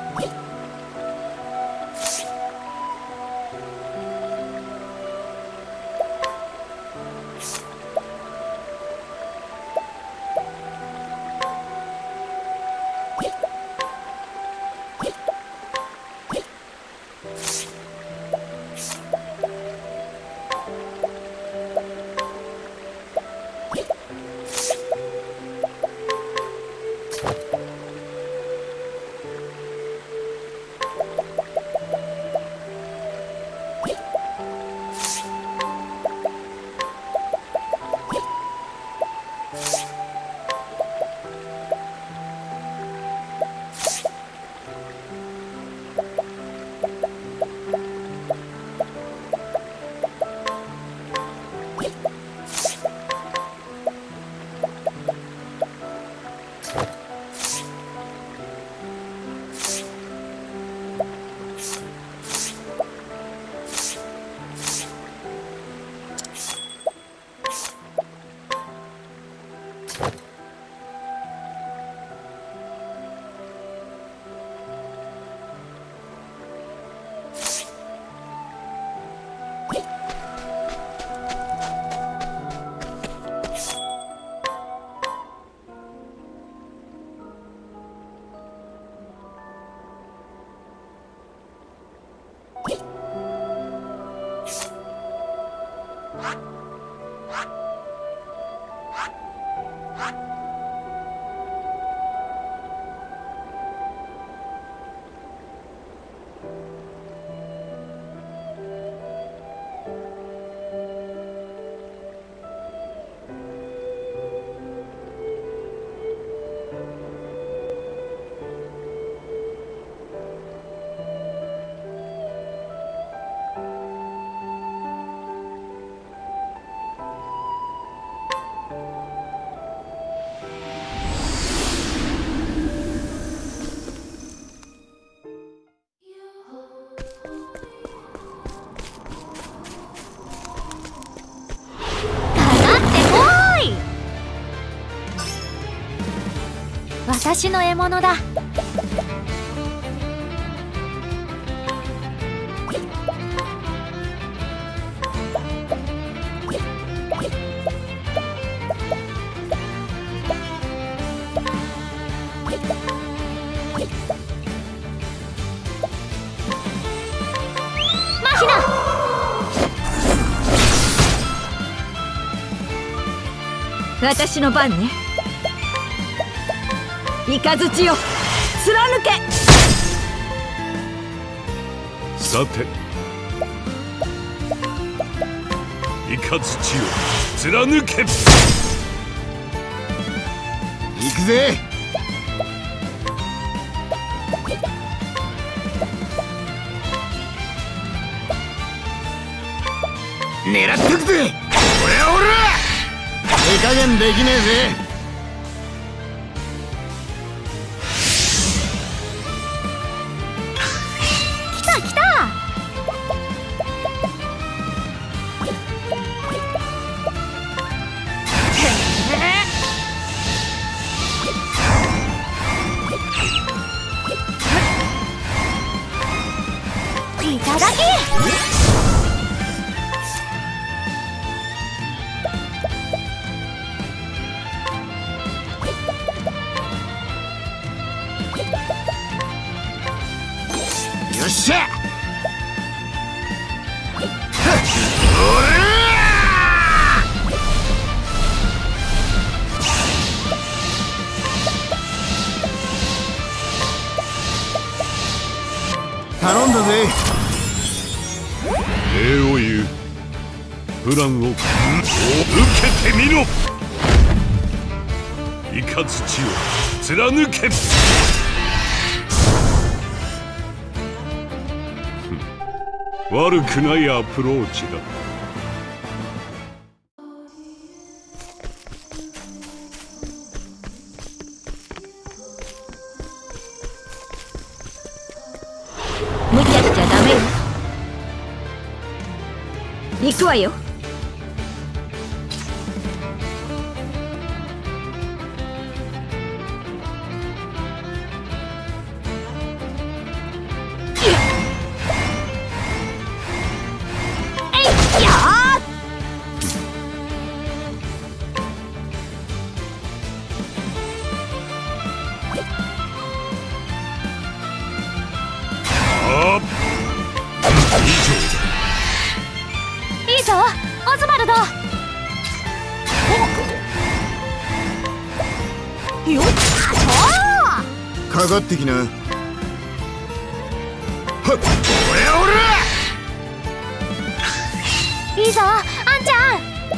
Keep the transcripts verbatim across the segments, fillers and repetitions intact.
私の獲物だ。マヒナ、私の番ね。雷よ、貫け。 さて、雷よ、貫け。 行くぜ。狙ってくぜ。俺は俺は手加減できねえぜ。 いただき。 よっしゃ。頼んだぜ。 礼を言う。プランを受けてみろ。雷よ、貫け。悪くないアプローチだ。 無茶しちゃダメよ。行くわよ。 オズバルド。よっ、 かかってきな。はっ、俺はいいぞあんちゃん。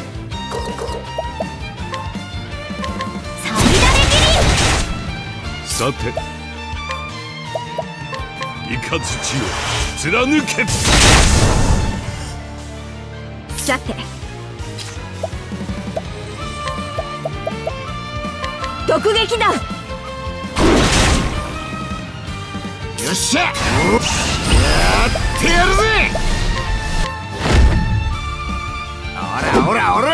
サビダレ切さてイカズチを貫け。 り。さて突撃だ。 よっしゃ、やってやるぜ。おらおらおら、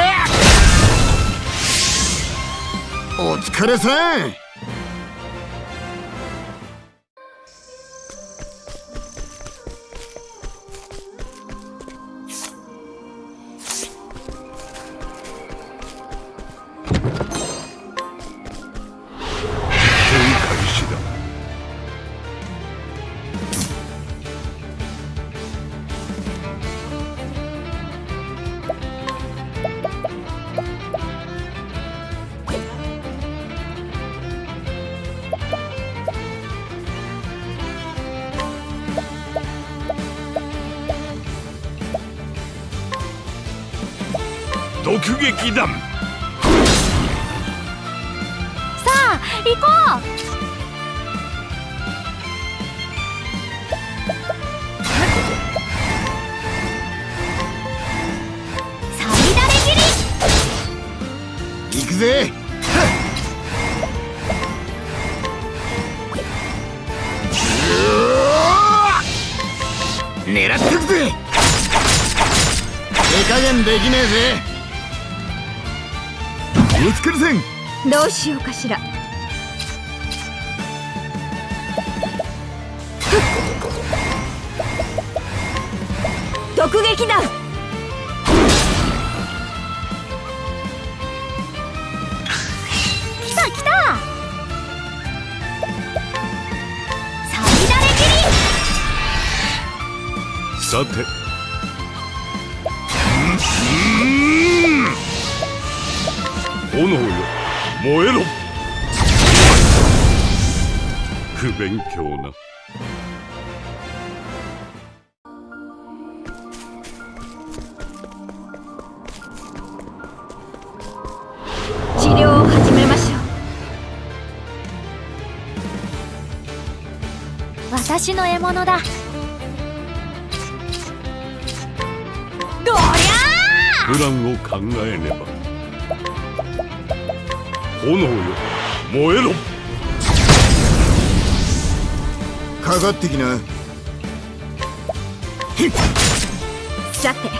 お疲れさん。 突撃弾。 さあ行こう。サビダレ切り。 行くぜ。狙ってくぜ。手加減できねえぜ。お疲れさん。 どうしようかしら。突撃だ。来た来た。サビダレ切り。 さて炎よ燃えろ。不勉強な。 治療を始めましょう。私の獲物だ。どりゃプランを考えねば。炎よ燃えろ。 かかってきな。 さて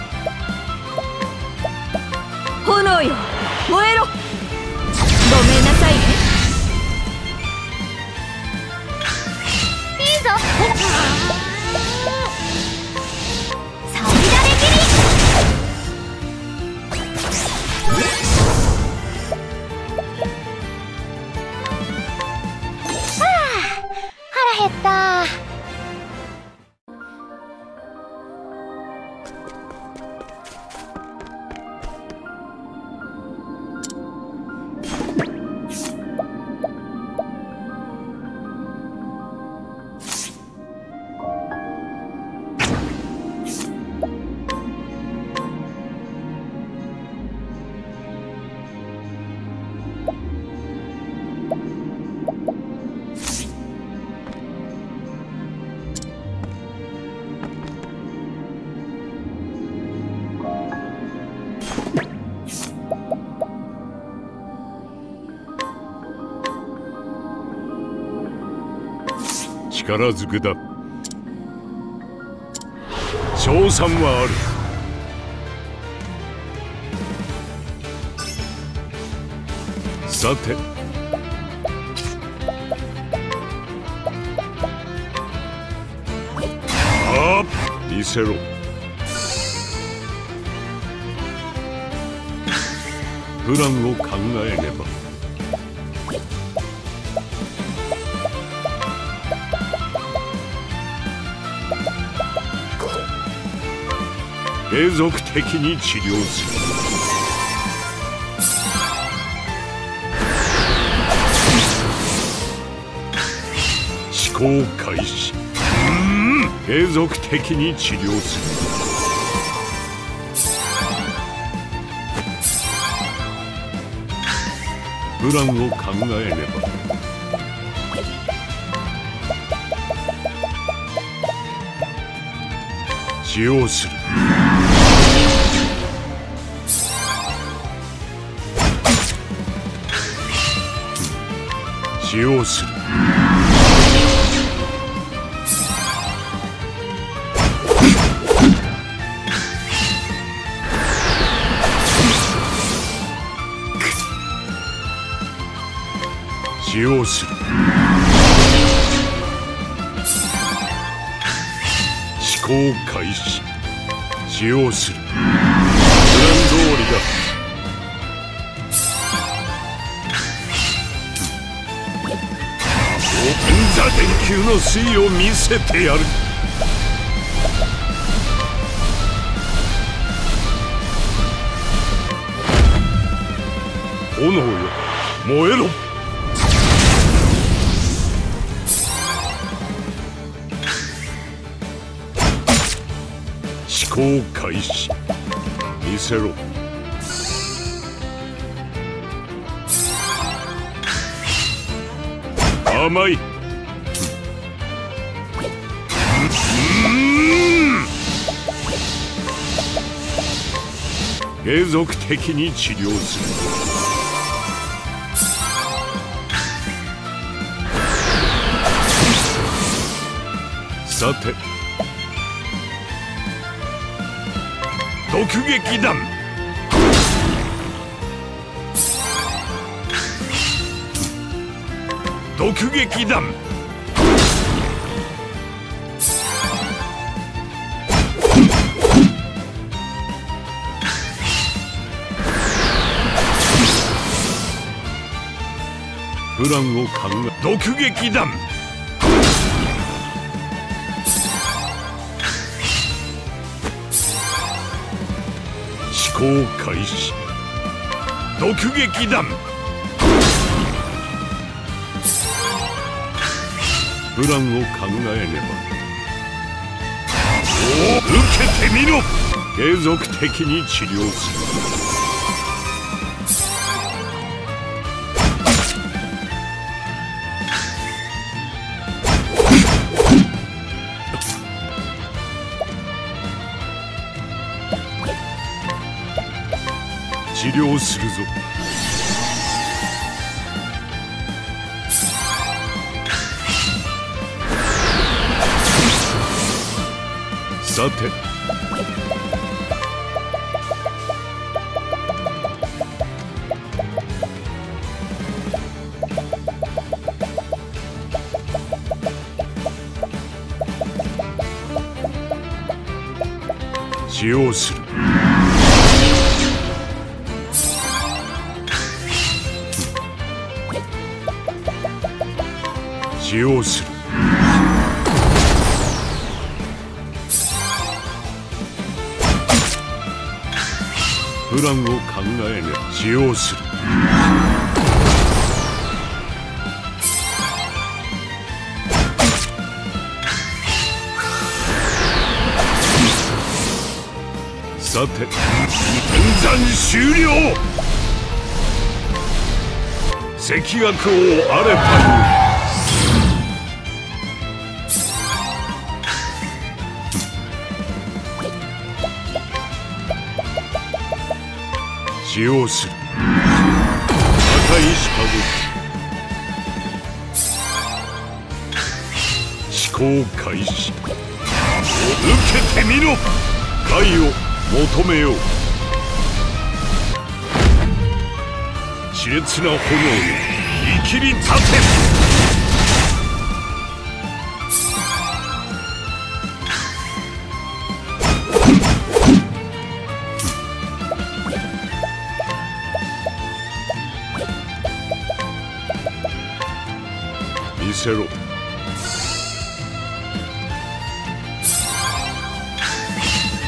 炎よ燃えろ。ごめんなさいね。いいぞ。サビダレ切り。はあ、腹減った。 力ずくだ。賞賛はある。さてああ見せろ。プランを考えねば。 継続的に治療する。思考開始。継続的に治療する。プランを考えねば。使用する。使用する。使用する。思考開始。使用する。プラン通りだ。オープンザ電球の推を見せてやる。炎よ、燃えろ。思考開始。見せろ。甘い。継続的に治療する。さて、突撃弾。突撃弾。プランを考え。突撃弾。思考開始。突撃弾。プランを考えねば。おお、受けてみろ。継続的に治療する。治療するぞ。さて、使用する。使用する。プランを考えねば。使用する。さて、演算終了。赤学王アレパル。使用する。赤いシカゴ。思考開始。受けてみろ。害を求めよう。熾烈な炎よ、生きり立て。見せろ。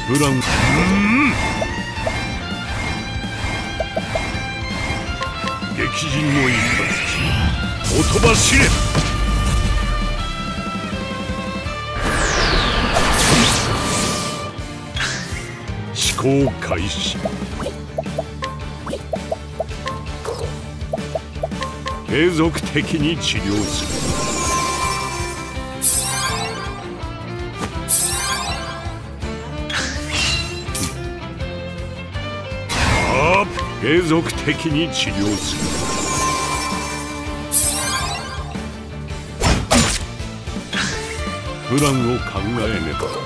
ブラン、うん、激陣の一発、音走れ。思考開始。継続的に治療する。継続的に治療する。プランを考えねば。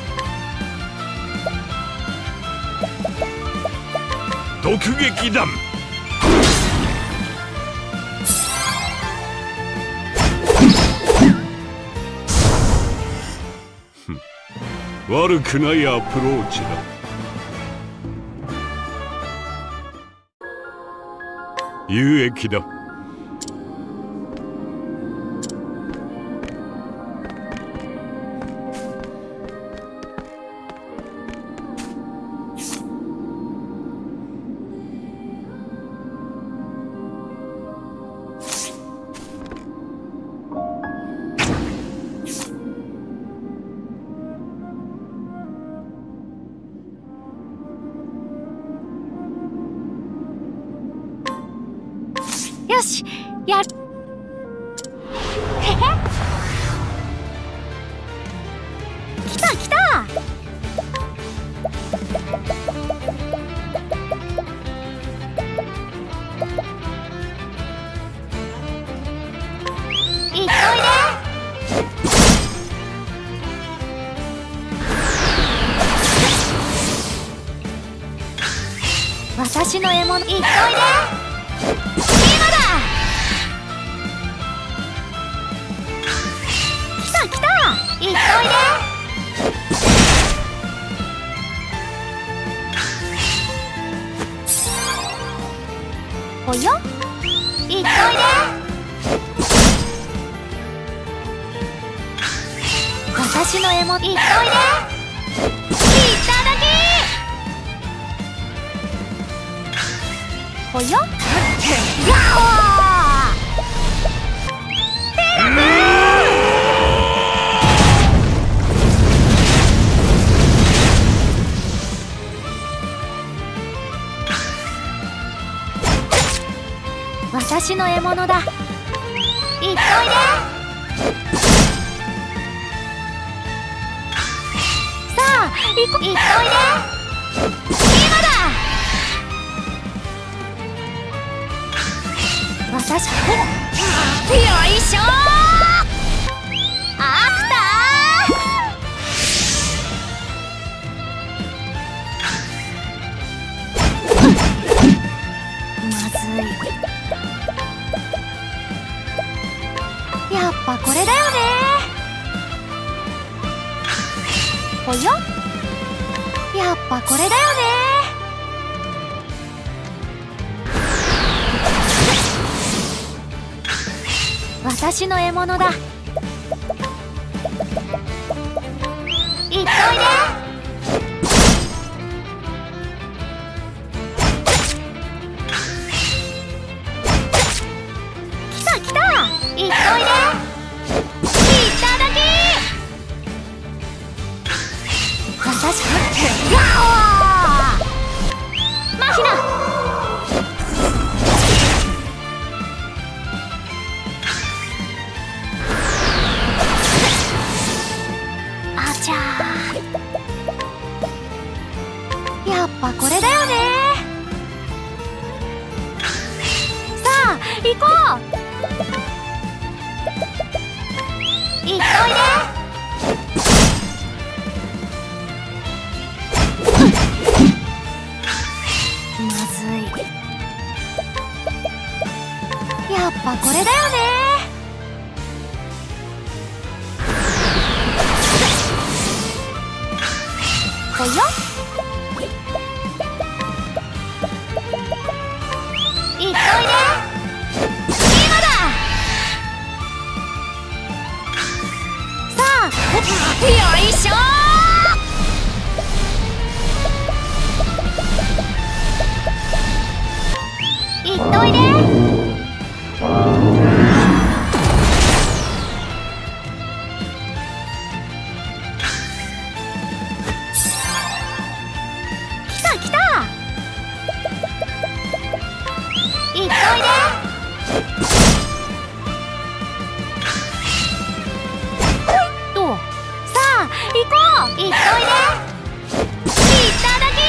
突撃弾。悪くないアプローチだ。有益だ。 よし、やる。へへ。来た来た。いっといで。私の獲物、いっといで。いっといで。およ、いっといで。私の獲物、いっといで。いただき。およ、やお私の獲物だ。いっといで。さあ、いこ、いっといで。今だ。私、お、よいしょー。あったー。まずい。やっぱこれだよね。およ、やっぱこれだよね。私の獲物だ。いっといで。来た来た。いっといで。いただき。私、やおー。マヒナ。あちゃー。やっぱこれだよね。さあ、行こう。いっといで。まずい。やっぱこれだよね。およ、いっといで。今だ。さあ、よいしょー。 といで。来た来た。行っといで。とさあ行こう。行っといで。いっただき。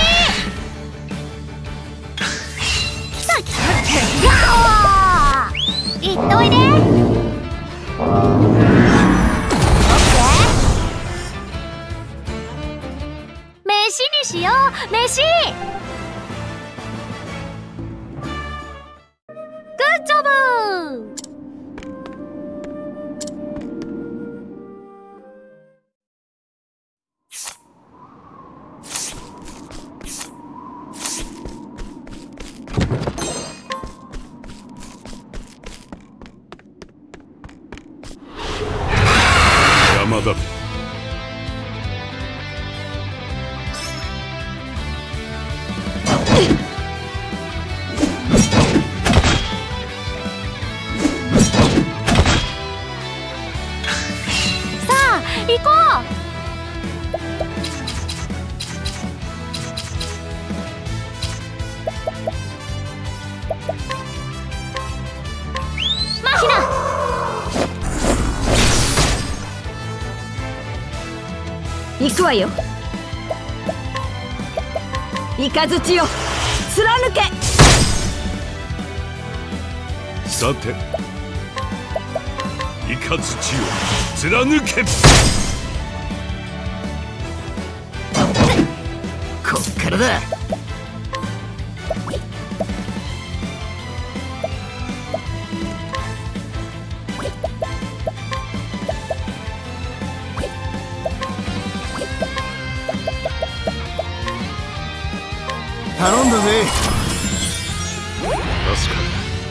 来た来た。やー。行っといで。オッケー。飯にしよう。飯。グッジョブ。 邪魔だ。 さあ行こう。マヒナ。 行くわよ。雷よ貫け。 さて雷を貫け。 こっからだ。頼んだぜ。 助かる。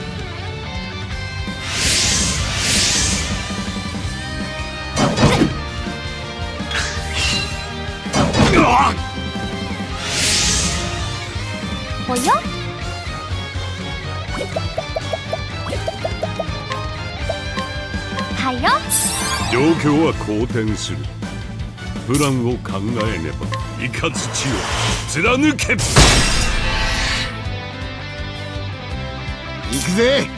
あっおや。はいよ。 状況は好転する。プランを考えねば。雷を貫け。 行くぜ。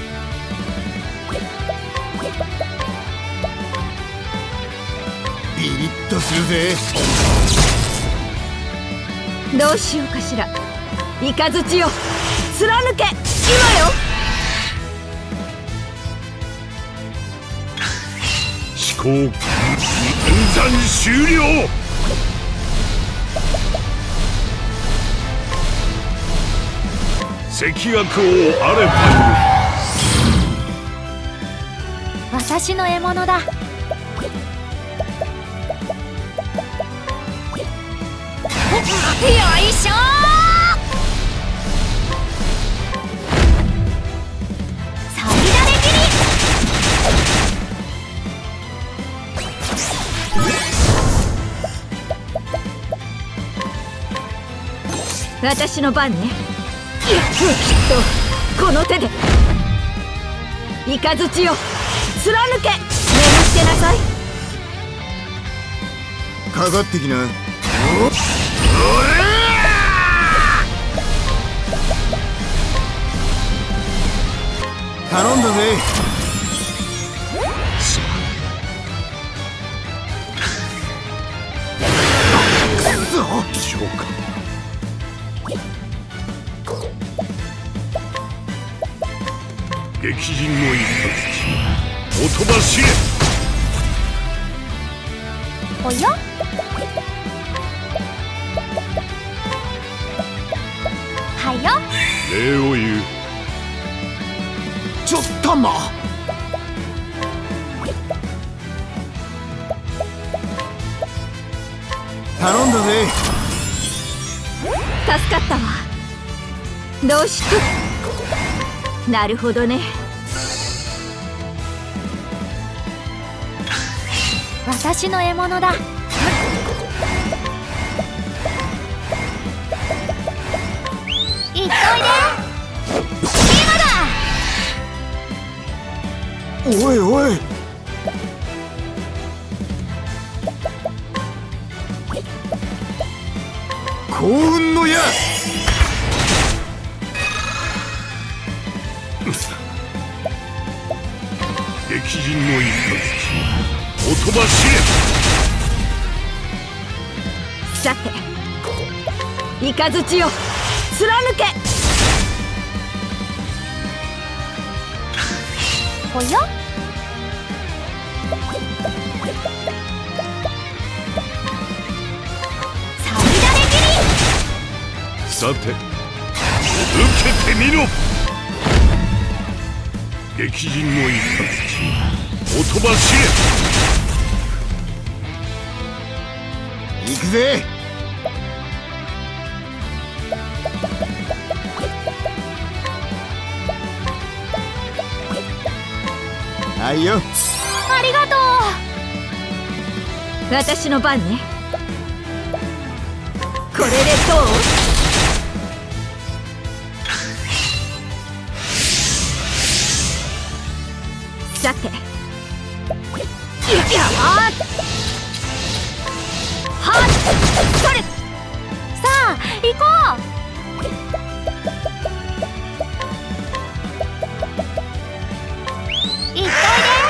ビリッとするぜ。 どうしようかしら。雷よ貫け。今よ。 思考演算終了。赤悪王あれば私の獲物だ。よいしょー。さびられ切り。 私の番ね。きっとこの手で。雷よ貫け。眠ってなさい。 かかってきな。頼んだぜ。 そうか。激甚の一発音走れ。 おや。はいよ。 礼を言う。 ちょっとま。頼んだぜ。 助かったわ。どうして。なるほどね。 私の獲物だ。いっといで。今よ。 おいおい、幸運の矢。 激陣の一発、音ばしれ。 さて雷よ貫け。 おや、さみだれ斬り。 さて受けてみろ。激陣の一発、音ばしれ。行くぜ。はいよ。 ありがとう。 私の番ね。これでどう？さて、いやはっはっそれ。 さあ行こう。行っといで。い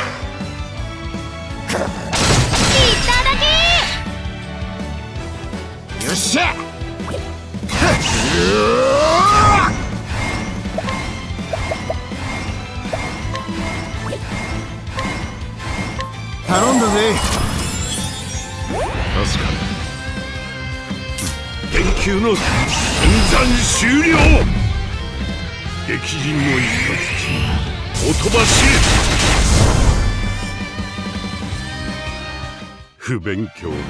ただき。 よっしゃ。頼んだぜ。 確かに研究の分断終了。激陣の一発、音ばしれ。不勉強だ。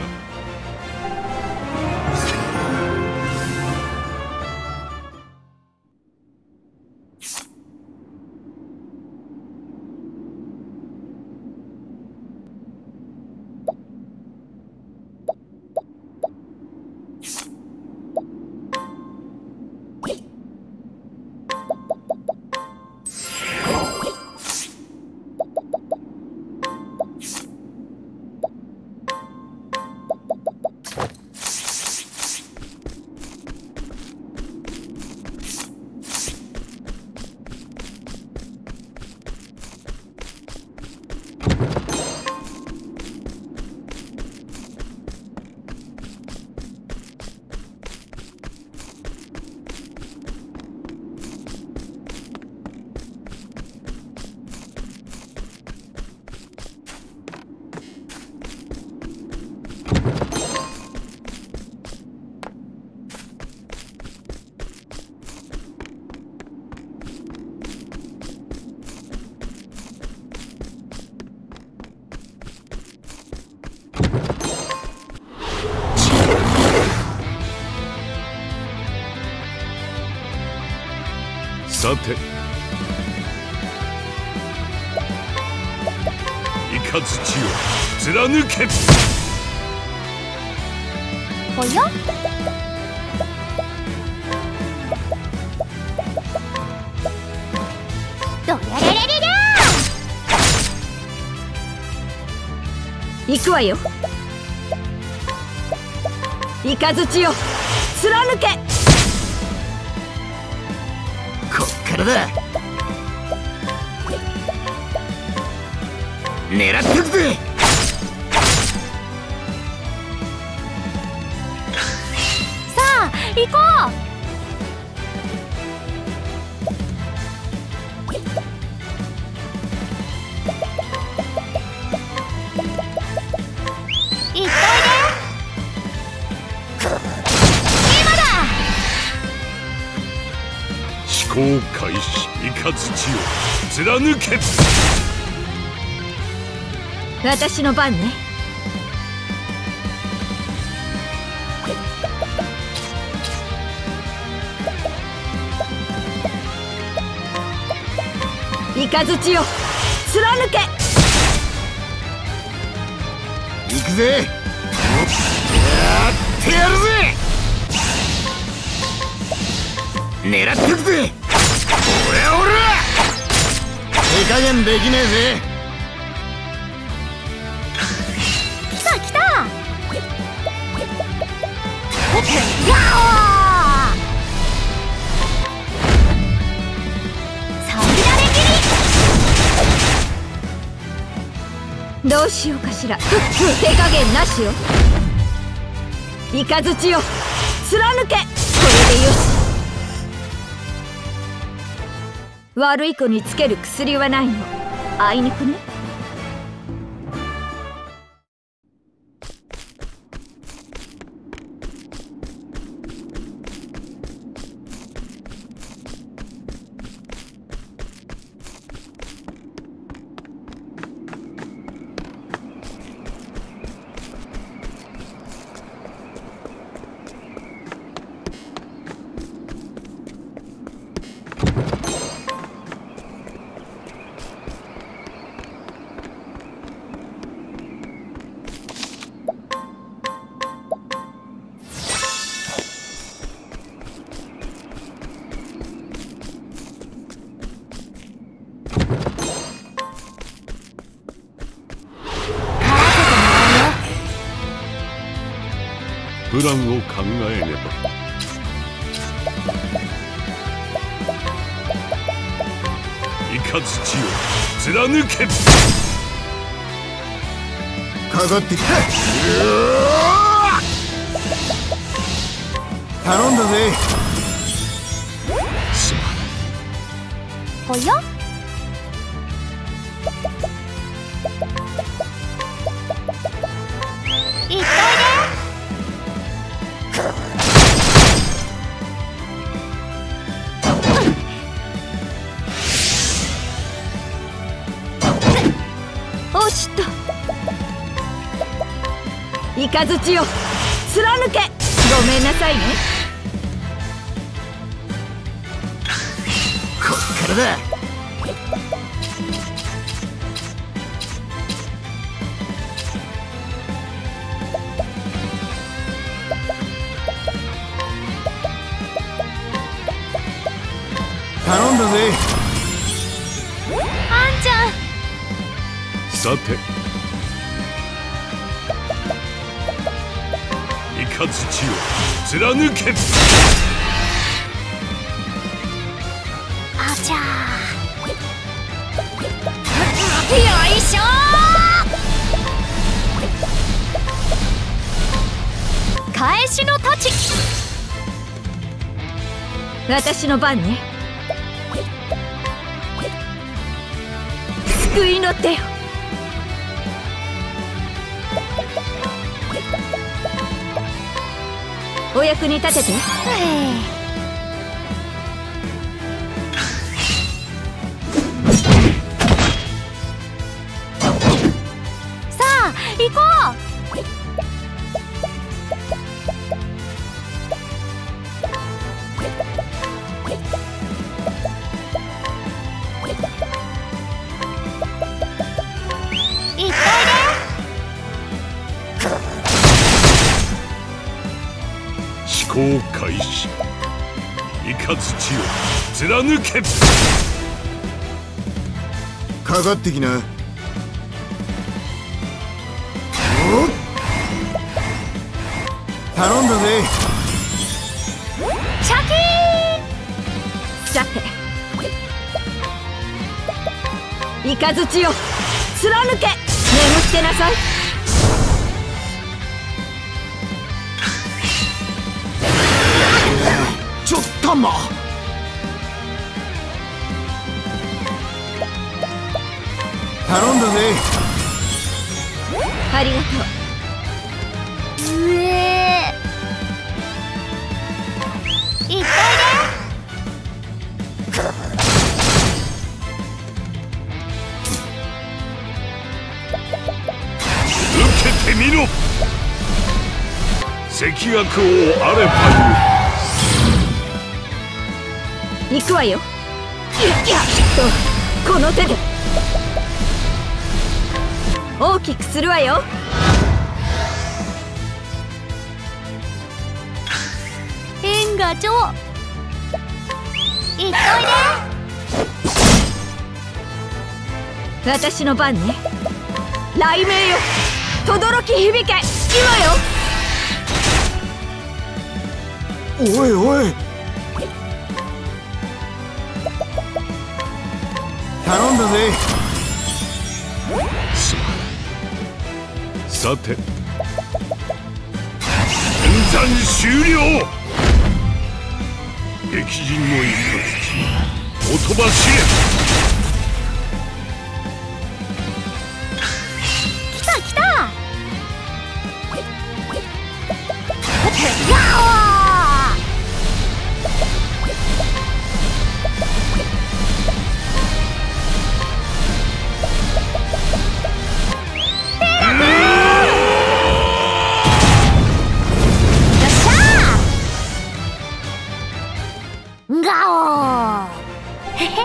さて雷を貫け。 おや、どやれれれりゃー。行くわよ。雷よ貫け。 こっからだ。狙ってくぜ。 さあ行こう。行っといで。今だ。 飛行開始。雷を貫け。 私の番ね。雷よ貫け。 行くぜ。やってやるぜ。狙ってくぜ。俺は俺は手加減できねえぜ。 うしようかしら。手加減なしよ。雷よ貫け。これでよし。悪い子につける薬はないの。あいにくね。 プランを考えねば。雷よ貫け。 かかってきた。頼んだぜ。 すまおや、いっといで。 おしっと。雷よ貫け。ごめんなさいね。 こっからだ。頼んだぜ。 あんちゃん。 さて、雷よ貫け。 あちゃー。よいしょー。返しの太刀。 私の番ね。救いの手よ。お役に立てて。 さあ行こう。行っといで。 思考開始。雷よ貫け。 かかってきな。頼んだぜ。 シャキさて、雷よ貫け。眠ってなさい。 ちょっとま。頼んだぜ。 ありがとう。 ー。うえー。いっといで。 受けてみろ。赤悪王アレパ行くわよ。いやきっとこの手で大きくするわよ。 円が上。いっといで。 私の番ね。雷鳴よ轟き響け。今よ。 おいおい。頼んだぜ。 すさて演算終了。激甚の一発音ばしれ。 来た来た。ガオー。へへ。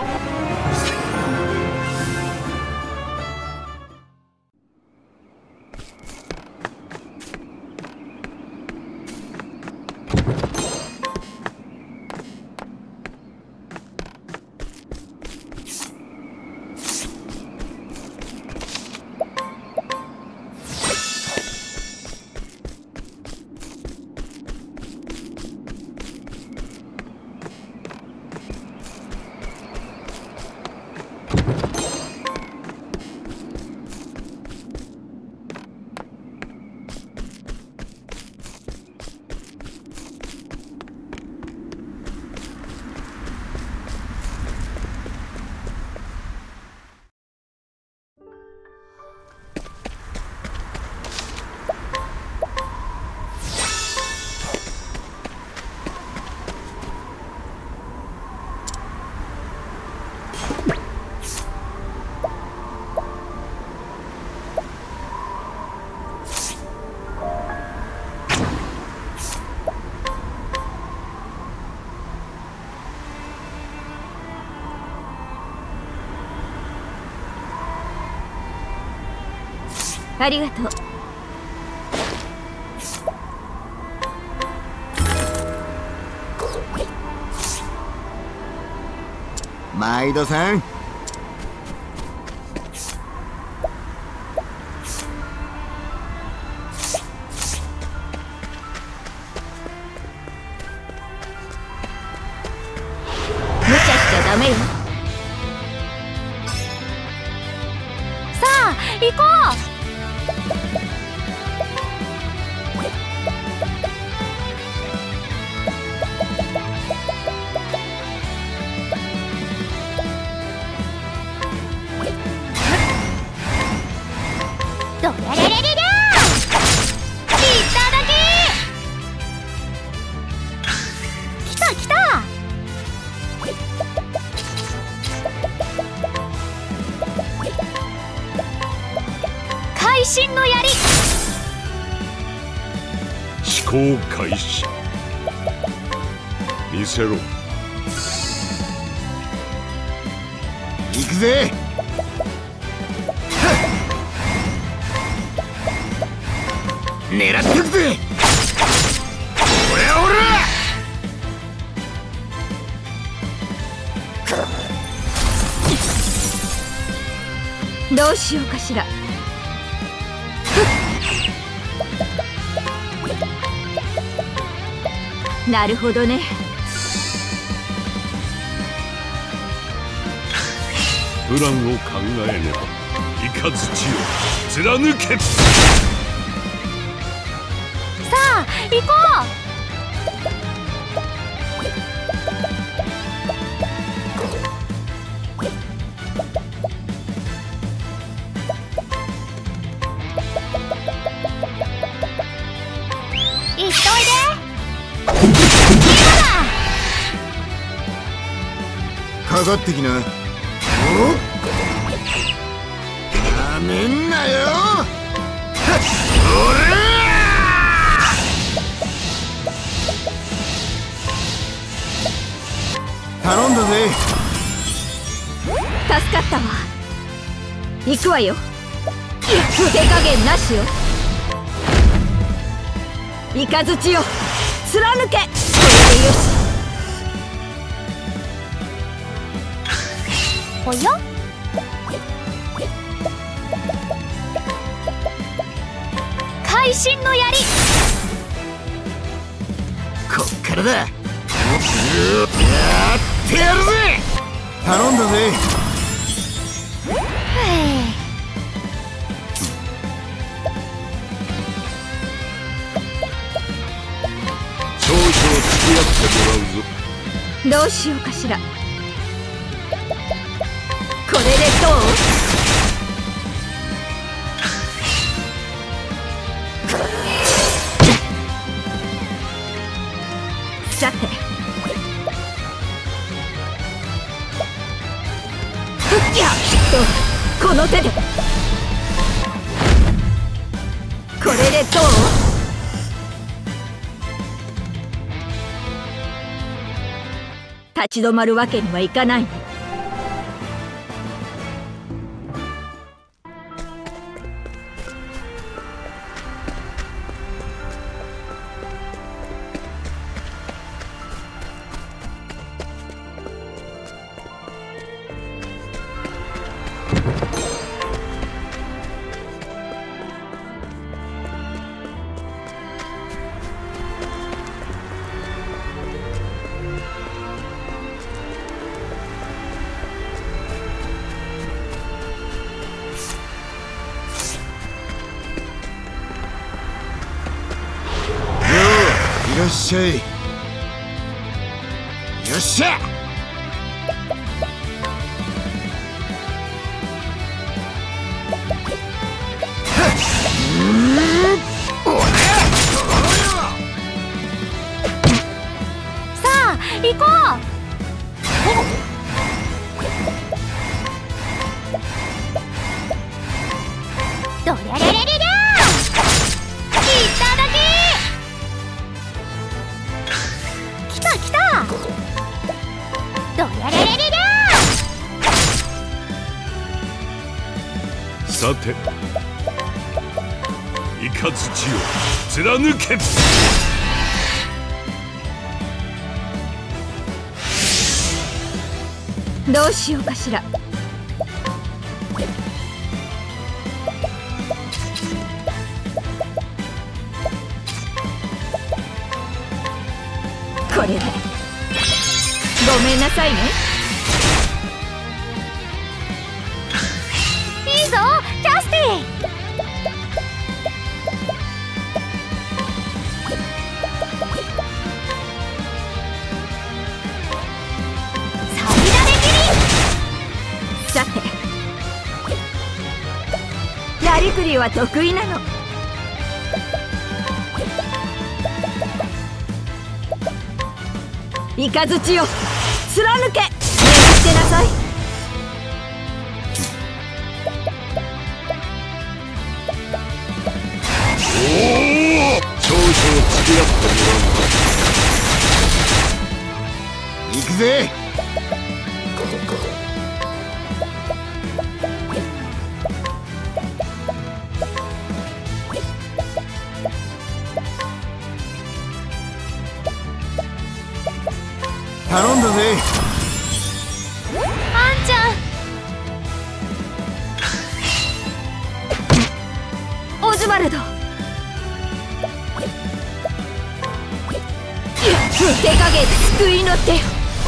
ありがとう。 毎度さん。 無茶しちゃダメよ。 さあ行こう。どやれれれりゃー。いただき。来た来た。会心の槍。 思考開始。見せろ。 行くぜ。狙ってくぜ。俺は俺どうしようかしら。なるほどね。 プランを考えねば。雷を貫け。 さあ行こう。行っといで。 かかってきな。おっ、なめんなよ。俺頼んだぜ。 助かったわ。行くわよ。手加減なしよ。雷を貫け。これでよし。 おや？会心の槍。 こっからだ。やってやるぜ。頼んだぜ。 どうしようかしら。これでどう？さて、いやとこの手で。これでどう？立ち止まるわけにはいかないの。 いらっしゃい。よっしゃ。 さあ行こう。どりゃりゃりゃりゃりゃ、いただき。来た来た。どりゃりゃりゃりゃりゃ。 さて、雷を貫け。 どうしようかしら。これでごめんなさいね。 いいぞキャスティ。さびられ切り。 さて、やりくりは得意なの。雷を貫け。眠ってなさい。 おお、少々付き合ってもらう。 行くぜ。頼んだぜ。 あんちゃん。 オズワルド、手加減救いの手よ。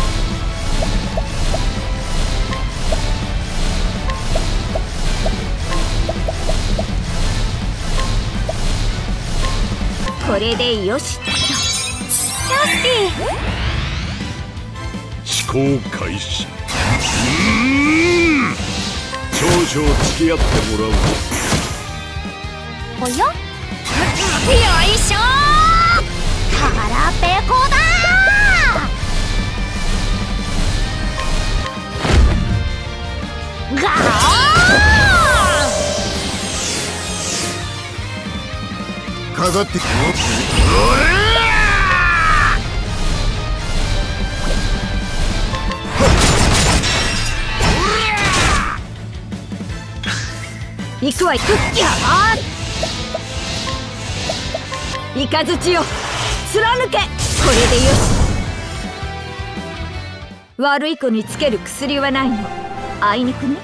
これでよしっと。 キャスティ。 思考開始。うーん、少々付き合ってもらう。 おや、よいしょー。腹ペコだー。ガかかってくる。 行くわ。いくやあー、雷を貫け。これでよし。悪い子につける薬はないの。あいにくね。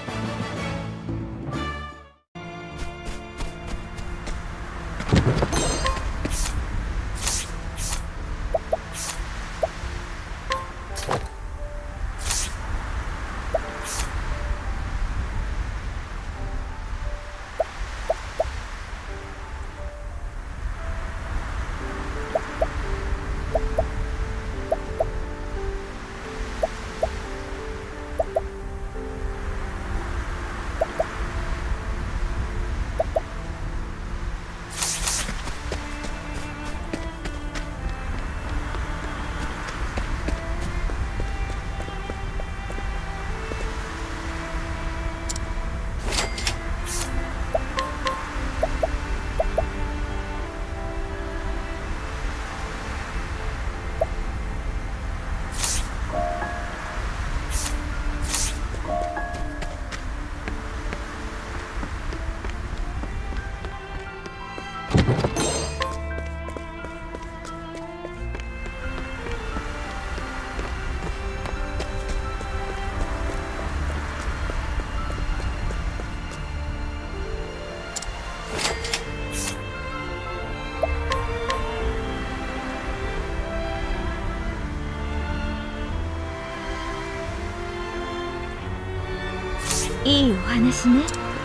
話ね。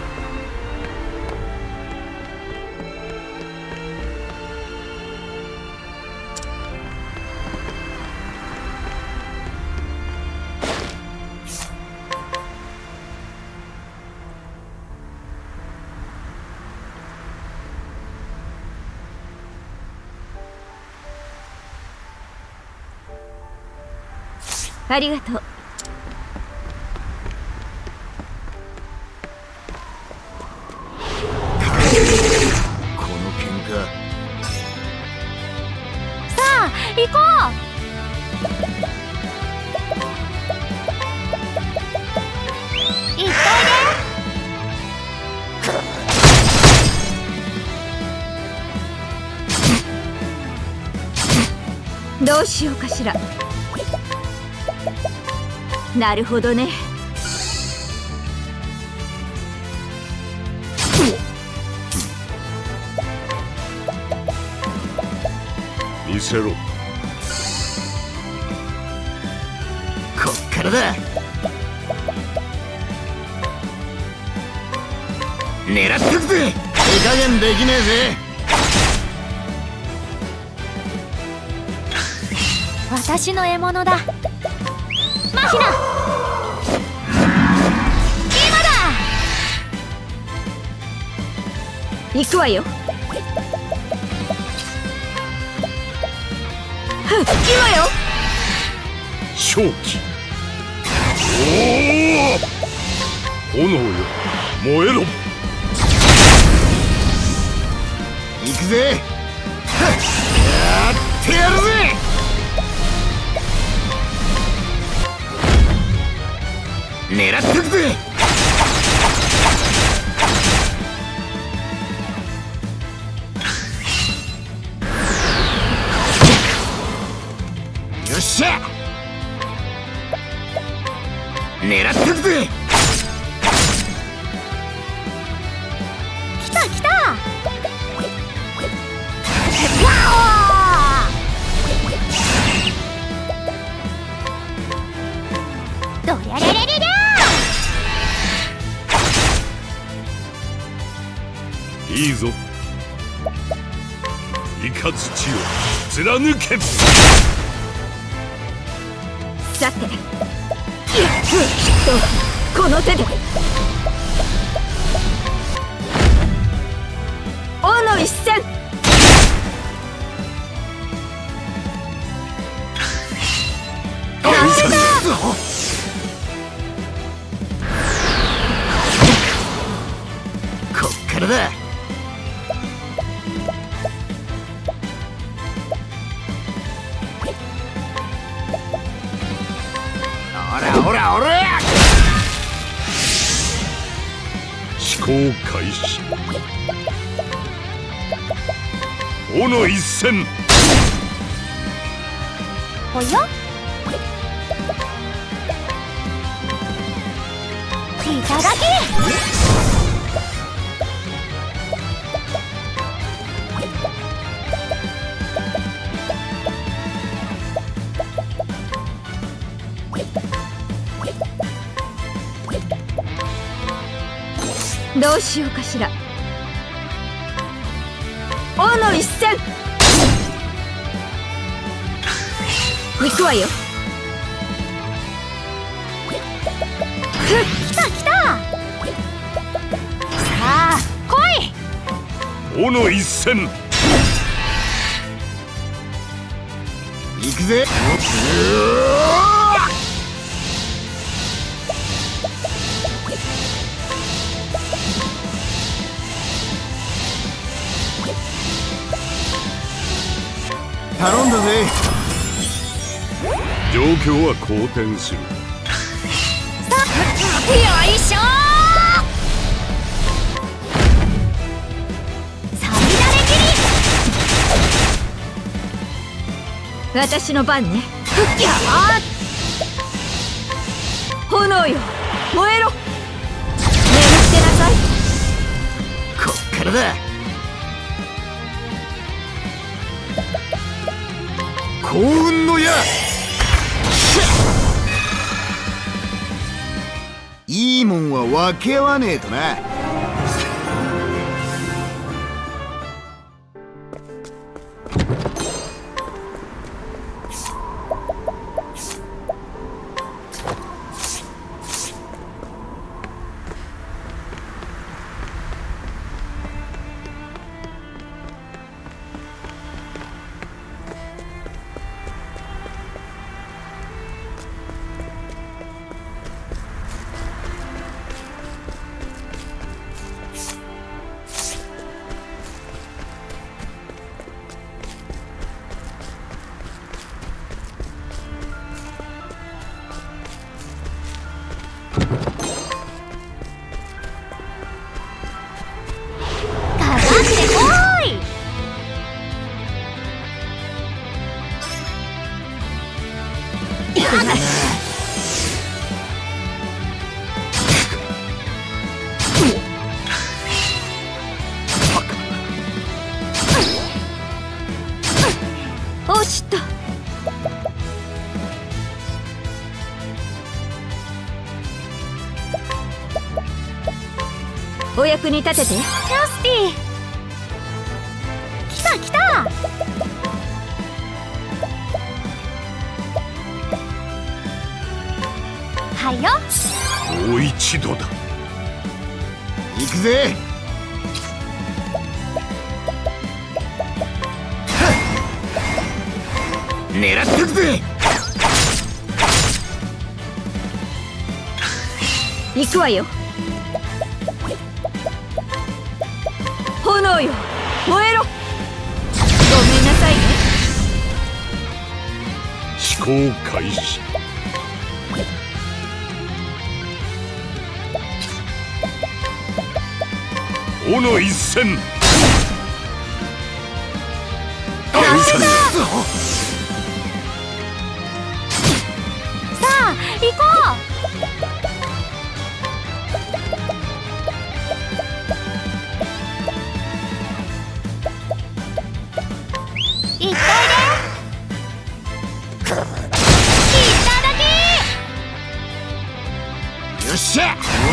ありがとう。 この喧嘩。 さあ行こう。行っといで。どうしようかしら。なるほどね。 見せろ。 こっからだ。狙ってくぜ。手加減できねえぜ。 私の獲物だ。マヒナ、今だ。 行くわよ。今よ。 正気。おお、炎よ燃えろ。 行くぜ。やってやるぜ。狙ってくぜ。よっしゃ。狙ってくぜ。 来た来た。どりゃりゃりゃりゃりゃ。 いいぞ。イカズチを貫け。 さて、きっとこの手で。王の一戦。 こっからだ。ほらほらほら。 飛行開始。王の一戦。 おや、いただき。 どうしようかしら。王の一戦。行くわよ。 来た来た。さあ来い。 王の一戦。 行くぜ。頼んだぜ。 状況は好転する。 よいしょー。さみだれ切り。 私の番ね。やあ、炎よ燃えろ。眠ってなさい。 こっからだ。幸運の矢。 いいもんは分け合わねえとな。 おしっと。お役に立てて。 キャスティ来た来た。はいよ。 もう一度だ。 行くぜ。狙ってくぜ。 行くわよ。炎よ、燃えろ。ごめんなさいね。 思考開始。斧一閃。 ダメだ。さあ行こう。いっといで。いただき。 よっしゃ。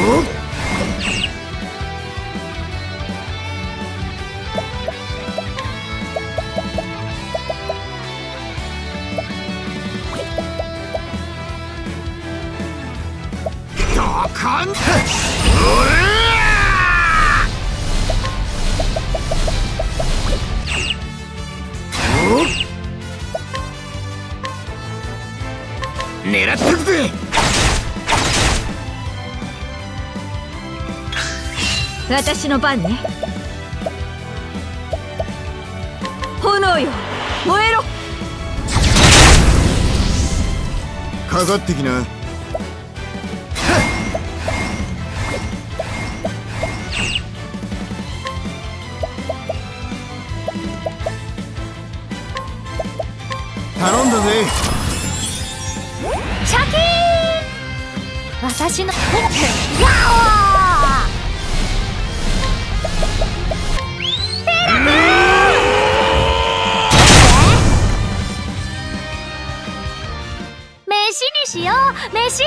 ドカン。お狙ってくぜ。 私の番ね。炎よ、燃えろ。 かかってきな。頼んだぜ。 シャキーン。私のガオ飯にしよう。飯。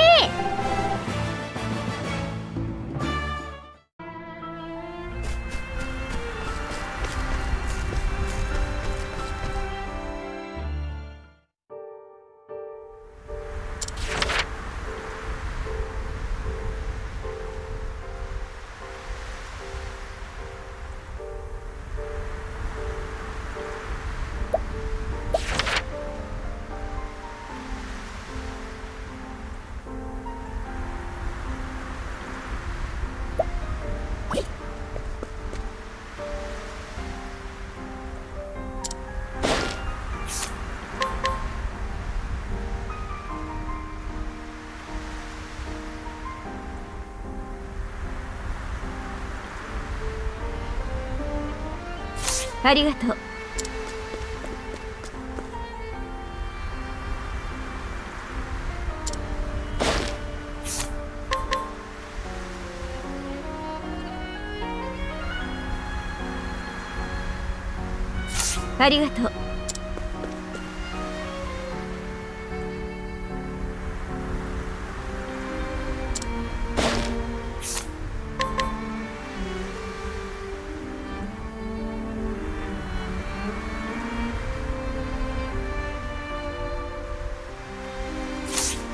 ありがとう。ありがとう。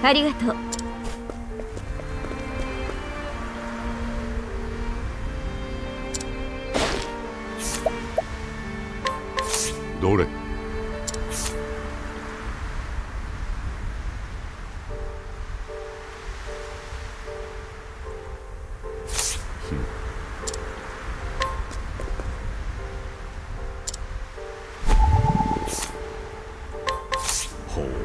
ありがとう。 どれ？ほう。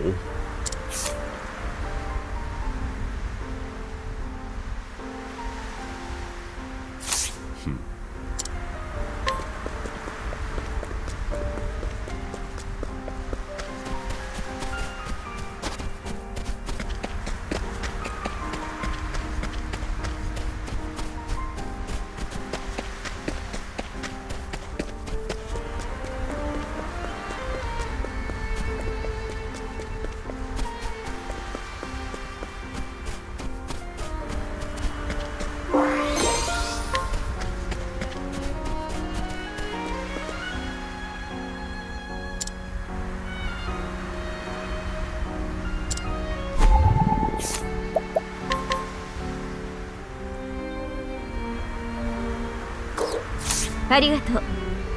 ありがとう。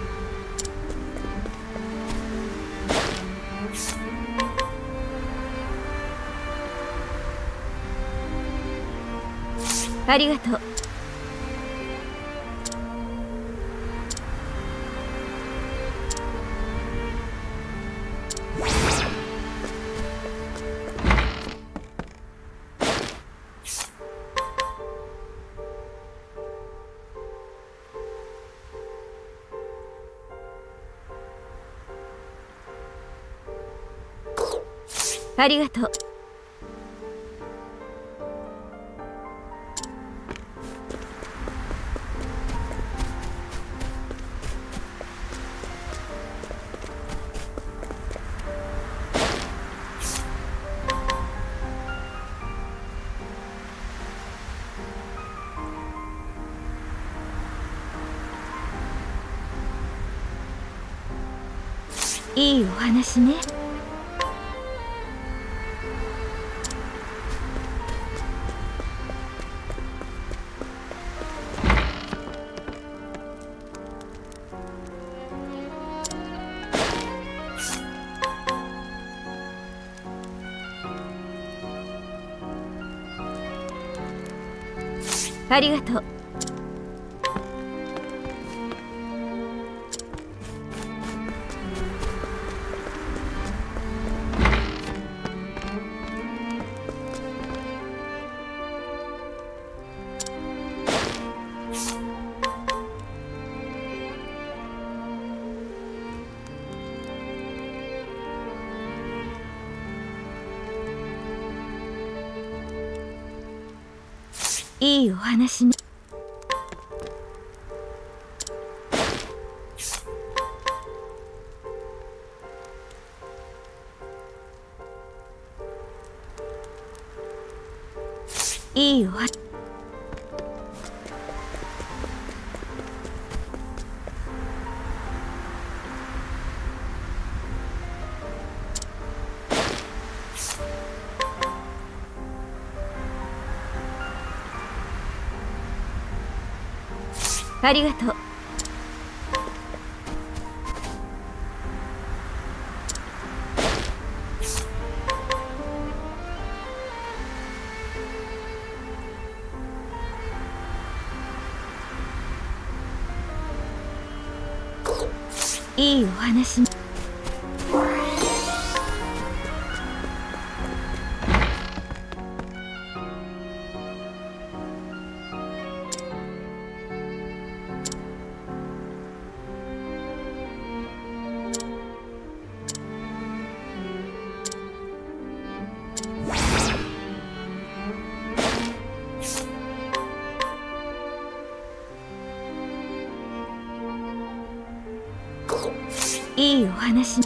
ありがとう。ありがとう。いいお話ね。ありがとう。いいお話ね。いいお話。ありがとう。いいお話。いいお話。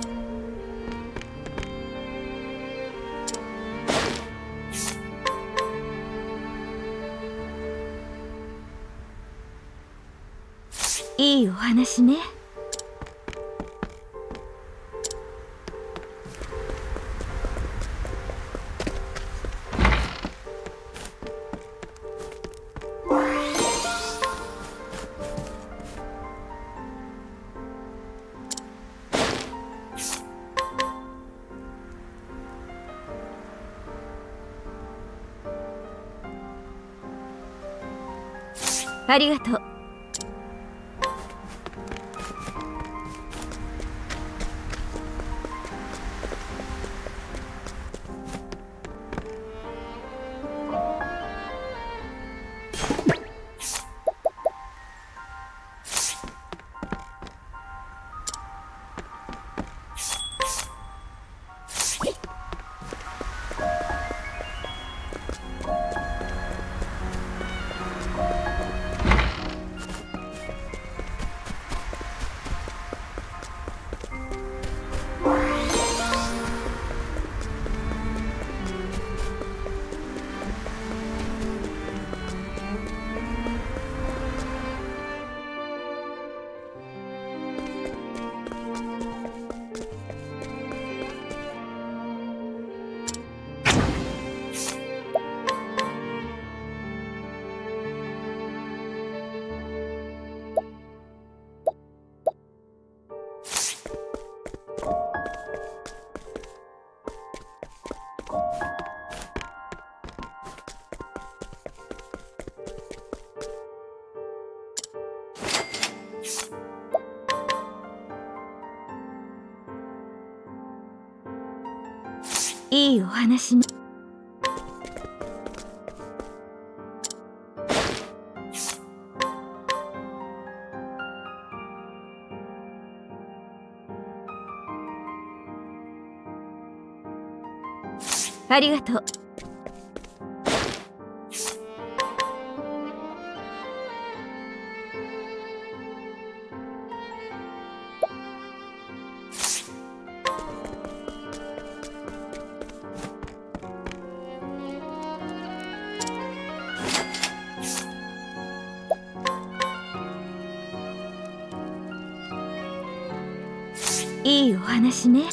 いいお話ね。 ありがとう。いいお話ね。ありがとう。いいお話ね。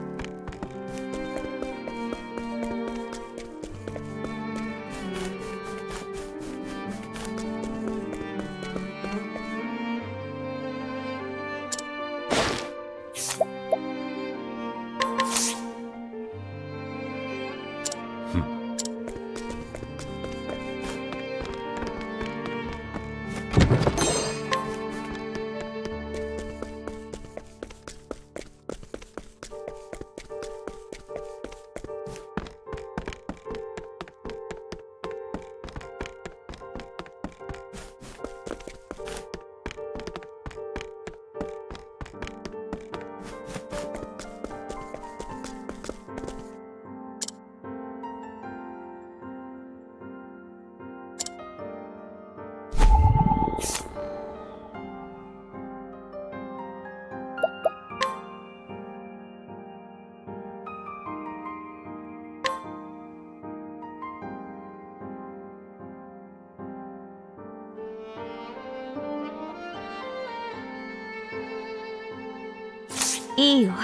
いいよ。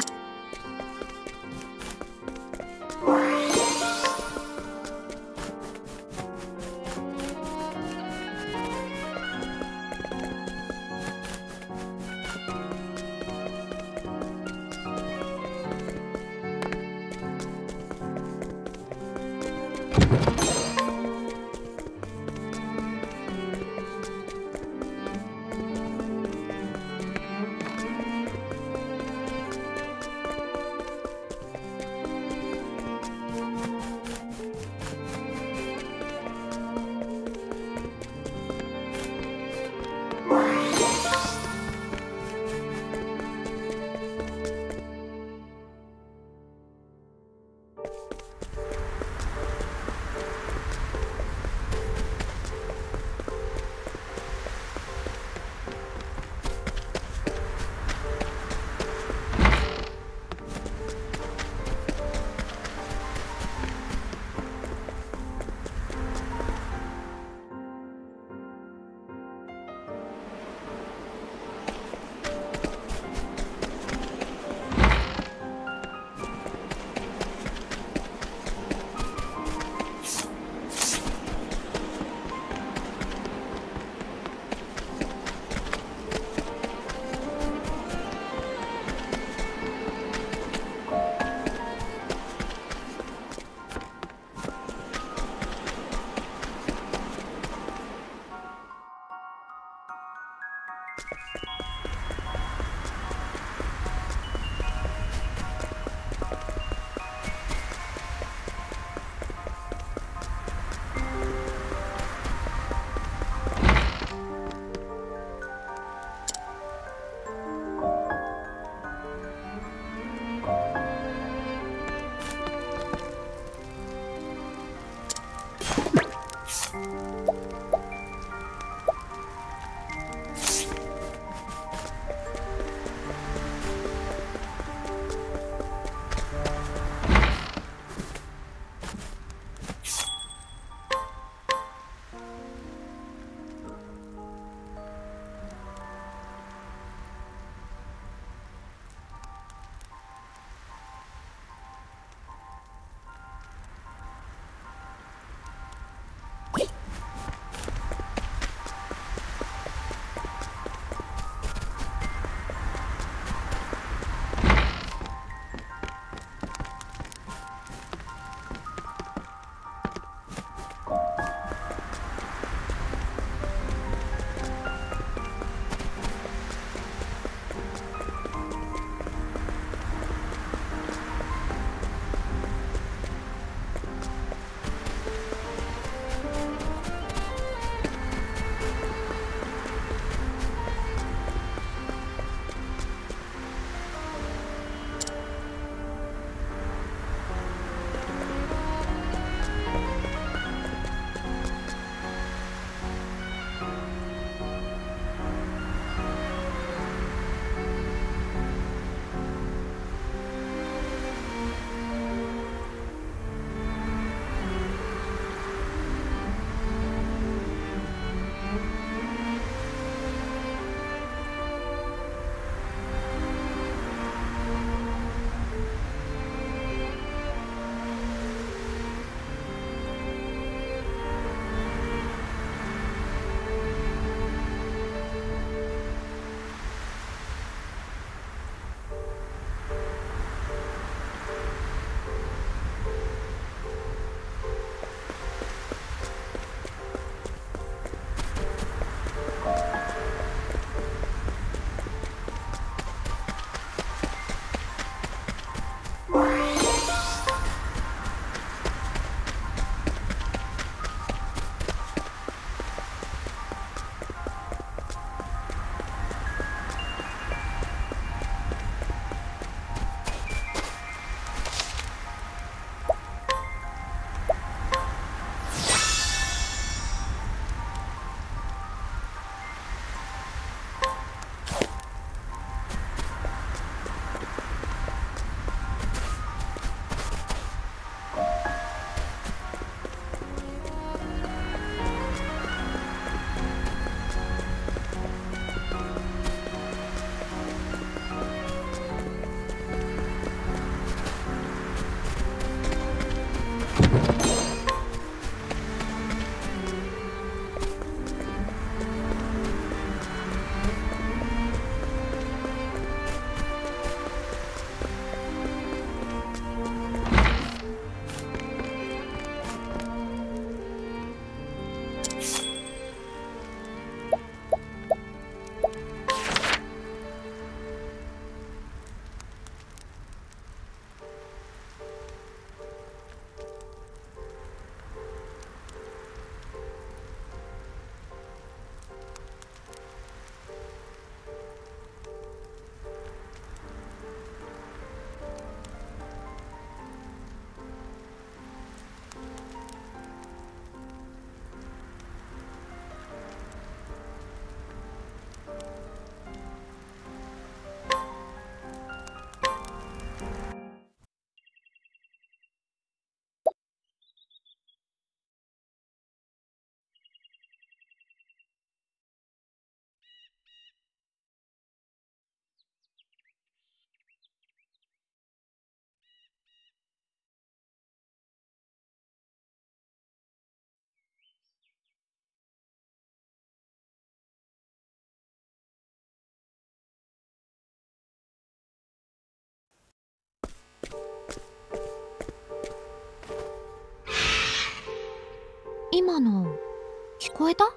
今の聞こえた？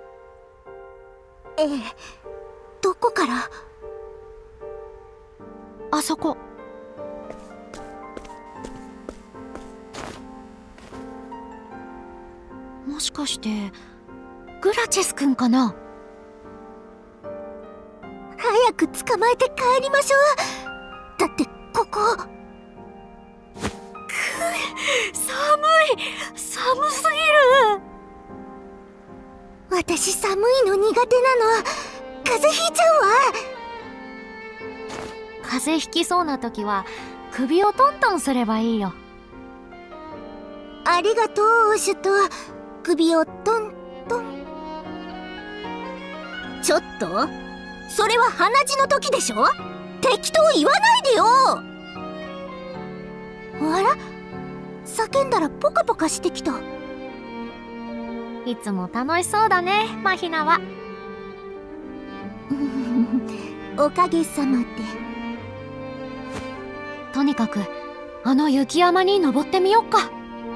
ええ。どこから？ あそこ。もしかしてグラチェス君かな？ 早く捕まえて帰りましょう。だってここ。く寒い、寒すぎる。私寒いの苦手なの。風邪ひいちゃうわ。 風邪ひきそうな時は首をトントンすればいいよ。 ありがとうオシュと。首をトントン。ちょっと、それは鼻血の時でしょ。適当言わないでよ。あら、叫んだらポカポカしてきた。 いつも楽しそうだね、マヒナは。 おかげさまで。 とにかくあの雪山に登ってみよっか。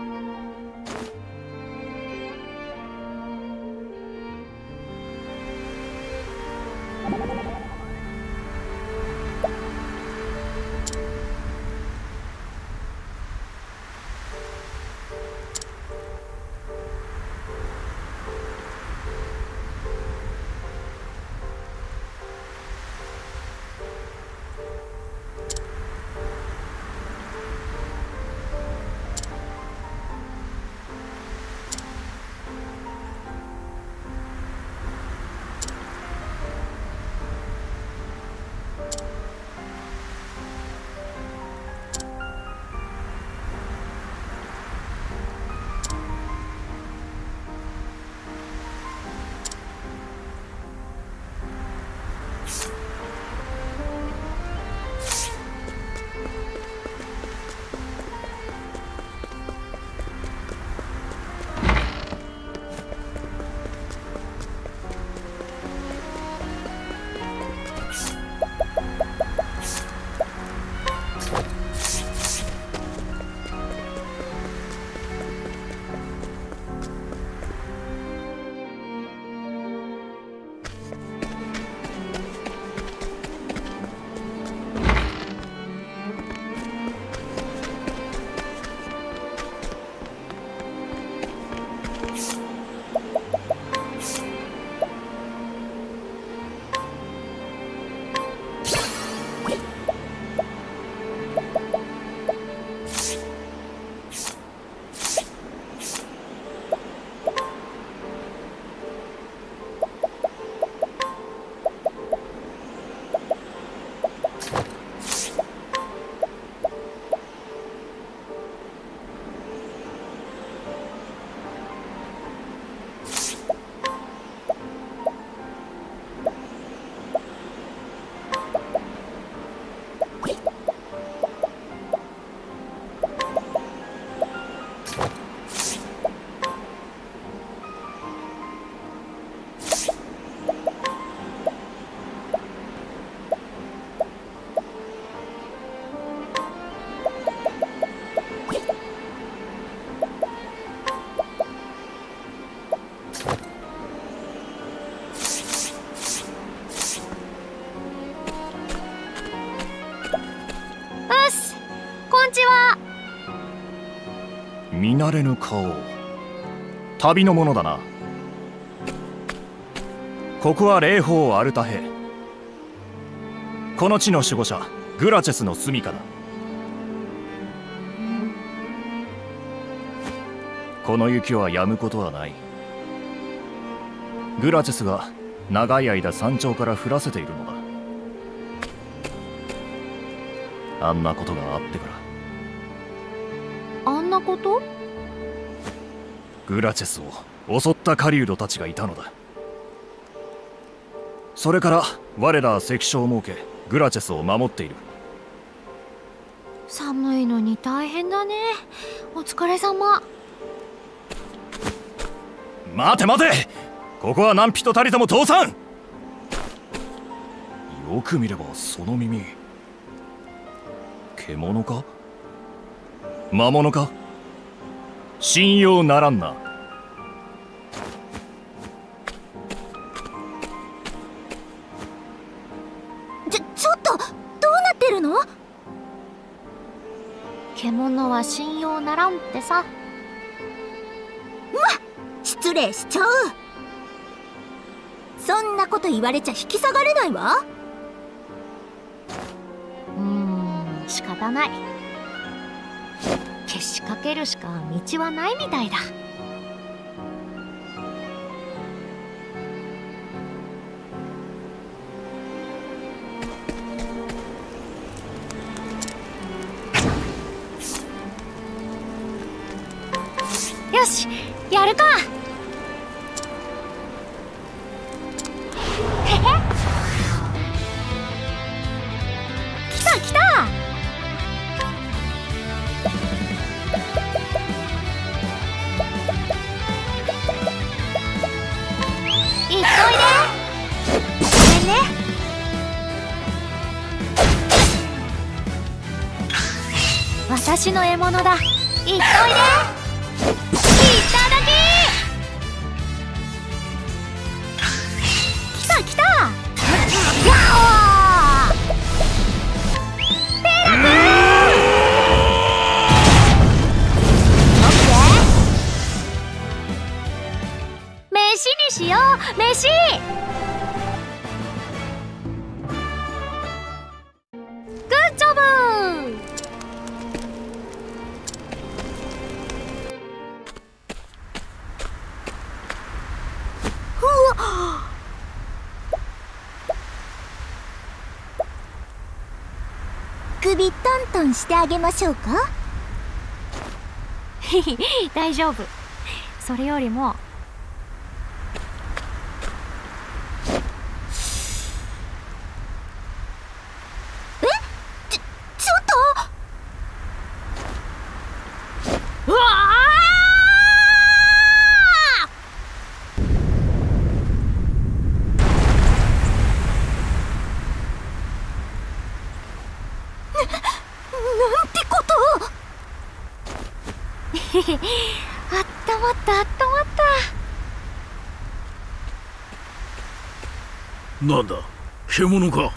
見慣れぬ顔。旅の者だな。ここは霊峰アルタヘ。この地の守護者グラチェスの住処だ。この雪は止むことはない。グラチェスが長い間山頂から降らせているのだ。あんなことがあってから。 あんなこと？ グラチェスを襲った狩人たちがいたのだ。それから我らは関所を設けグラチェスを守っている。 寒いのに大変だね。お疲れ様。 待て待て、ここは何人たりとも通さん。よく見ればその耳、獣か魔物か。信用ならんな。 獣は信用ならんってさ。 ま、失礼しちゃう。そんなこと言われちゃ引き下がれないわ。 うーん、仕方ない。けしかけるしか道はないみたいだ。よし、やるか。へへ、来た来た。いっといで。ごめんね。私の獲物だ。いっといで。来た。飯にしよう、飯。グッジョブ。うわっ、 首トントンしてあげましょうか。 大丈夫。それよりもえ、ちょちょっと。うわなんてことを。 あったまったあったまった。 なんだ、獣か。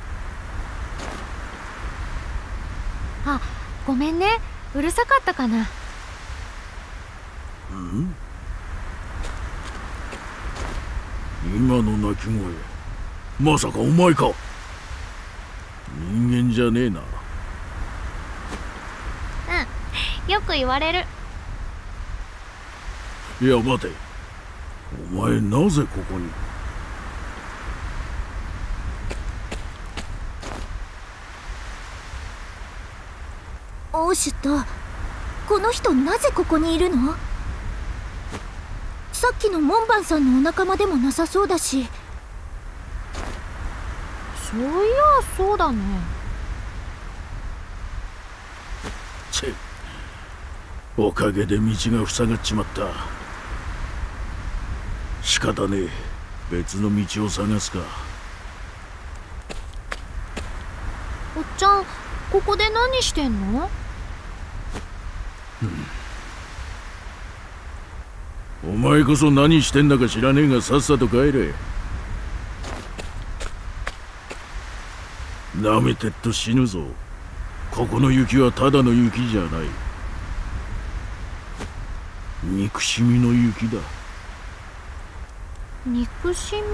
あ、ごめんね、うるさかったかな。 ん？今の鳴き声、まさかお前か。人間じゃねえな。 うん、よく言われる。 いや待て、お前なぜここに。 オーシュット、この人なぜここにいるの？さっきの門番さんのお仲間でもなさそうだし。 そういやそうだね。 チェ、おかげで道が塞がっちまった。仕方ねえ、別の道を探すか。 おっちゃん、ここで何してんの？ お前こそ何してんだか知らねえが、さっさと帰れ。なめてっと死ぬぞ。ここの雪はただの雪じゃない。憎しみの雪だ。 憎しみ？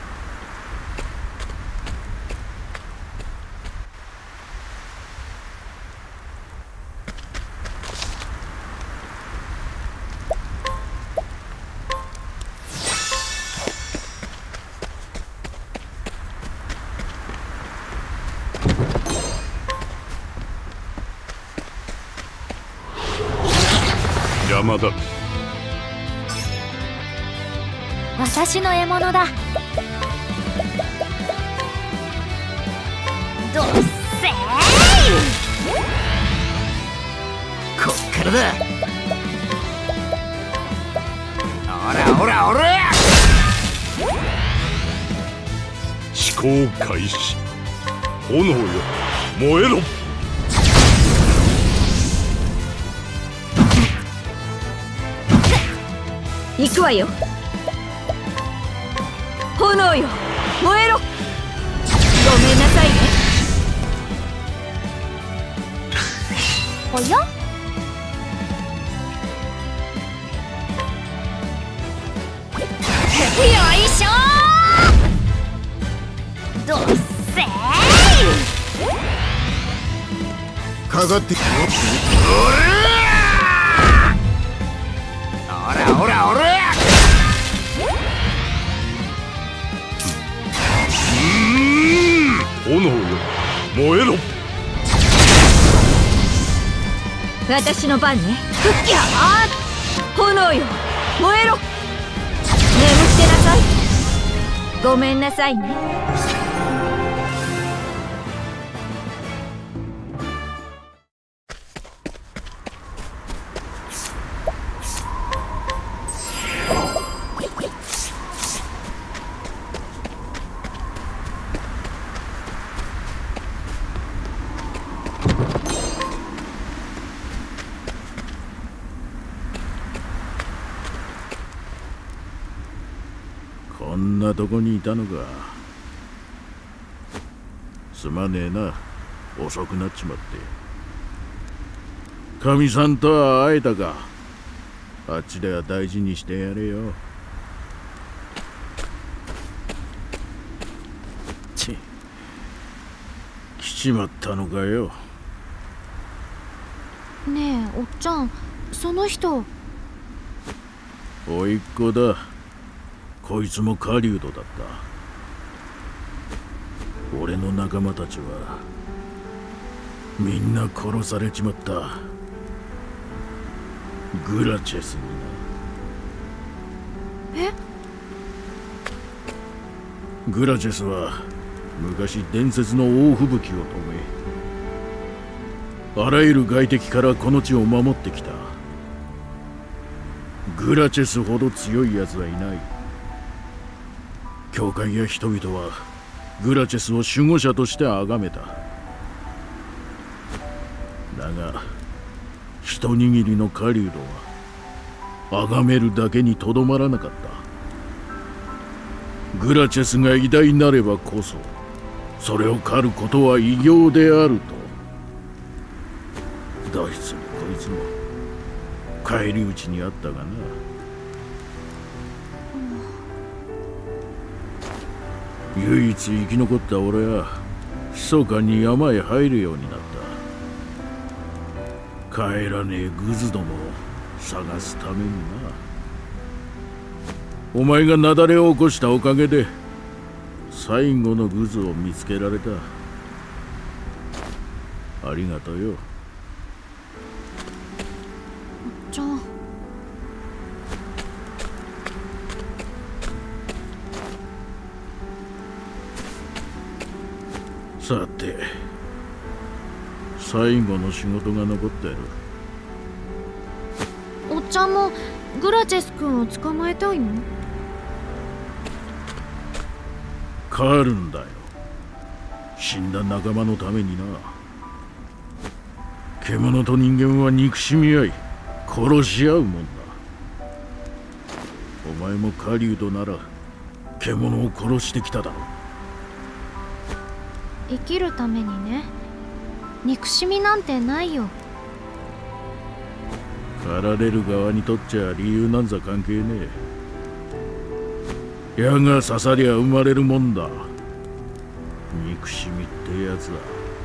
邪魔だ。 私の獲物だ。どっせー。 こっからだ。おらおらおら。 思考開始。炎よ、燃えろ。 行くわよ。炎よ、燃えろ。ごめんなさいね。 おや、 かかってきろ。おらおらおら。 炎よ燃えろ。 私の番ね。ふっきゃあー炎よ燃えろ。眠ってなさい。ごめんなさいね。 こんなとこにいたのか。すまねえな、遅くなっちまって。かみさんとは会えたか。あっちでは大事にしてやれよ。ち来ちまったのかよ。 ねえおっちゃん、その人。 甥っ子だ。こいつも狩人だった。俺の仲間たちはみんな殺されちまった。グラチェスにな。 え？ グラチェスは昔伝説の大吹雪を止め、あらゆる外敵からこの地を守ってきた。グラチェスほど強い奴はいない。教会や人々はグラチェスを守護者として崇めた。だが一握りの狩人は崇めるだけにとどまらなかった。グラチェスが偉大なればこそそれを狩ることは偉業であると。どいつもこいつも返り討ちにあったがな。唯一生き残った俺は密かに山へ入るようになった。帰らねえグズどもを探すためにな。お前が雪崩を起こしたおかげで最後のグズを見つけられた。ありがとうよ。 じゃあさて最後の仕事が残ってる。 おっちゃんもグラチェス君を捕まえたいの？ 帰るんだよ。死んだ仲間のためにな。獣と人間は憎しみ合い殺し合うもんだ。お前も狩人なら獣を殺してきただろう。 生きるためにね。憎しみなんてないよ。 狩られる側にとっちゃ理由なんざ関係ねえ。矢が刺さりゃ生まれるもんだ。憎しみってやつだ。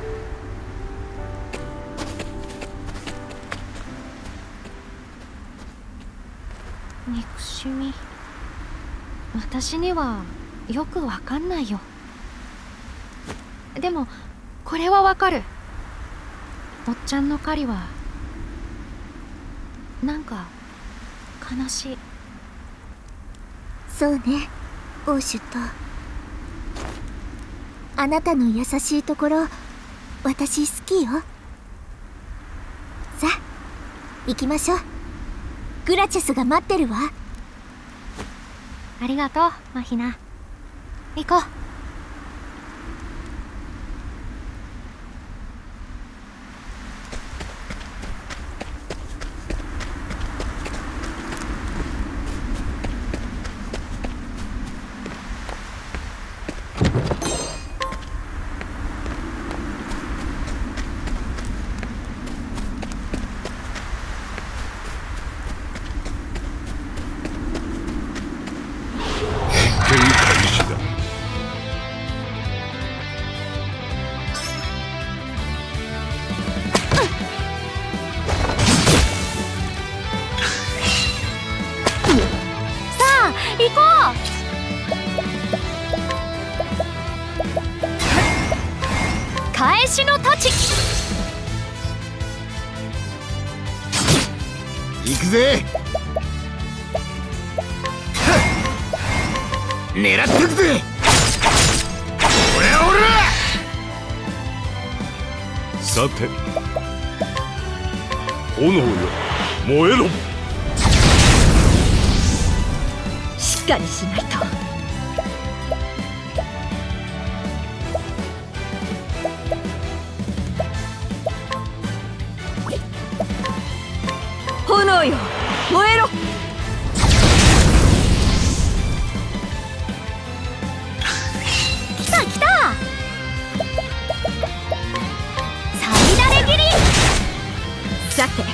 憎しみ、私にはよくわかんないよ。でもこれはわかる。おっちゃんの狩りはなんか悲しい。 そうね、オーシュット。あなたの優しいところ私好きよ。さあ行きましょう。グラチェスが待ってるわ。 ありがとうマヒナ。行こう。 私の太刀。 行くぜ。狙ってくぜ。俺は俺は。 さて、炎よ燃えろ。 しっかりしないと。炎よ燃えろ。 来た来た。さみだれ切り。 さて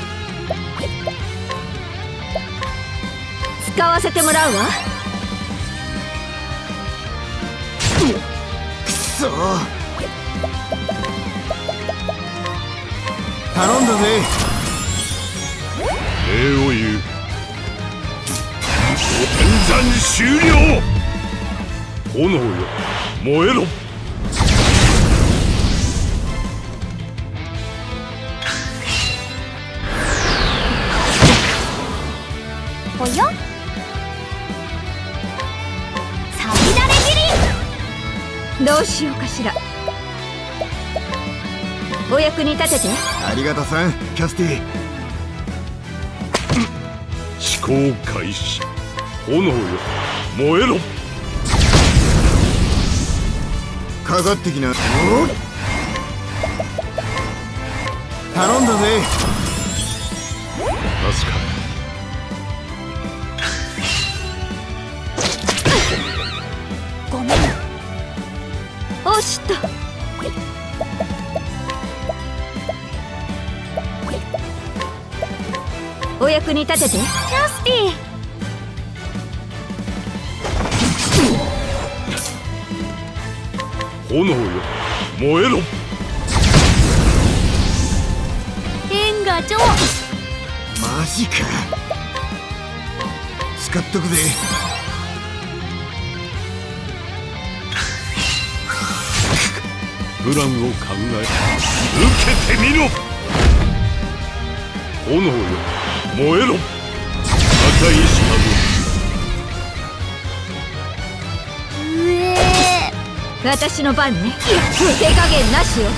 使わせてもらうわ。 くそー、頼んだぜ。 礼を言う。演算終了。炎よ燃えろ。 おや、さみだれ切り。 どうしようかしら。お役に立てて。 ありがとさんキャスティ。 思考開始。炎よ燃えろ。 かかってきな。頼んだぜ。 助かる。 ごめん。 おしっと。お役に立てて。 キャスティ。 炎よ燃えろ。 縁が上。 マジか。使っとくぜ。 プランを考え、受けてみろ。炎よ燃えろ。赤いうえ私の番ね。いや手加減なしよ。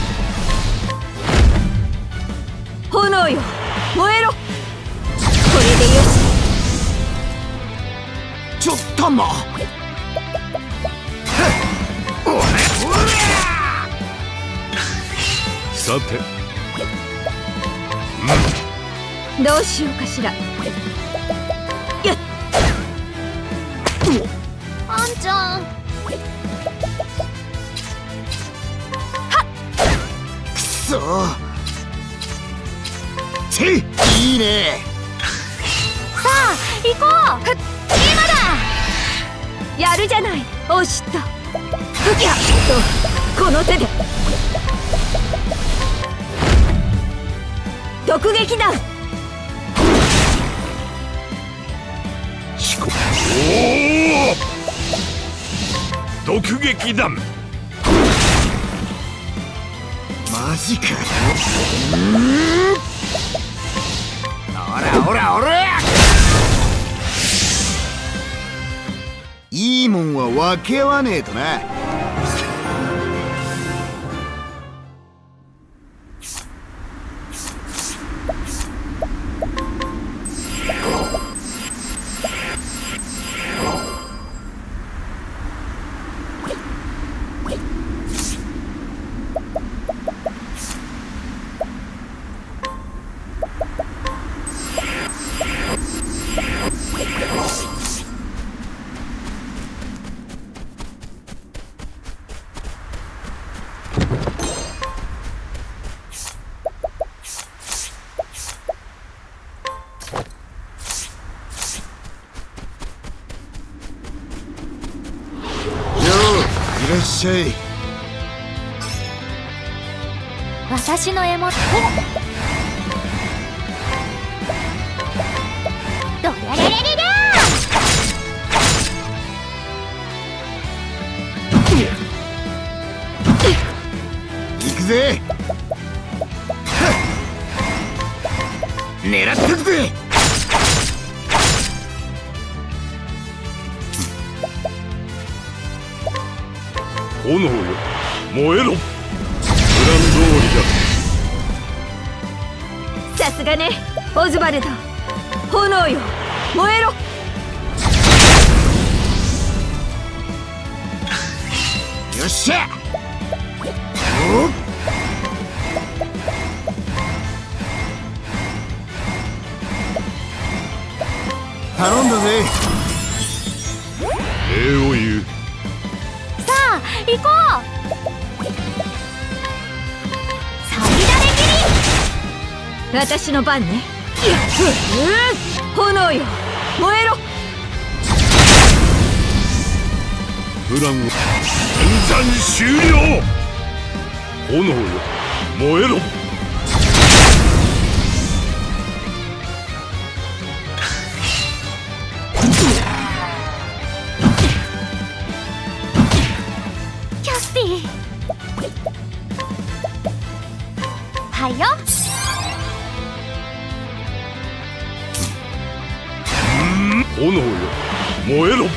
炎よ燃えろ。これでよし。 ちょっとま。 さて、 どうしようかしら。やっあんちゃん。 くそー。ていいね。 さあ行こう。今だ。 やるじゃない。おしっと。やっとこの手で。突撃だ。 おお突撃弾。 マジか。おらおらおら。いいもんは分け合わねえとな。いらっしゃい。 私の獲物。どりゃりゃりゃりゃりゃ。 行くぜ。 ぜ。狙ってくぜ。 炎よ燃えろ。プラン通りさすがねオズバルド。炎よ燃えろ。 よっしゃ。おっ、頼んだぜ。 礼を言う。 さあ行こう。さびだれ切り。 私の番ね。炎よ燃えろ。 プランを演算終了。炎よ燃えろ。 キャスティはいよ。 炎よ燃えろ。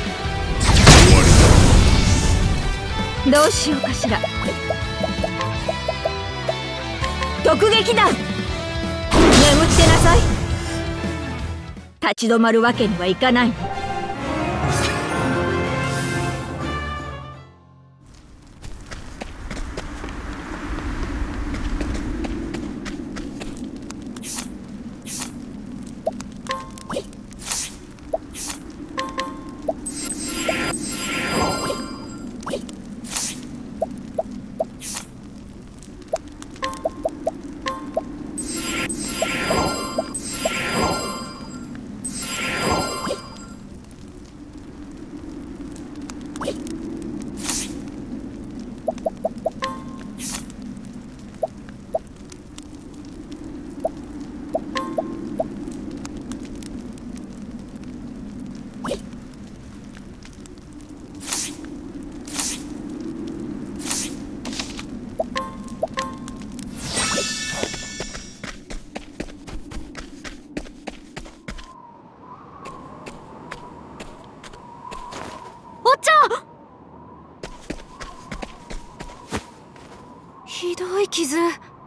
どうしようかしら。突撃だ。眠ってなさい。立ち止まるわけにはいかないの。 ひどい傷。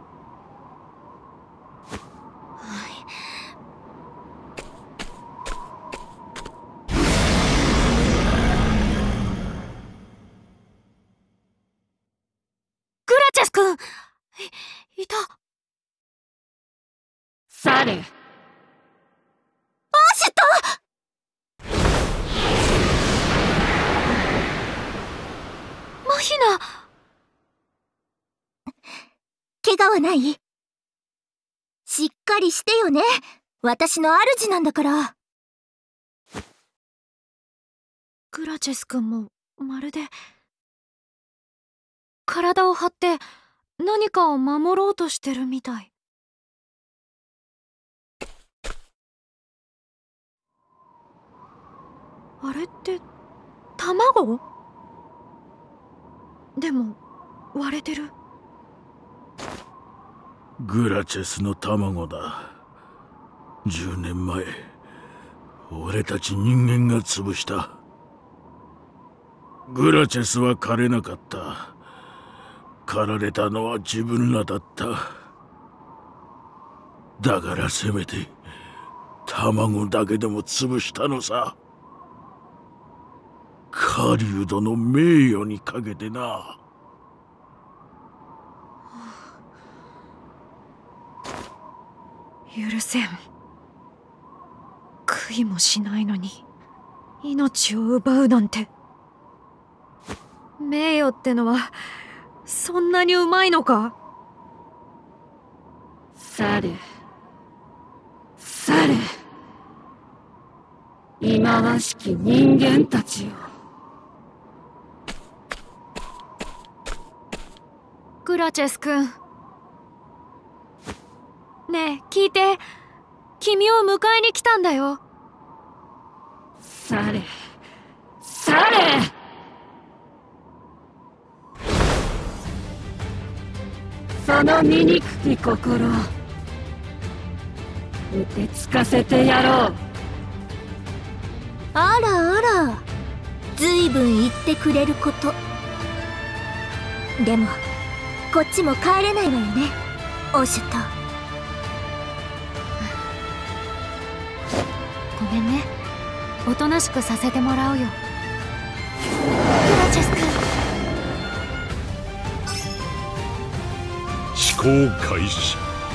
グラチェス君、い、いた。 され。 アシュト。 マヒナ。 怪我はない？しっかりしてよね。私の主なんだから。 グラチェス君もまるで体を張って何かを守ろうとしてるみたい。あれって卵？でも割れてる。 グラチェスの卵だ。じゅうねんまえ俺たち人間が潰した。グラチェスは枯れなかった。狩られたのは自分らだった。だからせめて卵だけでも潰したのさ。狩人の名誉にかけてな。 許せん。悔いもしないのに命を奪うなんて。名誉ってのはそんなにうまいのか。 されされ、忌まわしき人間たちよ。 グラチェス君、ねえ聞いて。君を迎えに来たんだよ。 されされその醜き心受けつかせてやろう。 あらあら、ずいぶん言ってくれること。でもこっちも帰れないわよね、オシュと。 ごめんね、おとなしくさせてもらうよ。グラチェス君、 思考開始。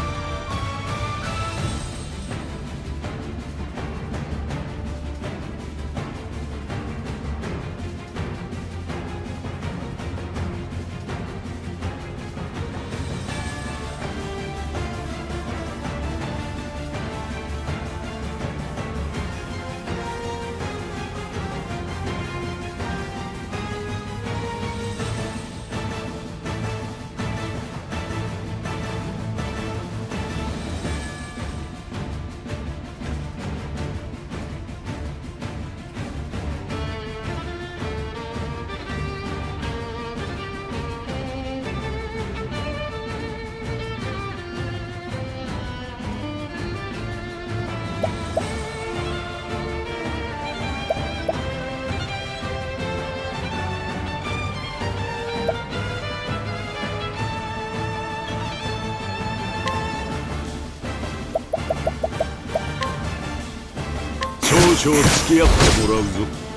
少々付き合ってもらうぞ。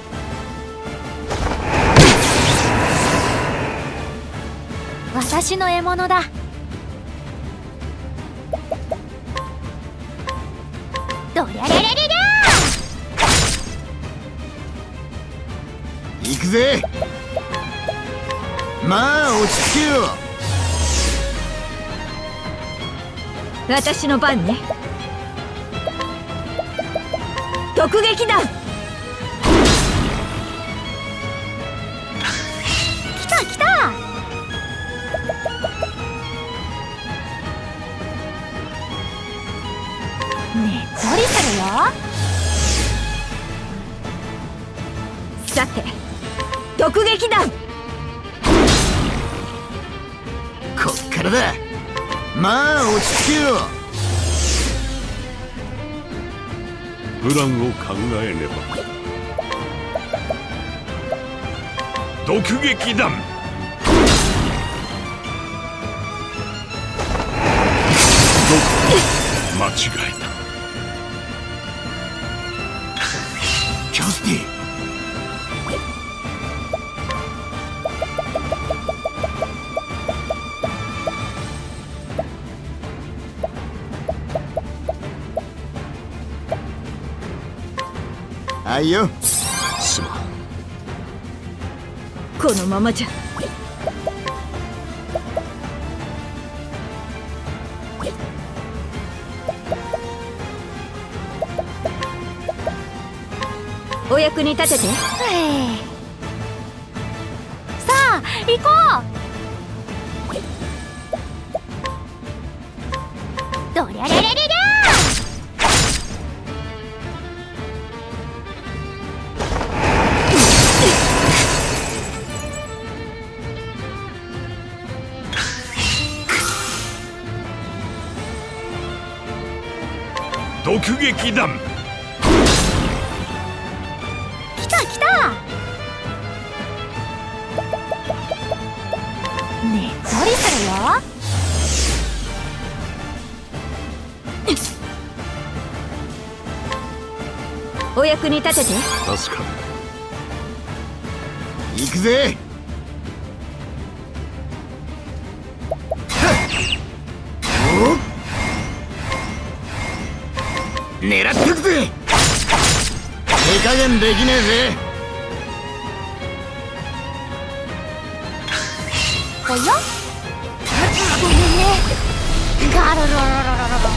私の獲物だ。どりゃりゃりゃりゃりゃ行くぜ。まあ落ち着けよ。 私の番ね。突撃だ。 来た来た。ねっとりするよ。 さて突撃だ。 こっからだ。まあ落ち着けよ。 プランを考えねば。突撃弾。間違えた。 キャスティ。あいよ。 すまん。 このままじゃ。お役に立てて。 さあ行こう。どりゃりゃりゃりゃりゃ。 突撃弾。 来た来た。ねっとりするよ。 お役に立てて。 助かる。 行くぜ。狙ってくぜ。手加減できねえぜ。 おや、ごめんね。ガロロロロロロロ。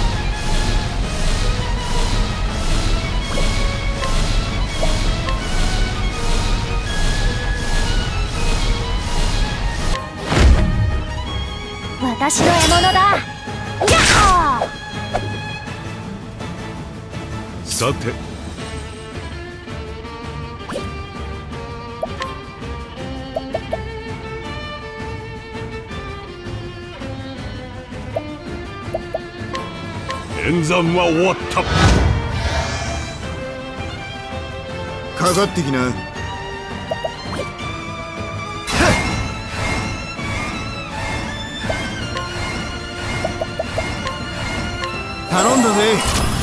私の獲物だ。やっほー。 さて演算は終わった。 かかってきな。頼んだぜ。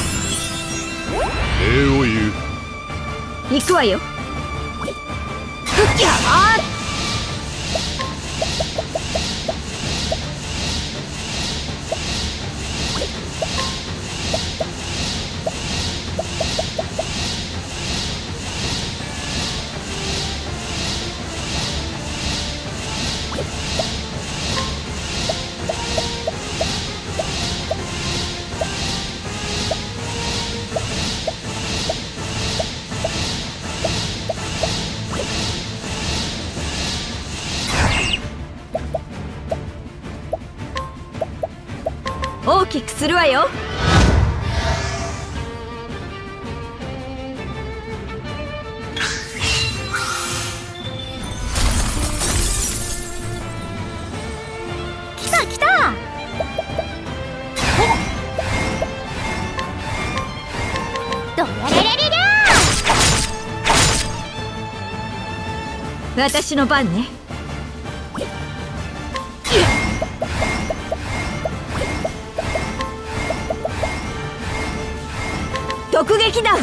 礼を言う。 行くわよ。ふっきゃあー。大きくするわよ。 来た来た。どやれれれりゃ。 私の番ね。突撃だ。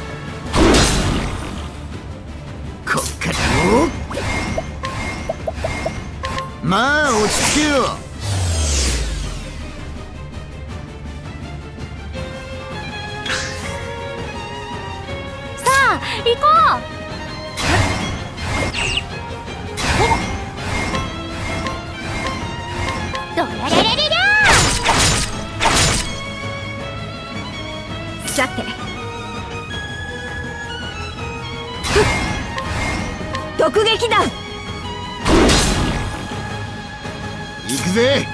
こっからよ。まあ落ち着けよ。 さあ行こう。どやれれれりゃ。 さて突撃だ。 行くぜ。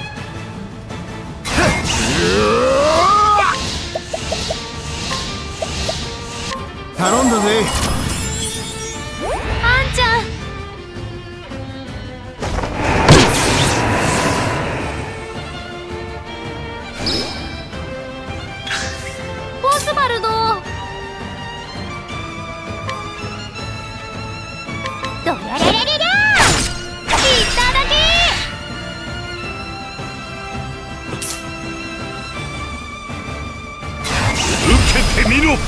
頼んだぜ。 あんちゃん。オスバルド。どやれれれりゃ。いただき。 受けてみろ。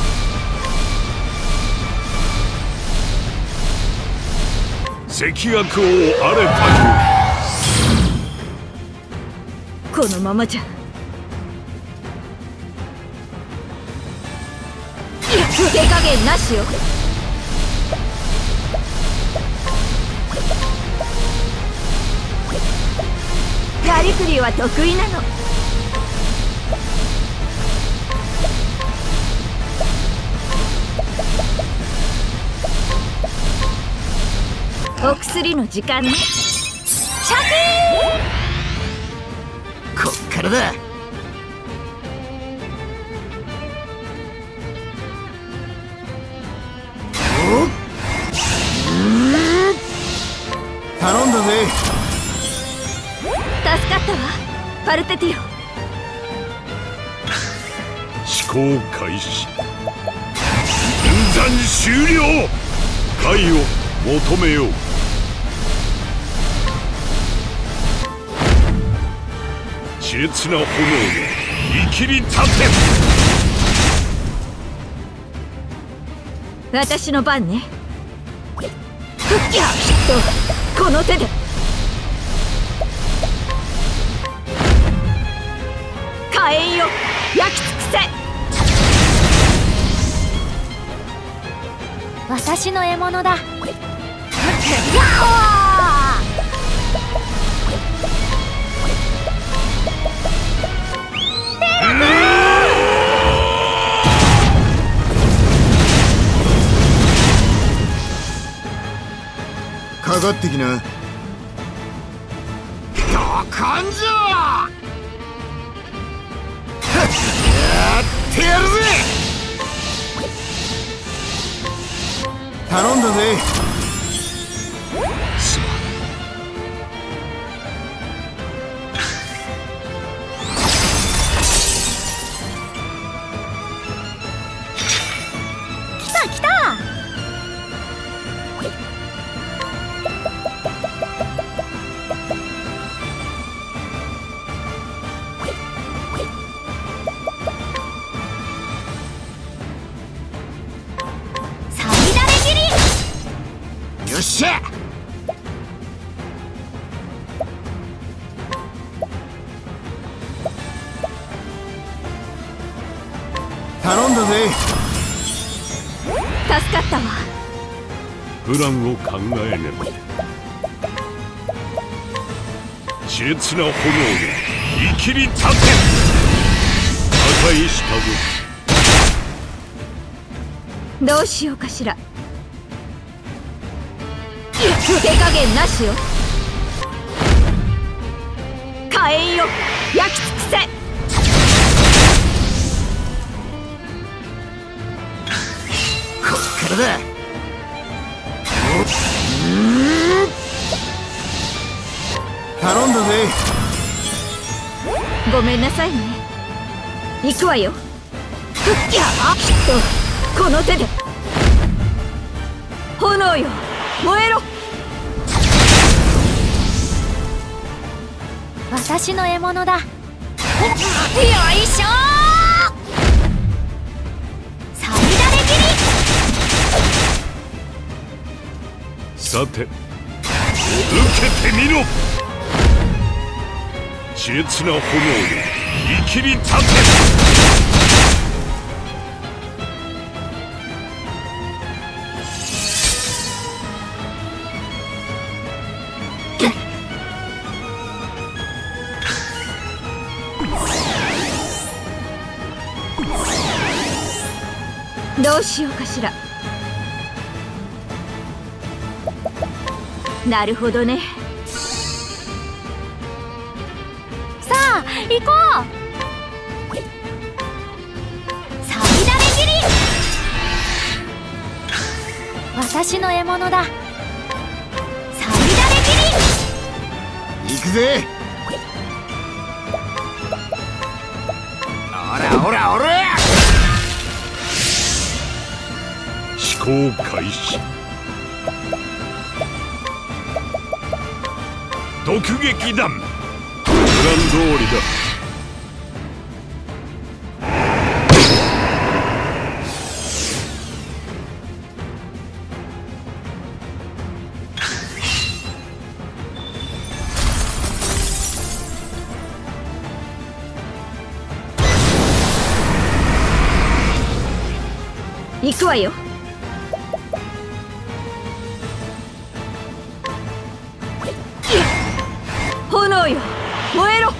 赤悪王アレパこのままじゃ手加減なしよ。やりくりは得意なの。お薬の時間ね。 シャキこっからだ。おっ、頼んだぜ。 助かったわパルテティオ。 思考開始。演算終了。解を求めよう。熾烈な炎よ、生きり立て。 私の番ね。ふっきゃきっとこの手で。火炎よ焼き尽くせ。 私の獲物だ。 かかってきな。どかんじゃ。やってやるぜ。頼んだぜ。 すまん。 しゃ。頼んだぜ。 助かったわ。 プランを考えねば。熾烈な炎が生きり立て。破壊したぞ。 どうしようかしら。手加減なしよ。火炎よ、焼き尽くせ。 こっからだ。頼んだぜ。 ごめんなさいね。行くわよ。ふっきゃー、きっとこの手で。炎よ、燃えろ。 私の獲物だ。よいしょー。さりだれ切り。 さて受けてみろ。熾烈な炎が生きり立て。 どうしようかしら。なるほどね。 さあ行こう。さりだれ切り。私の獲物だ。さりだれ切り。 行くぜ。おらおらおら。 飛行開始。突撃弾。プラン通りだ。 行くわよ。炎よ、燃えろ。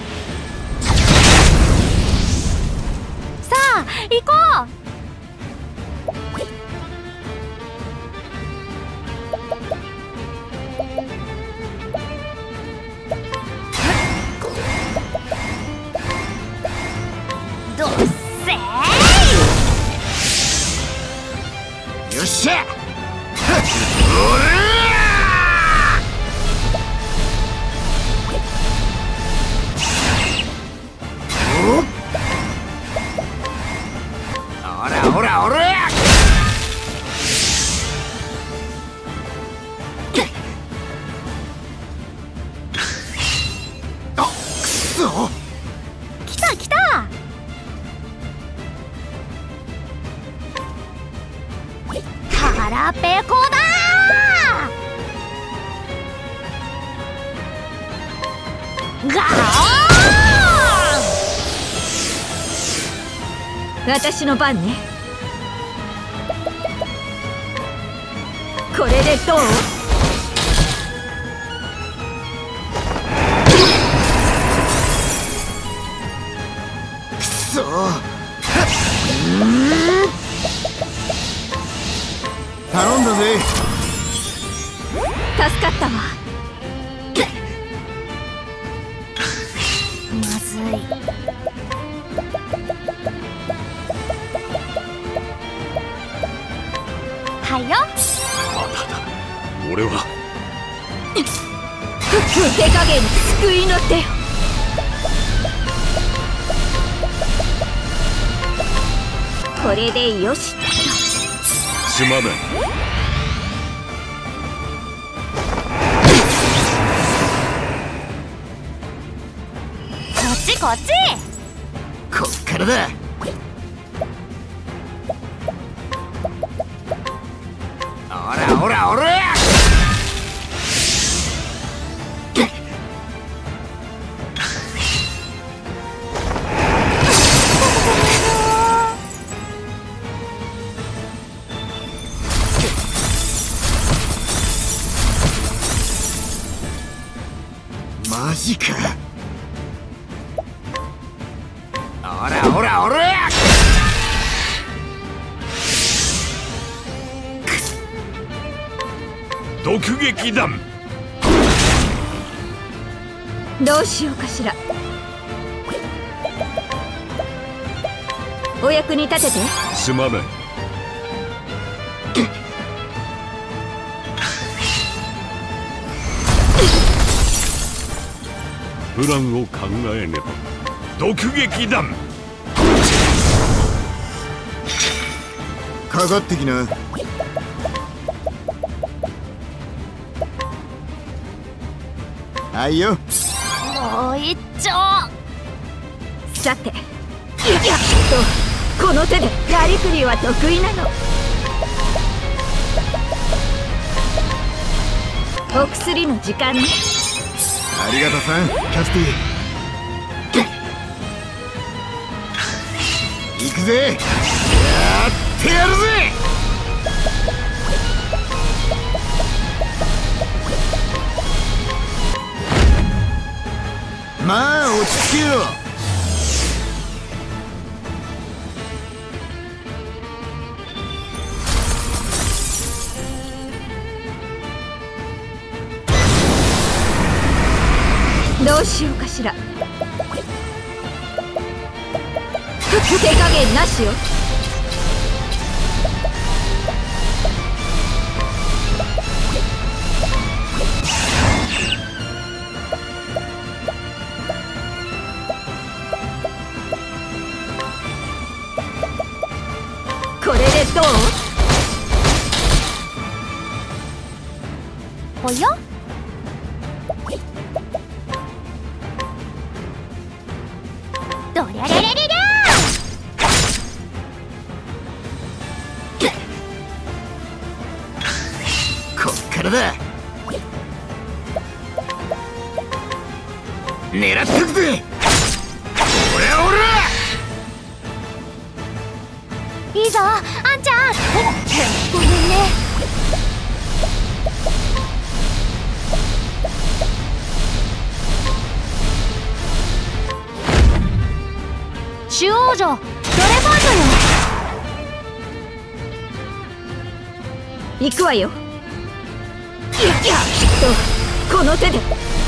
さあ行こう。どっせー。 よっしゃ。おらおらおら。あっ、くそ。 来た来た。腹ペコだー。ガオー。 私の番ね。これでどう？ くそ。頼んだぜ。 助かったわ。 まずい。はいよ。 まだだ。俺は手加減救いの手よ。これでよし。 すまない。 こっちこっち。 こっからだ。おらおらおら。 ジか。おらおらおら。 毒撃弾。 どうしようかしら。お役に立てて。 すまない。プランを考えねば。毒撃弾。 かかってきな。あいよ。 もう一丁。 さて、いやっとこの手で。やりくりは得意なの。お薬の時間ね。 ありがとさん、キャスティ。行くぜ。やってやるぜ。まあ落ち着けよ。 どうしようかしら。手加減なしよ。これでどう？ おや？どりゃりゃりゃりゃりゃ。 こっからだ。狙ってくぜ。おらおら。 いいぞ、あんちゃん。ごめんね。主王女、ドレファントよ。 行くわよ。いや、きっとこの手で。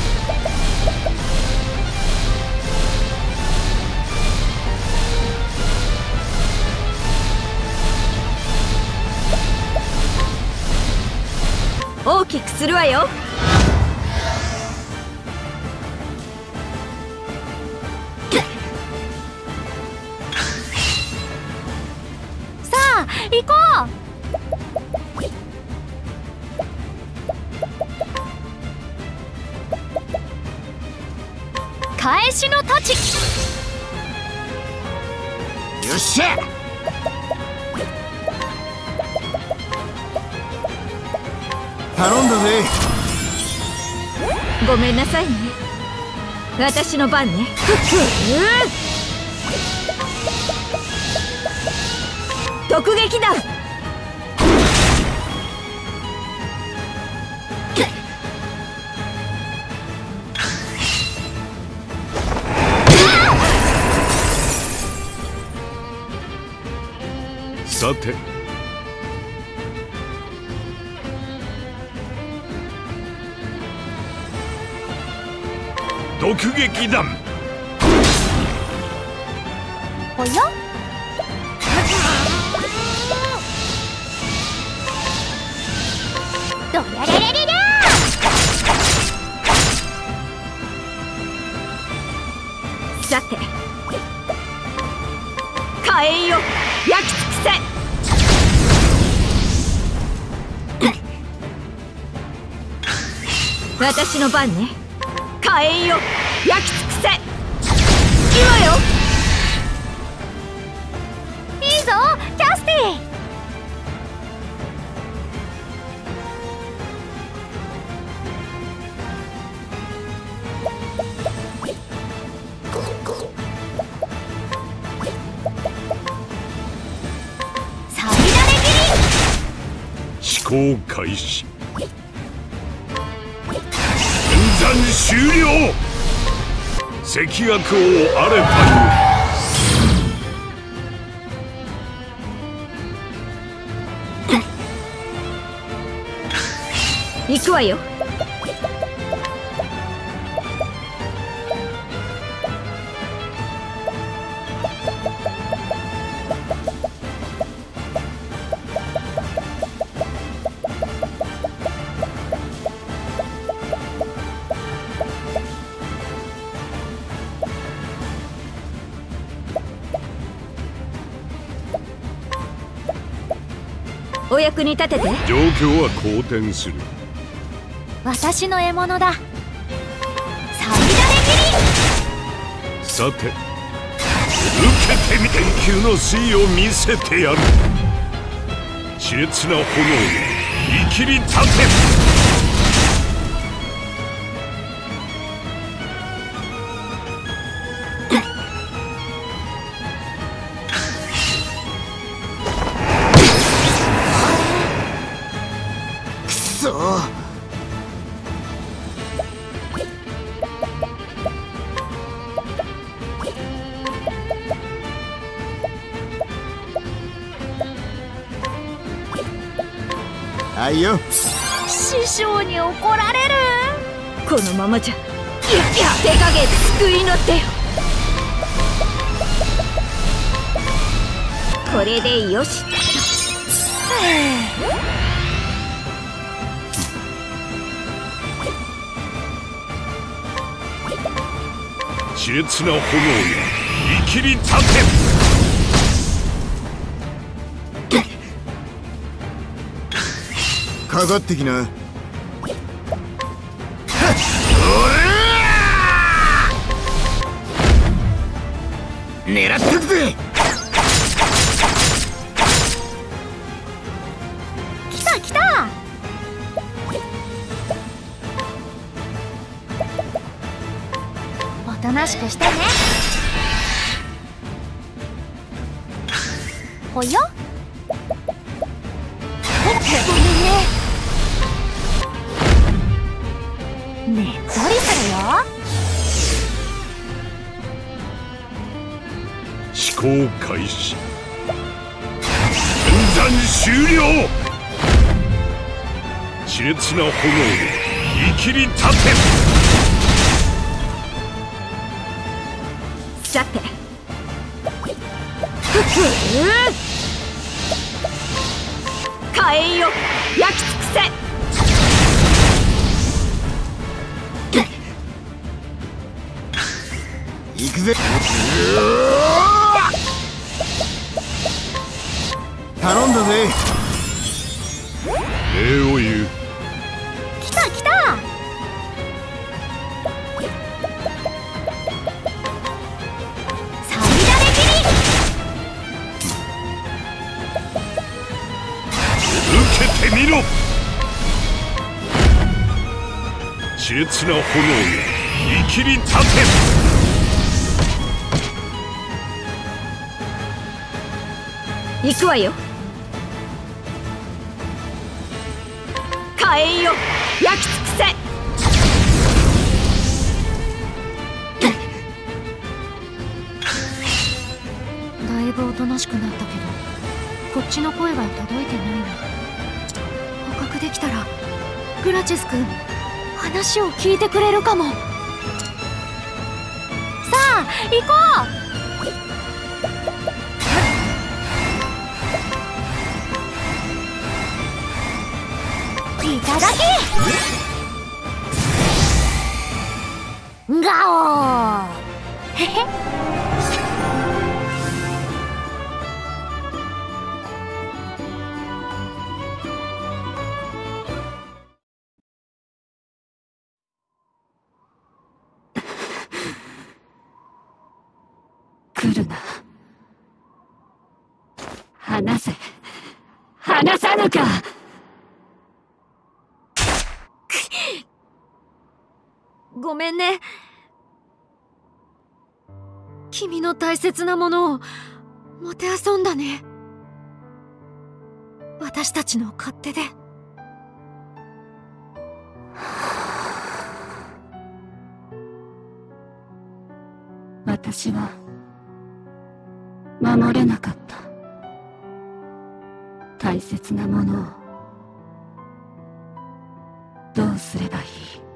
大きくするわよ。 さあ行こう。返しの太刀。 よっしゃ。頼んだぜ。 ごめんなさいね。私の番ね。突撃だ。 さて、毒撃弾。 おや？どりゃりゃりゃりゃりゃ。 さて、火炎よ、焼き尽くせ。私の番ね。火炎よ、焼き尽くせ。今よ。 いいぞ、キャスティ。さびられ飛行開始。演算終了。 赤悪王アレタに行くわよ。お役に立てて。 状況は好転する。 私の獲物だ。さみだれ切り。 さて受けてみ、研究の粋を見せてやる。熾烈な炎よ、生きり立て。 あいよ。 師匠に怒られる。 このままじゃ、いやいや手加減救いの手よ。これでよし。 熾烈な炎よ、生きり立て。 かかってきな。狙ってくぜ。 来た来た。おとなしくしてね。ほよ。ごめんね。ねっとりするよ。 思考開始。分断終了。熾烈な炎よ、生きり立て。 さて、火炎よ、焼き尽くせ。 行くぜ。頼んだぜ。 礼を言う。 来た来た。さみだれ切り。 受けてみろ。熾烈な炎よ、生きり立て。 行くわよ。火炎よ、焼き尽くせ。 だいぶおとなしくなったけど、こっちの声は届いてないな。捕獲できたらグラチェス君話を聞いてくれるかも。さあ行こう。いただき。ガオー。へへ。 来るな。話せ。話さぬか。 ごめんね。君の大切なものをもてあそんだね。私たちの勝手で。 私は守れなかった。大切なものをどうすればいい、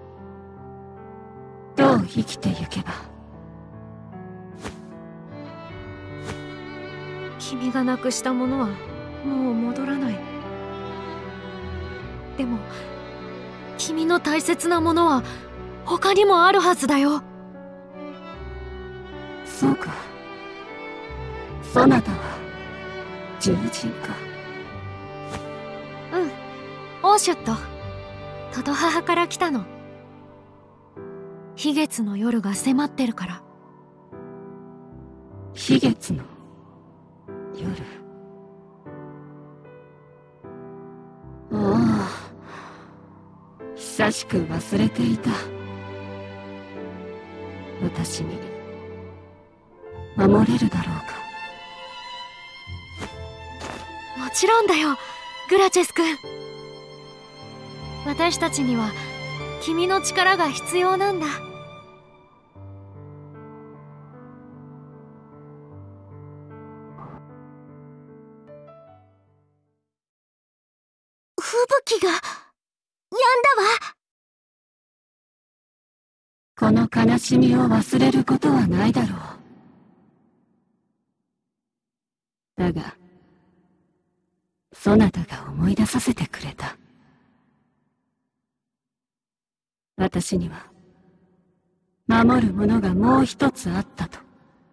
どう生きてゆけば。 君がなくしたものはもう戻らない。でも君の大切なものは他にもあるはずだよ。 そうか、そなたは獣人か。 うん、オーシュット、トド母から来たの。悲月の夜が迫ってるから。 悲月の夜。ああ、久しく忘れていた。私に守れるだろうか。 もちろんだよ、グラチェス君。私たちには君の力が必要なんだ。 吹雪が止んだわ。 この悲しみを忘れることはないだろう。だがそなたが思い出させてくれた。私には守るものがもう一つあったと。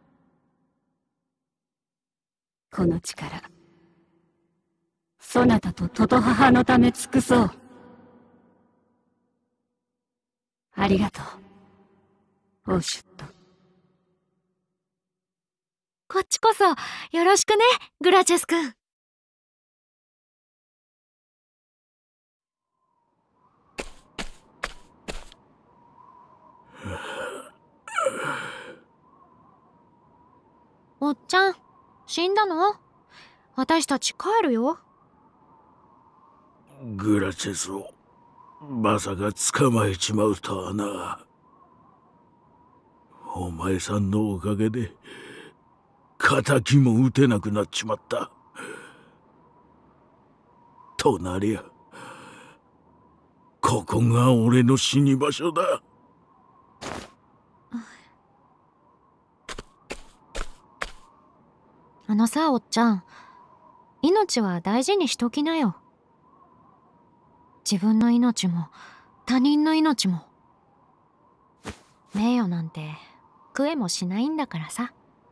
この力、そなたとトト母のため尽くそう。ありがとう、オーシュット。 こっちこそよろしくね、グラチェス君。おっちゃん、死んだの？私たち帰るよ。 グラチェスをまさか捕まえちまうとはな。お前さんのおかげで敵も撃てなくなっちまった。となりゃここが俺の死に場所だ。 あのさ、おっちゃん、命は大事にしときなよ。自分の命も他人の命も。名誉なんて食えもしないんだからさ。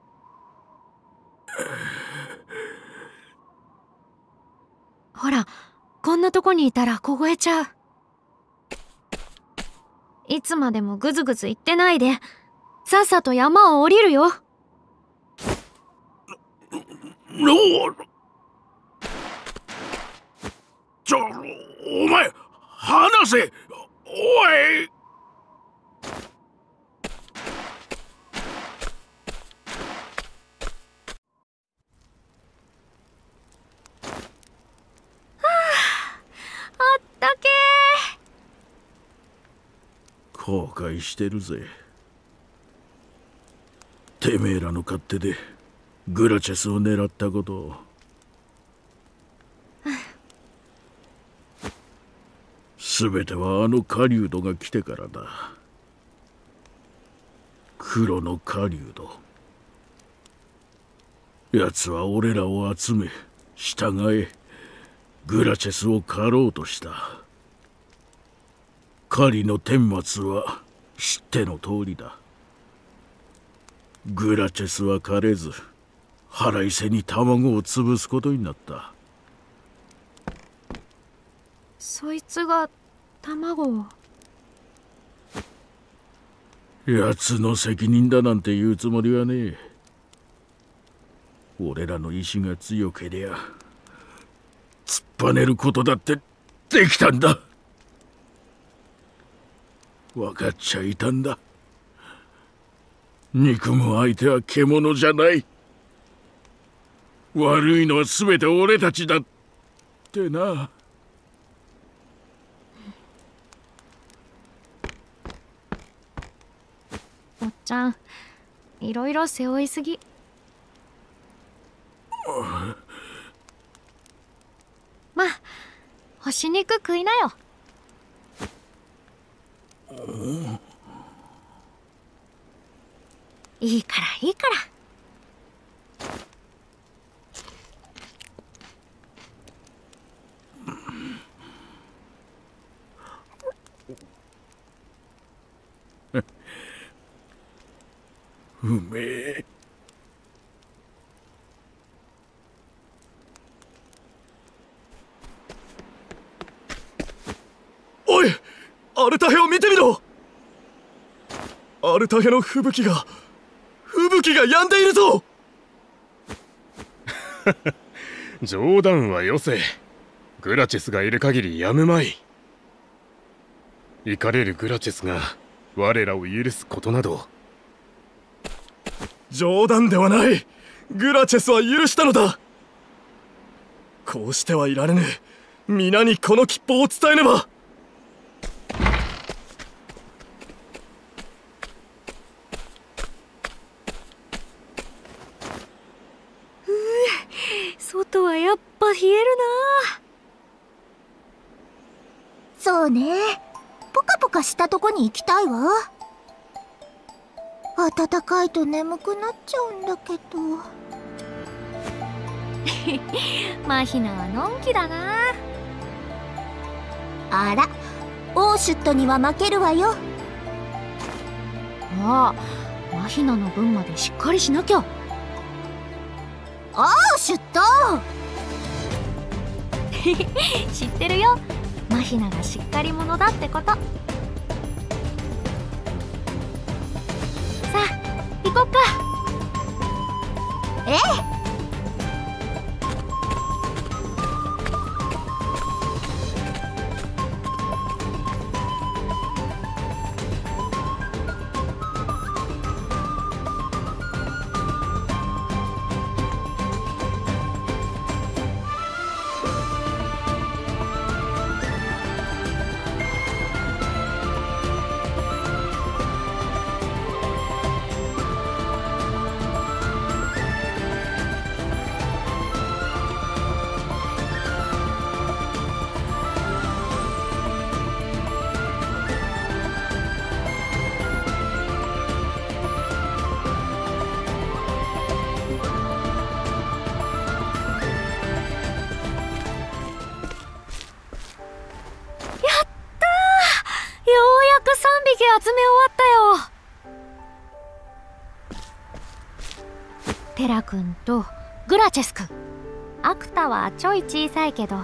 ほら、こんなとこにいたら凍えちゃう。いつまでもぐずぐず言ってないで、さっさと山を降りるよ。 ローちょ、お前離せ。おい。後悔してるぜ。てめえらの勝手でグラチェスを狙ったことを。全てはあの狩人が来てからだ。黒の狩人。奴は俺らを集め従えグラチェスを狩ろうとした。狩りの顛末は知っての通りだ。グラチェスは狩れず腹いせに卵を潰すことになった。 そいつが卵を。 奴の責任だなんて言うつもりはねえ。俺らの意志が強けりゃ突っぱねることだってできたんだ。分かっちゃいたんだ。憎む相手は獣じゃない。悪いのは全て俺たちだってな。 おっちゃん、 いろいろ背負いすぎ。まあ干し肉食いなよ。いいからいいから。 うめえ。おい、アルタヘを見てみろ。アルタヘの吹雪が吹雪が止んでいるぞ。 冗談はよせ。グラチェスがいる限りやむまい。怒れるグラチェスが我らを許すことなど。 冗談ではない。グラチェスは許したのだ。こうしてはいられぬ。皆にこの吉報を伝えねば。 外はやっぱ冷えるな。 そうね。ポカポカしたとこに行きたいわ。暖かいと眠くなっちゃうんだけど。 マヒナはのんきだな。 あら、オーシュットには負けるわよ。 ああ、マヒナの分までしっかりしなきゃ。 オーシュット知ってるよ。マヒナがしっかり者だってこと。さあ行こっか。 ええ。 集め終わったよ。テラ君とグラチェス君。アクタはちょい小さいけど、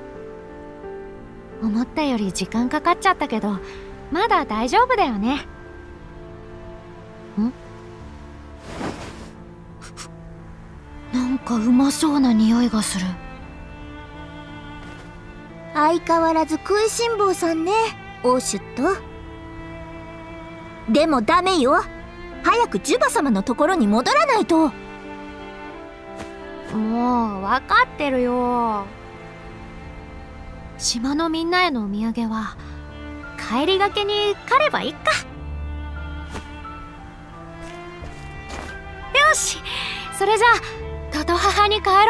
思ったより時間かかっちゃったけどまだ大丈夫だよね。ん？なんかうまそうな匂いがする。 相変わらず食いしん坊さんね、オーシュット。でもダメよ。早くジュバ様のところに戻らないと。 もう分かってるよ。島のみんなへのお土産は帰りがけに狩ればいいか。よし、それじゃあトト母に帰ろう。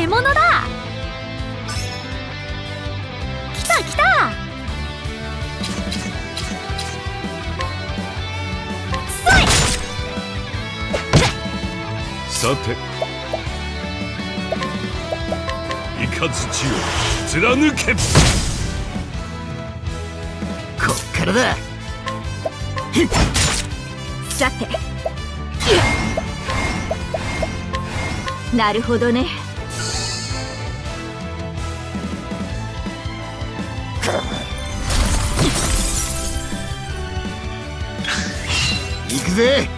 獲物だ。来た来た。そい。 さて雷を貫け。 こっからだ。 さてなるほどね。 行くぜ。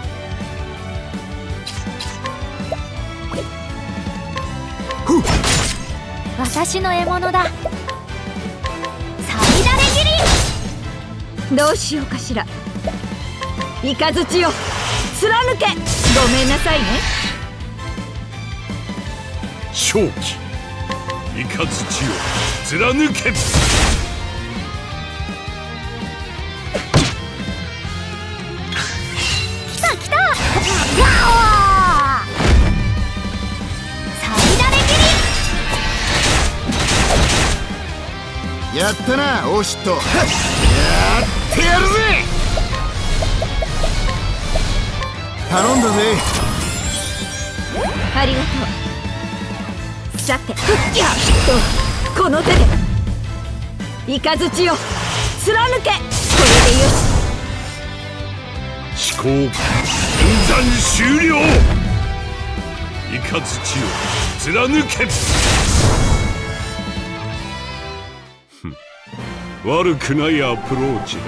私の獲物だ。さびられ切り。 どうしようかしら。雷よ貫け。ごめんなさいね。 正気雷を貫け。 来た来た。さびられ切り。やったなオシット。やってやるぜ。頼んだぜ。 ありがとう。さてやっとこの手で雷よ貫け。これでよし。思考分断終了。雷を貫け。悪くないアプローチだ。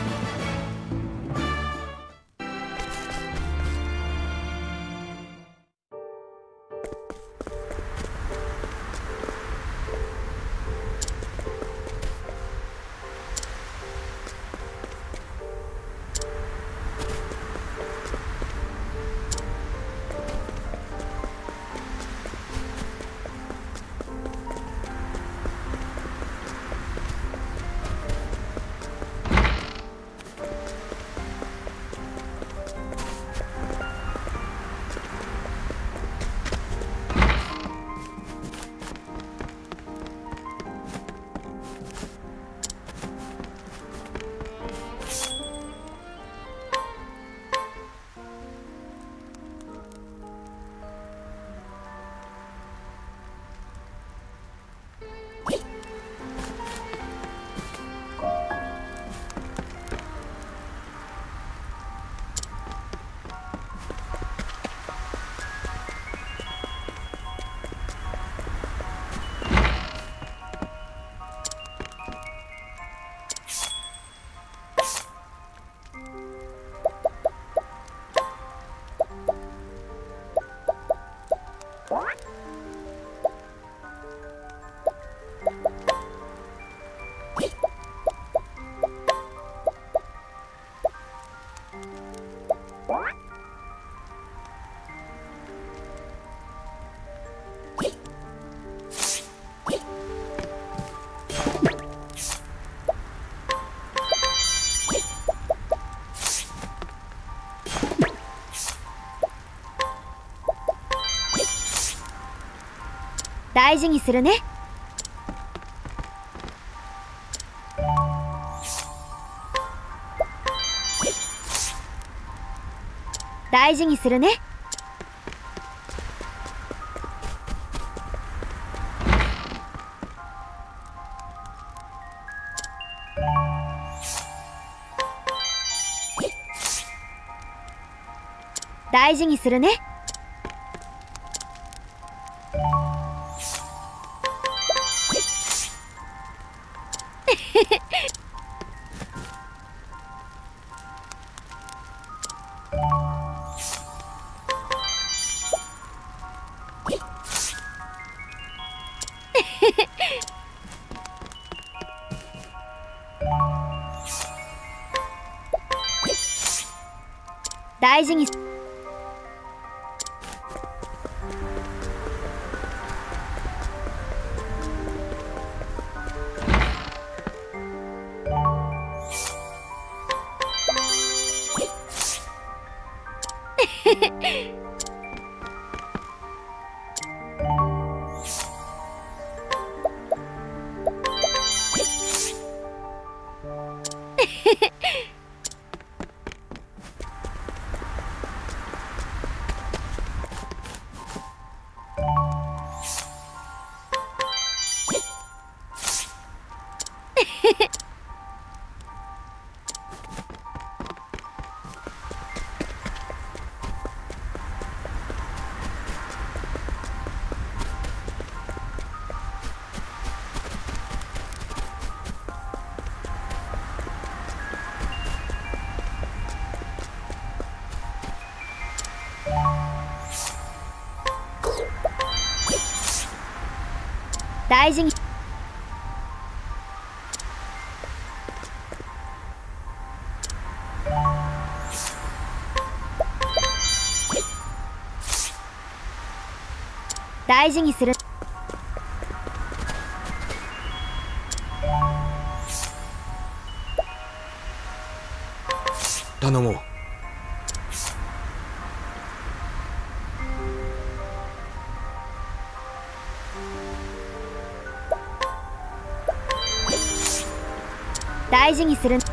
大事にするね。大事にするね。大事にするね。大事に。 大事に。大事にする。 頼もう。 大事にする。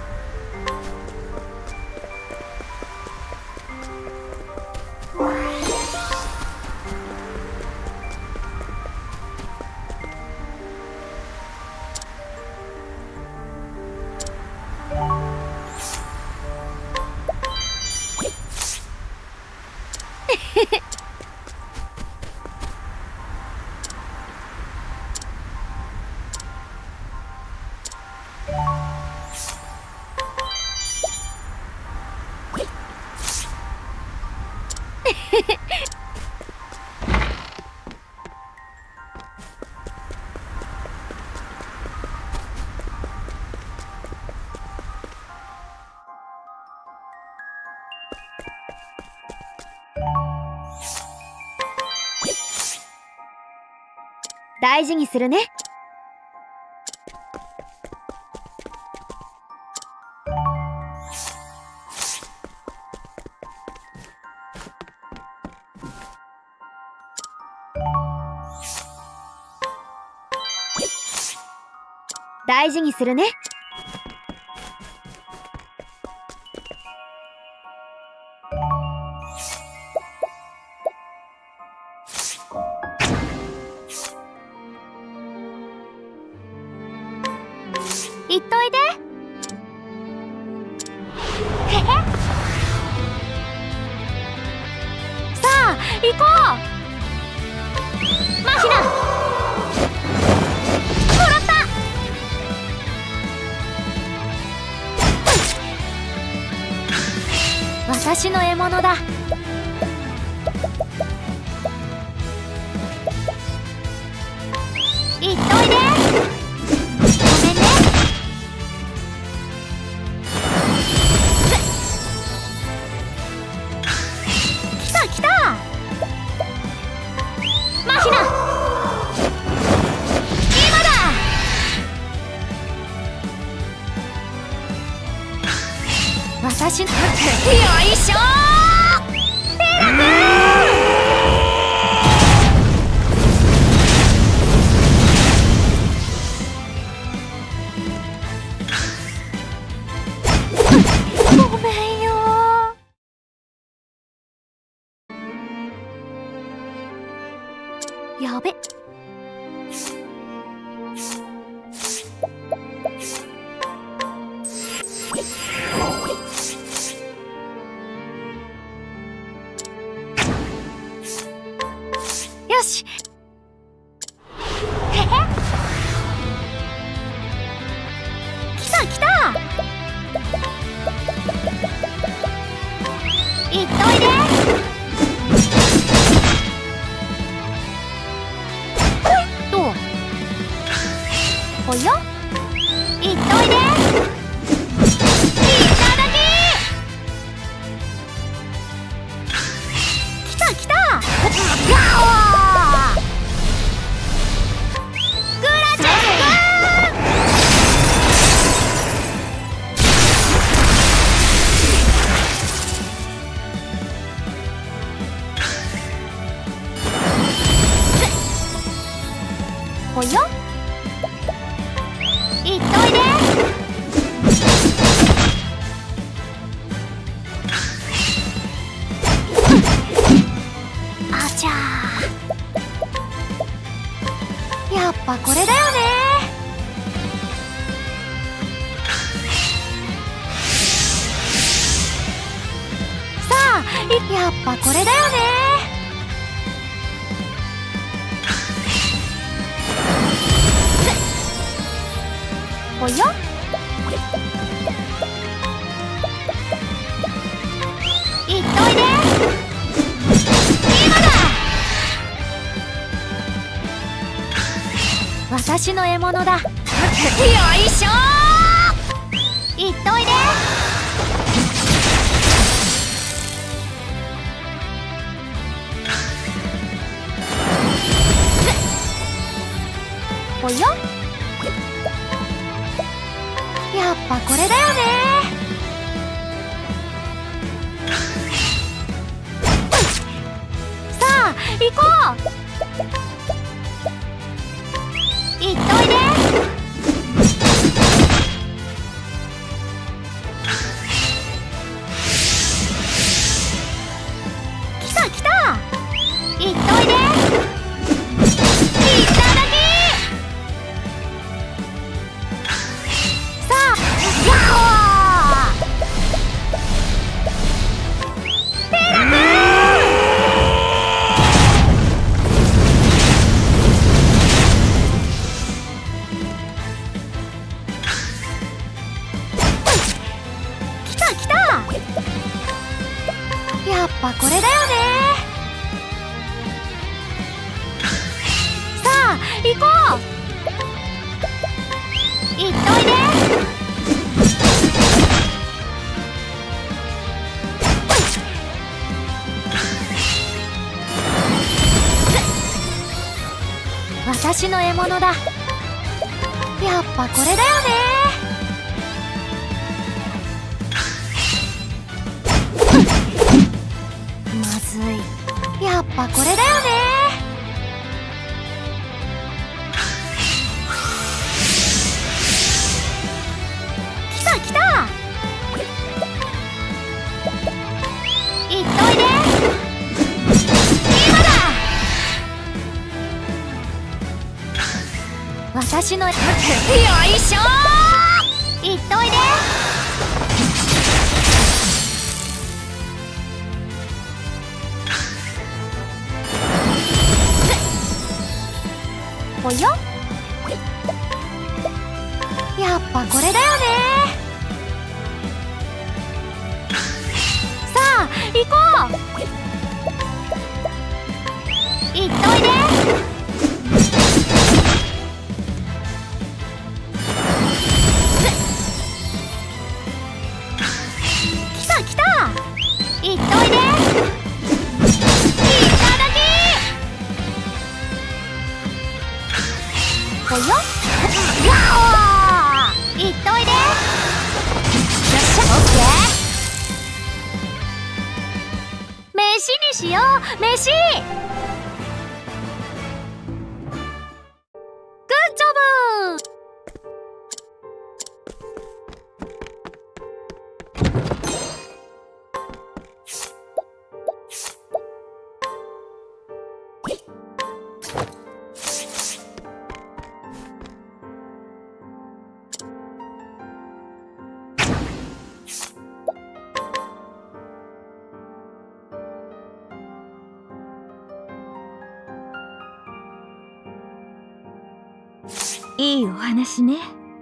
大事にするね。大事にするね。行っといで。へへ。さあ行こう。マヒナ。もらった。私の獲物だ。行っといで。私のよいしょー。ごめんよー。やべ。よし。へへ。来た来た。行っといで。ほいっと。ほいよ。行っといで。いただき。来た来た。ガオ。ほいよ。行っといで。あちゃー。やっぱこれだよね。さあ、やっぱこれだよね。ほいよ。行っといで。今だ。 私の獲物だ。よいしょー。いっといで。おや、やっぱこれだよね。さあ行こう。いっといで。来た来た。いっといで。いっただき。さあやっほー。ペルペやっぱこれだよね。さあ行こう。いっといで。私の獲物だ。やっぱこれだよね。やっぱこれだよね。来た来た。いっといで。今だ。私のよいしょー。いっといで。おや、やっぱこれだよね。さあ行こう。いっといで。来た来た。いっといで。およっ、いっといで。よっしゃ、オッケー。飯にしよう、飯。グッジョブ。 いいお話ね。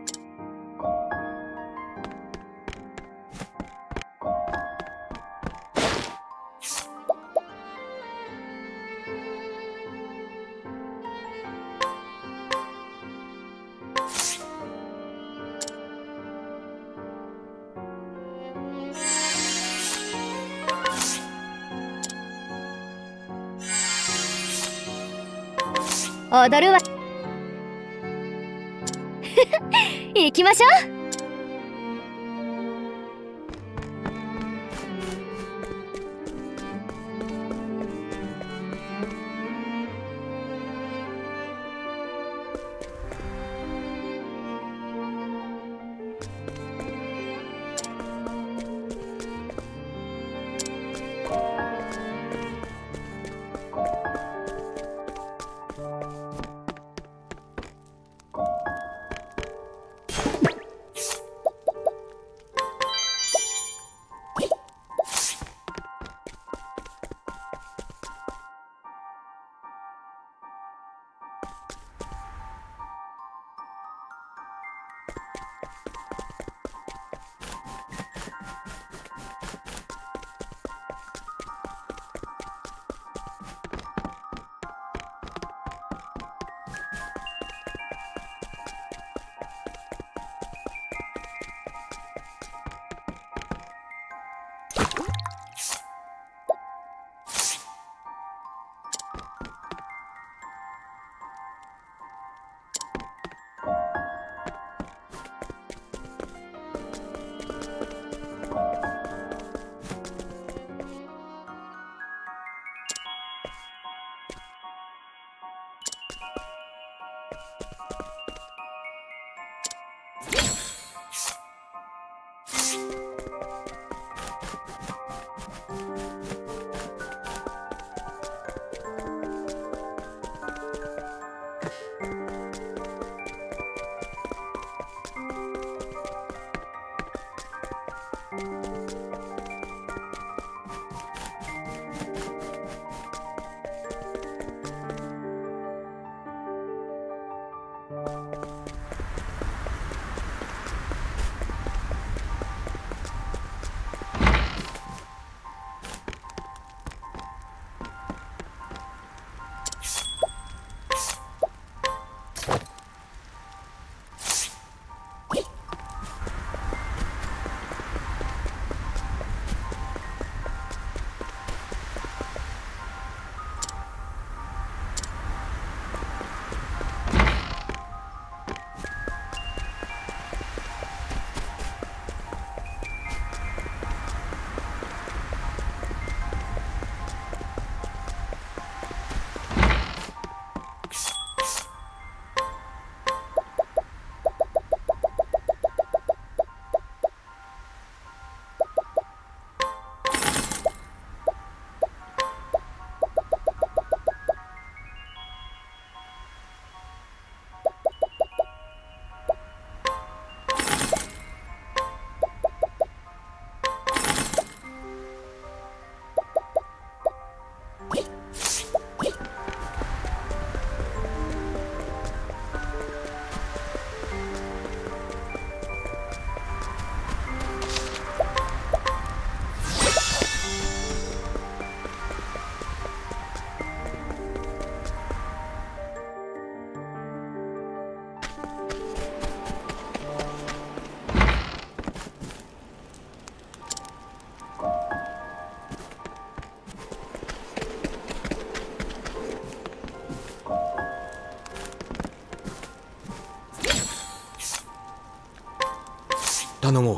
踊るわ。行きましょう。 頼もう。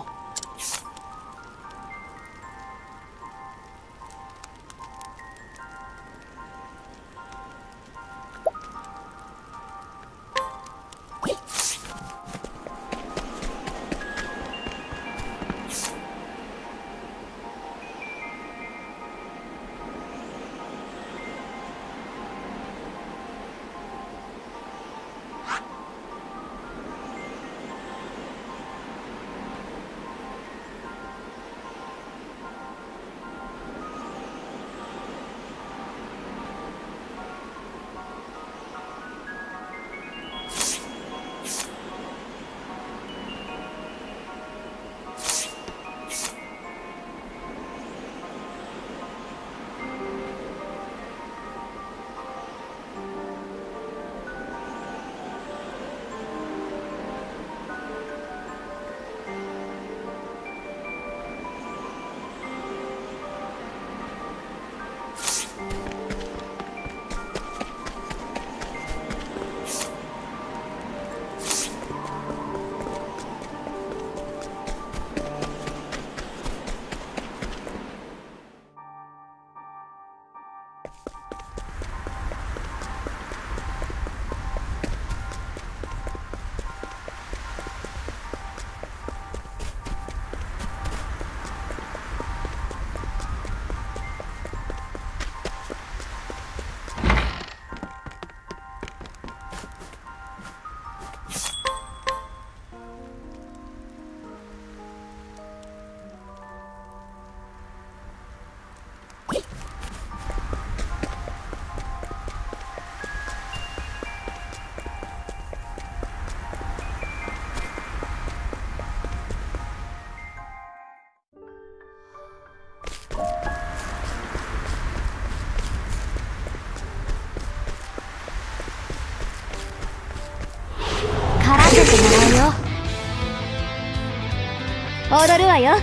踊るわよ。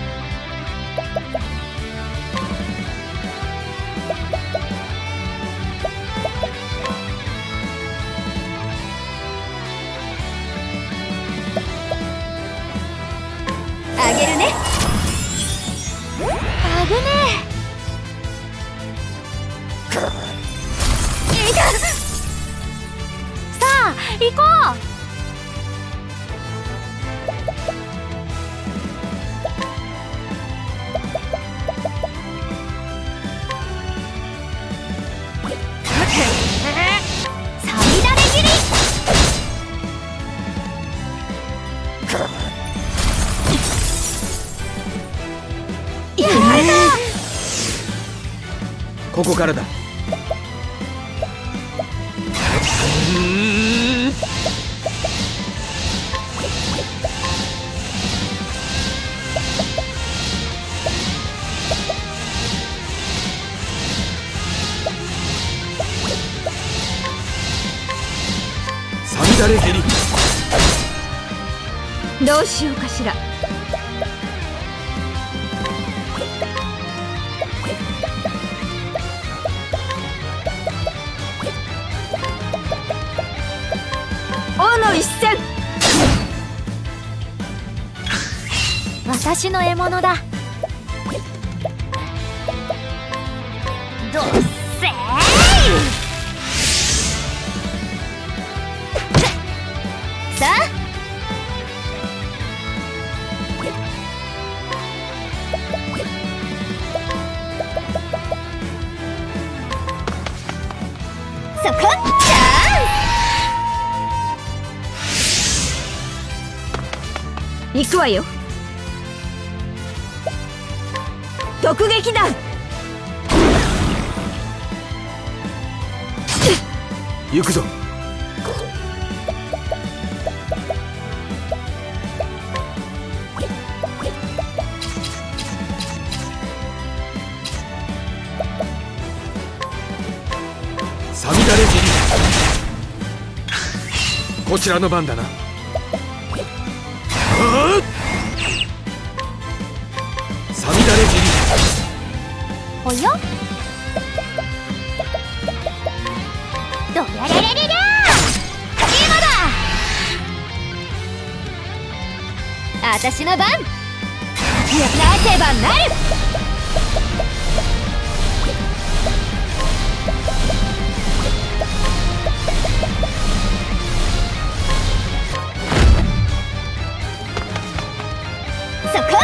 あげるね。あぶねえ。いた。さあ行こう。 ここからだ。 さみだれ蹴り。 どうしようかしら。王の一戦。 私の獲物だ。どっせーさあそこじゃー行くわよ。突撃だ。 行くぞ。さみだれ蹴り。こちらの番だな。さみだれ蹴り。 おやどやらららら今だ。私の番。なせばなる。そこ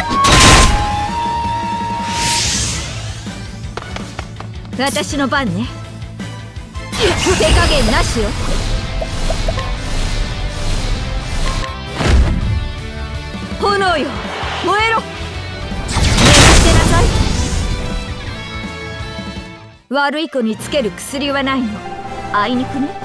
私の番ね。手加減なしよ。炎よ燃えろ。眠ってなさい。悪い子につける薬はないの。あいにくね。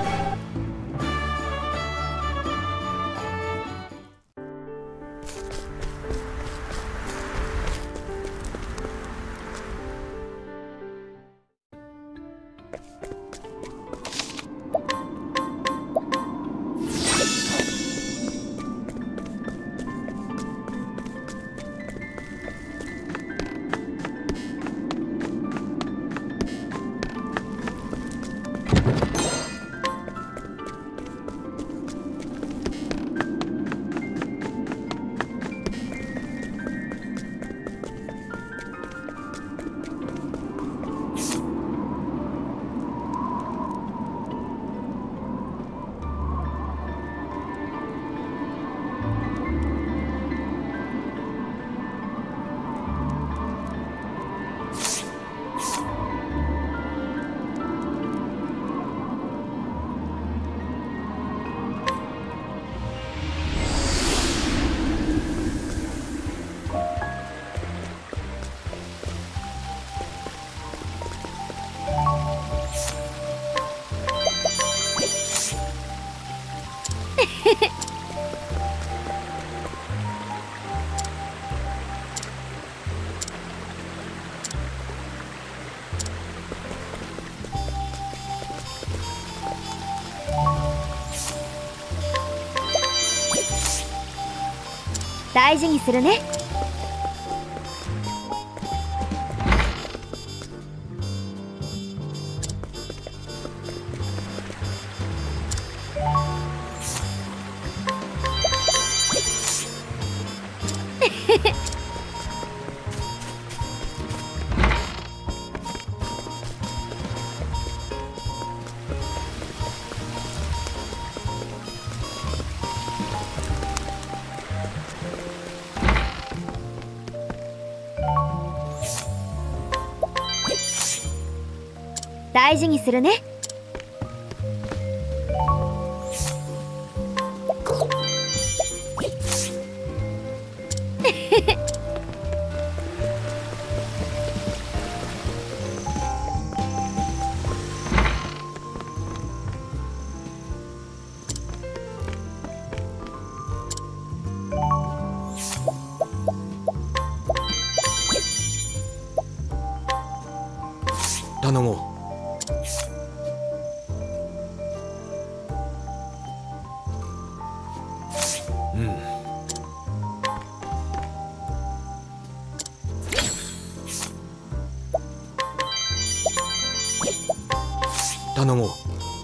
大事にするね。大事にするね。 頼もう。頼もう。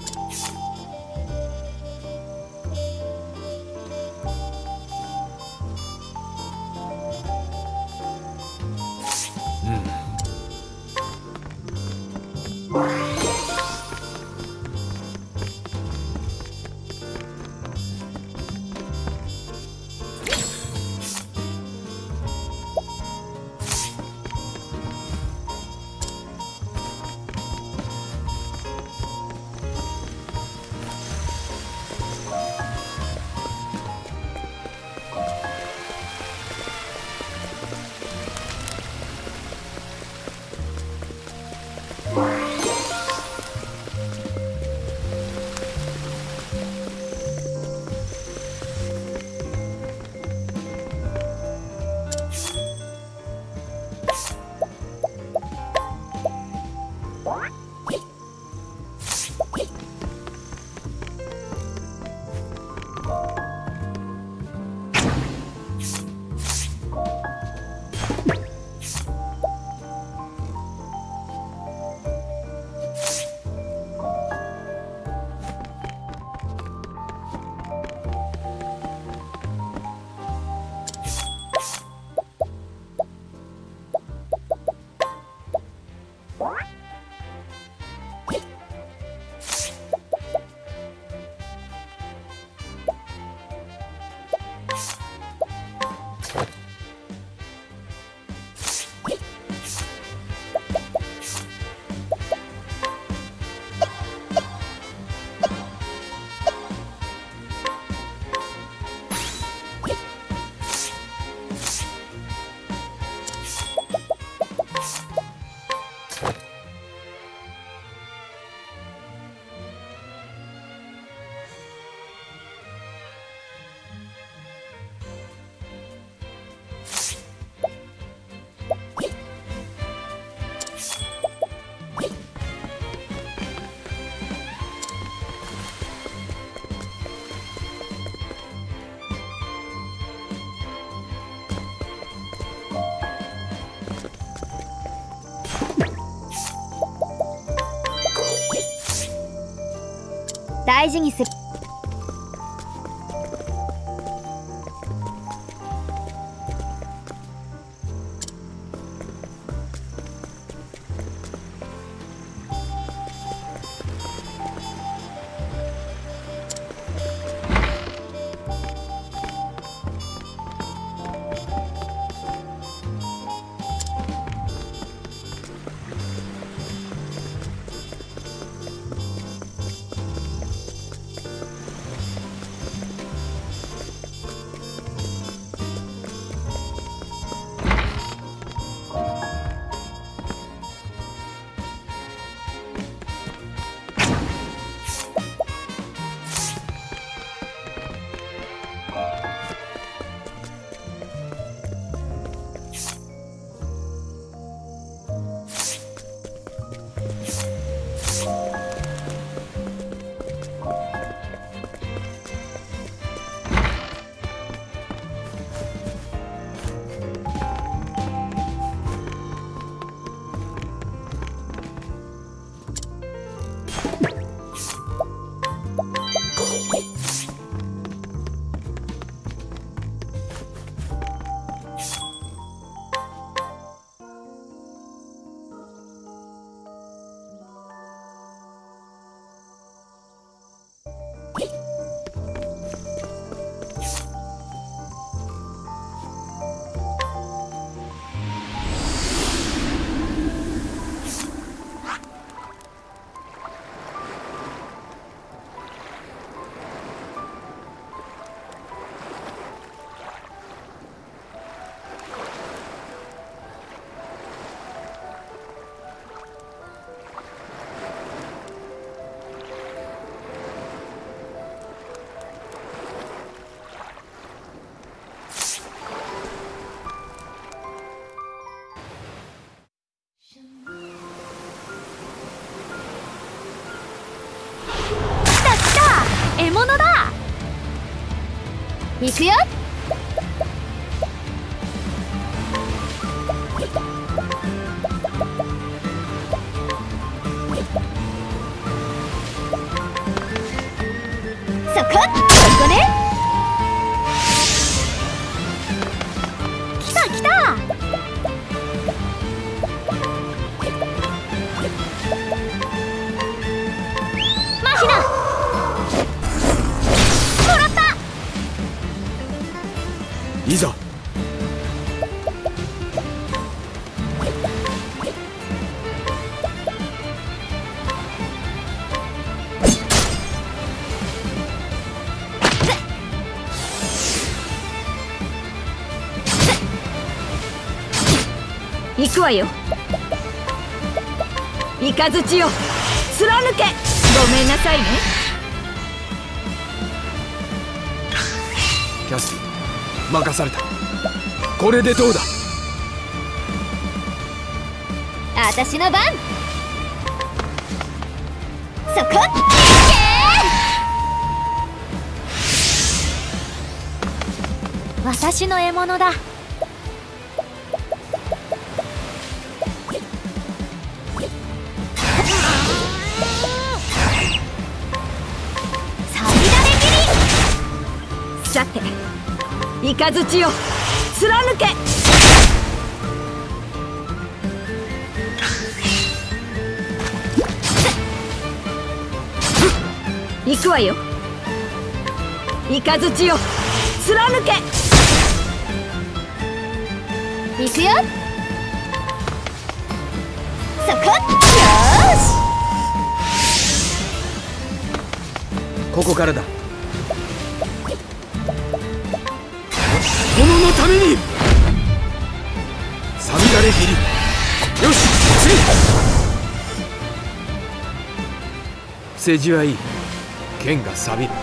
大事にする。 行くよ。そこ、ここね。来た来た。マヒナ。もらった。 いざ。 行くわよ。雷よ貫け。ごめんなさいね。 キャスティ任された。これでどうだ。 私の番。そこ。私の獲物だ。 さて、雷よ貫け。行くわよ。雷よ貫け。 行くよ。そこ。よーし。 ここからだ。炎のために。さみだれ斬り。よし次。政治はいい。剣が錆びる。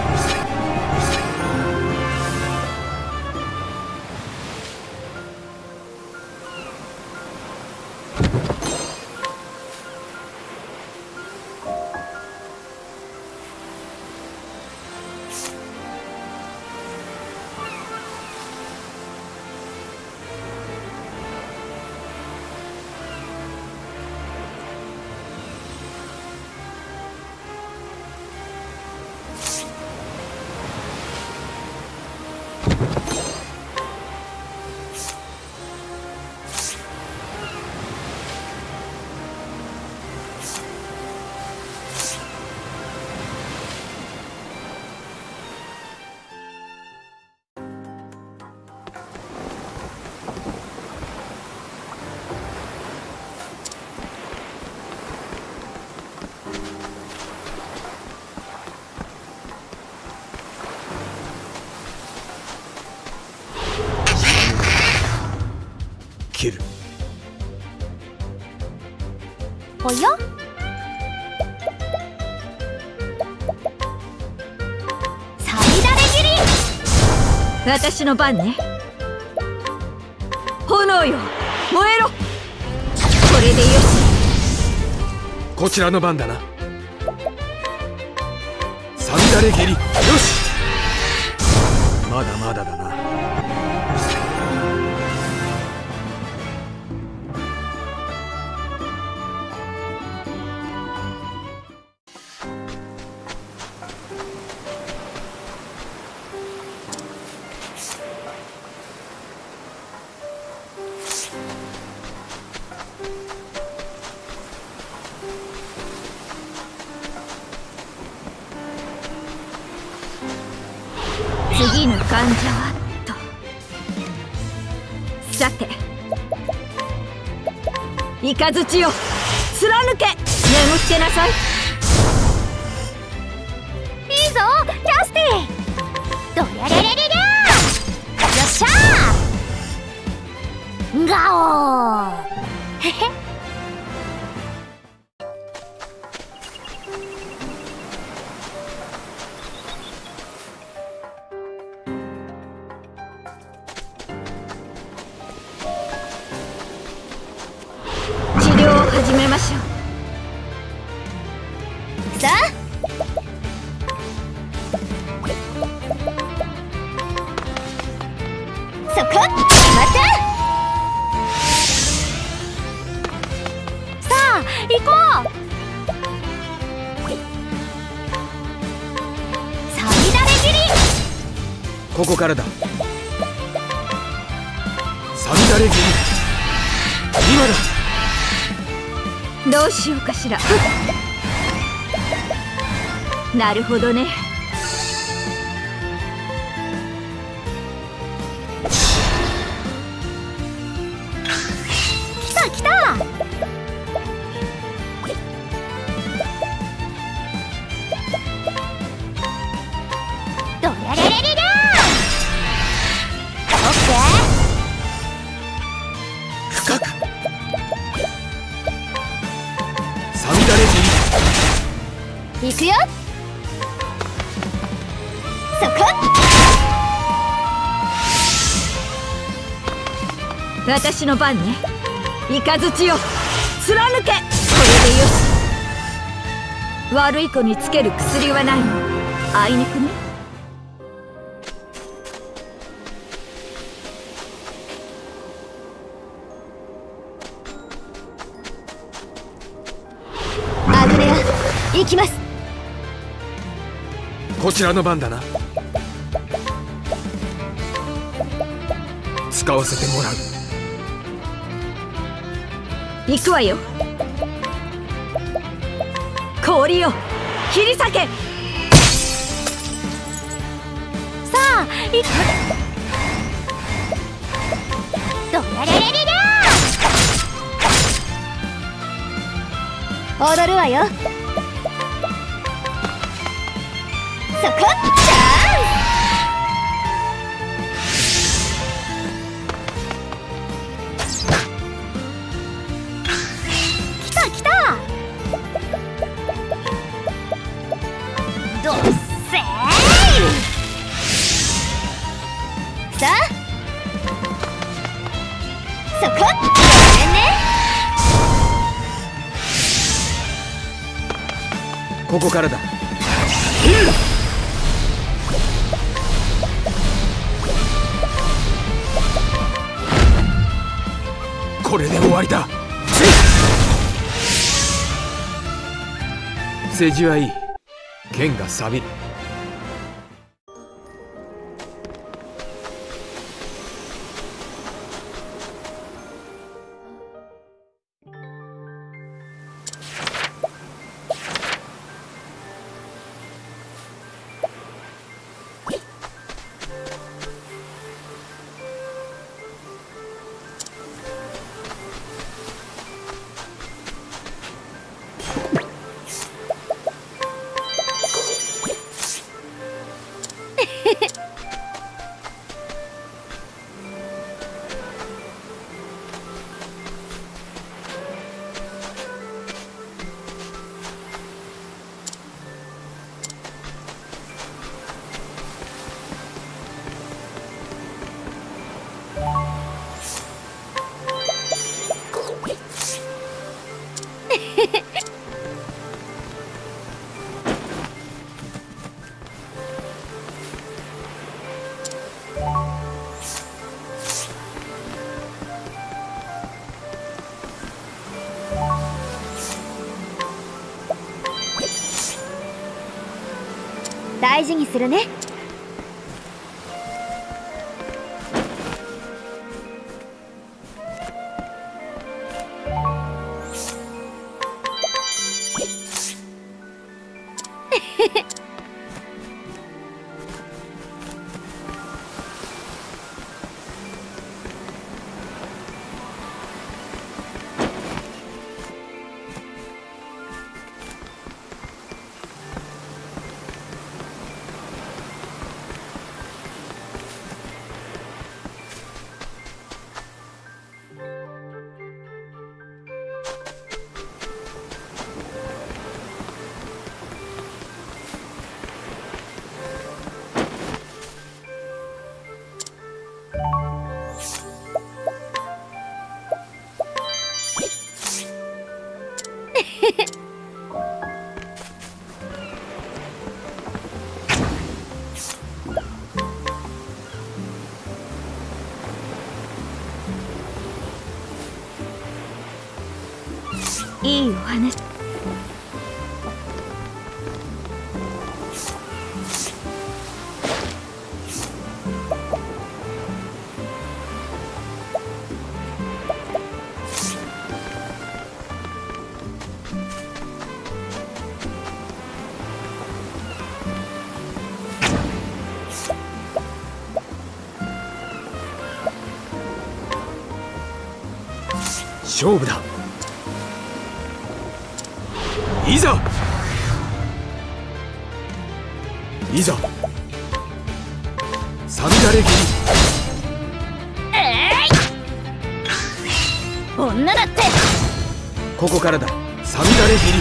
切る。 おや。さみだれ斬り。 私の番ね。炎よ燃えろ。これでよし。 こちらの番だな。さみだれ斬り。よし。まだまだだな。 次の患者はと。さて、雷よ貫け。眠ってなさい。 いいぞキャスティ。どりゃりゃりゃりゃりゃ。よっしゃー。ガオー。へへ。 始めましょう。 さあここからだ。 サミダレギリ、今だ。どうしようかしら。なるほどね。 来た来た。どりゃれれれりゃー。オッケー。 深く。サミダレギリ。 行くよ。そこ。 私の番ね。イカズチよ、貫け。これでよし。悪い子につける薬はないの。あいにくね。 アグネア、行きます。 こちらの番だな。使わせてもらう。 行くわよ。氷よ、切り裂け。 さあ、いく。どやれれれりゃー。踊るわよ。そこ。さあ、そこ。ごめんね。 ここからだ。 これで終わりだ。世辞はいい。剣が錆びる。 大事にするね。 いいお話。 勝負だ。いざいざさみだれ斬り。 えい、女だって。 ここからだ。さみだれ斬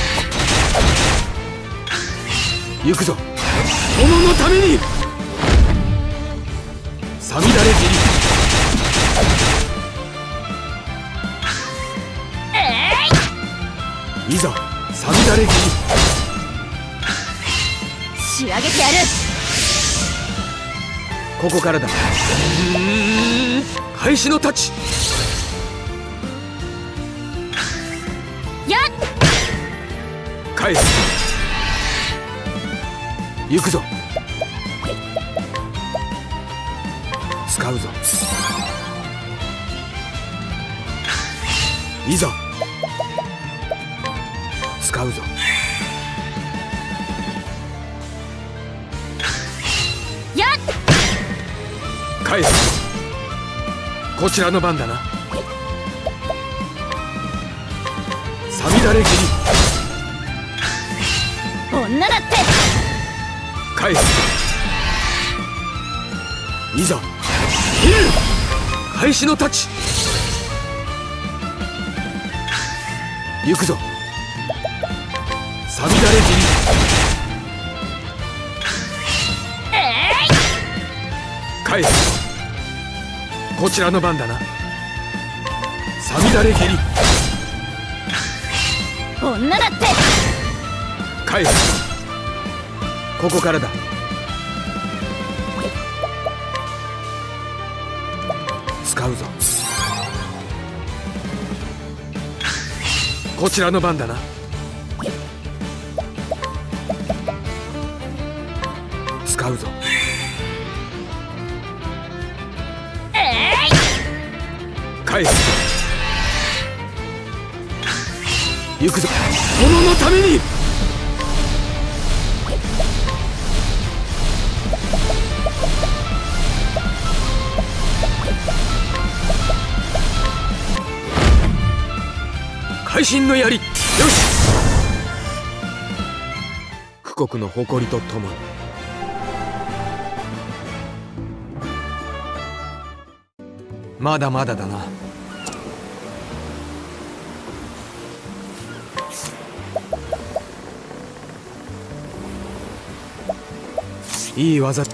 り。行くぞ炎のために。さみだれ斬り。いざさみだれ斬り。 仕上げてやる。 ここからだ。開始の太刀。 やっ返す。行くぞ。使うぞ。いざ使うぞ。 やっ返す。こちらの番だな。さみだれ斬り。 女だって。 返す。いざ切る。開始の太刀。行くぞ。さみだれ斬り。 えい、 返す。こちらの番だな。さみだれ斬り。 女だって。 返す。ここからだ。使うぞ。こちらの番だな。使うぞ。 えい、 返す。行くぞ炎のために。会心の槍。よし。富国の誇りとともに。まだまだだな。いい技。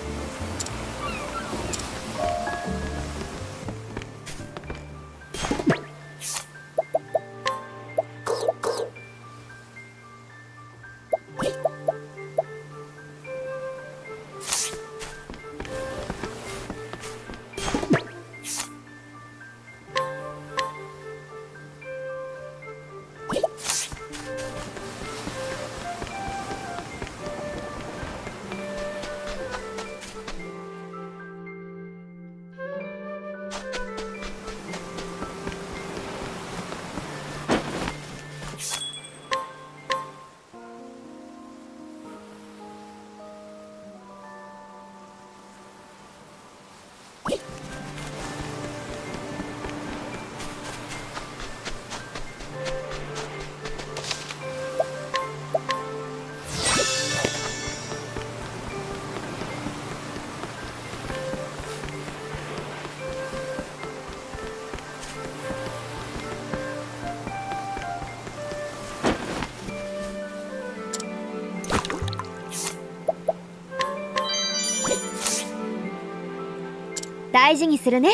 大事にするね。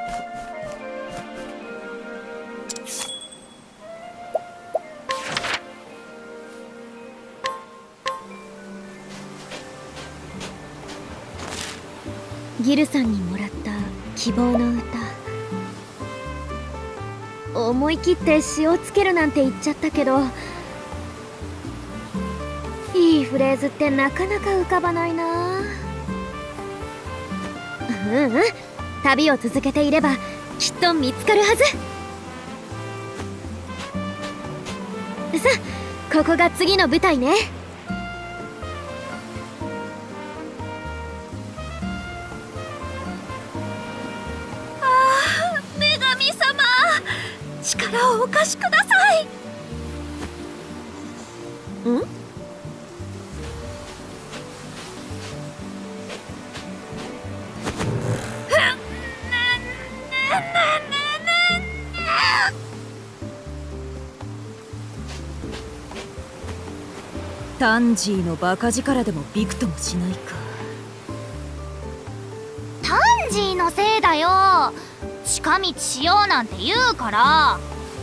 ギルさんにもらった希望の歌。思い切って詩をつけるなんて言っちゃったけど、いいフレーズってなかなか浮かばないな。うんうん、旅を続けていればきっと見つかるはず。さあ、ここが次の舞台ね。ああ、女神様、 力をお貸しください。ん？タンジーのバカ力でもびくともしないか。 タンジーのせいだよ。近道しようなんて言うから。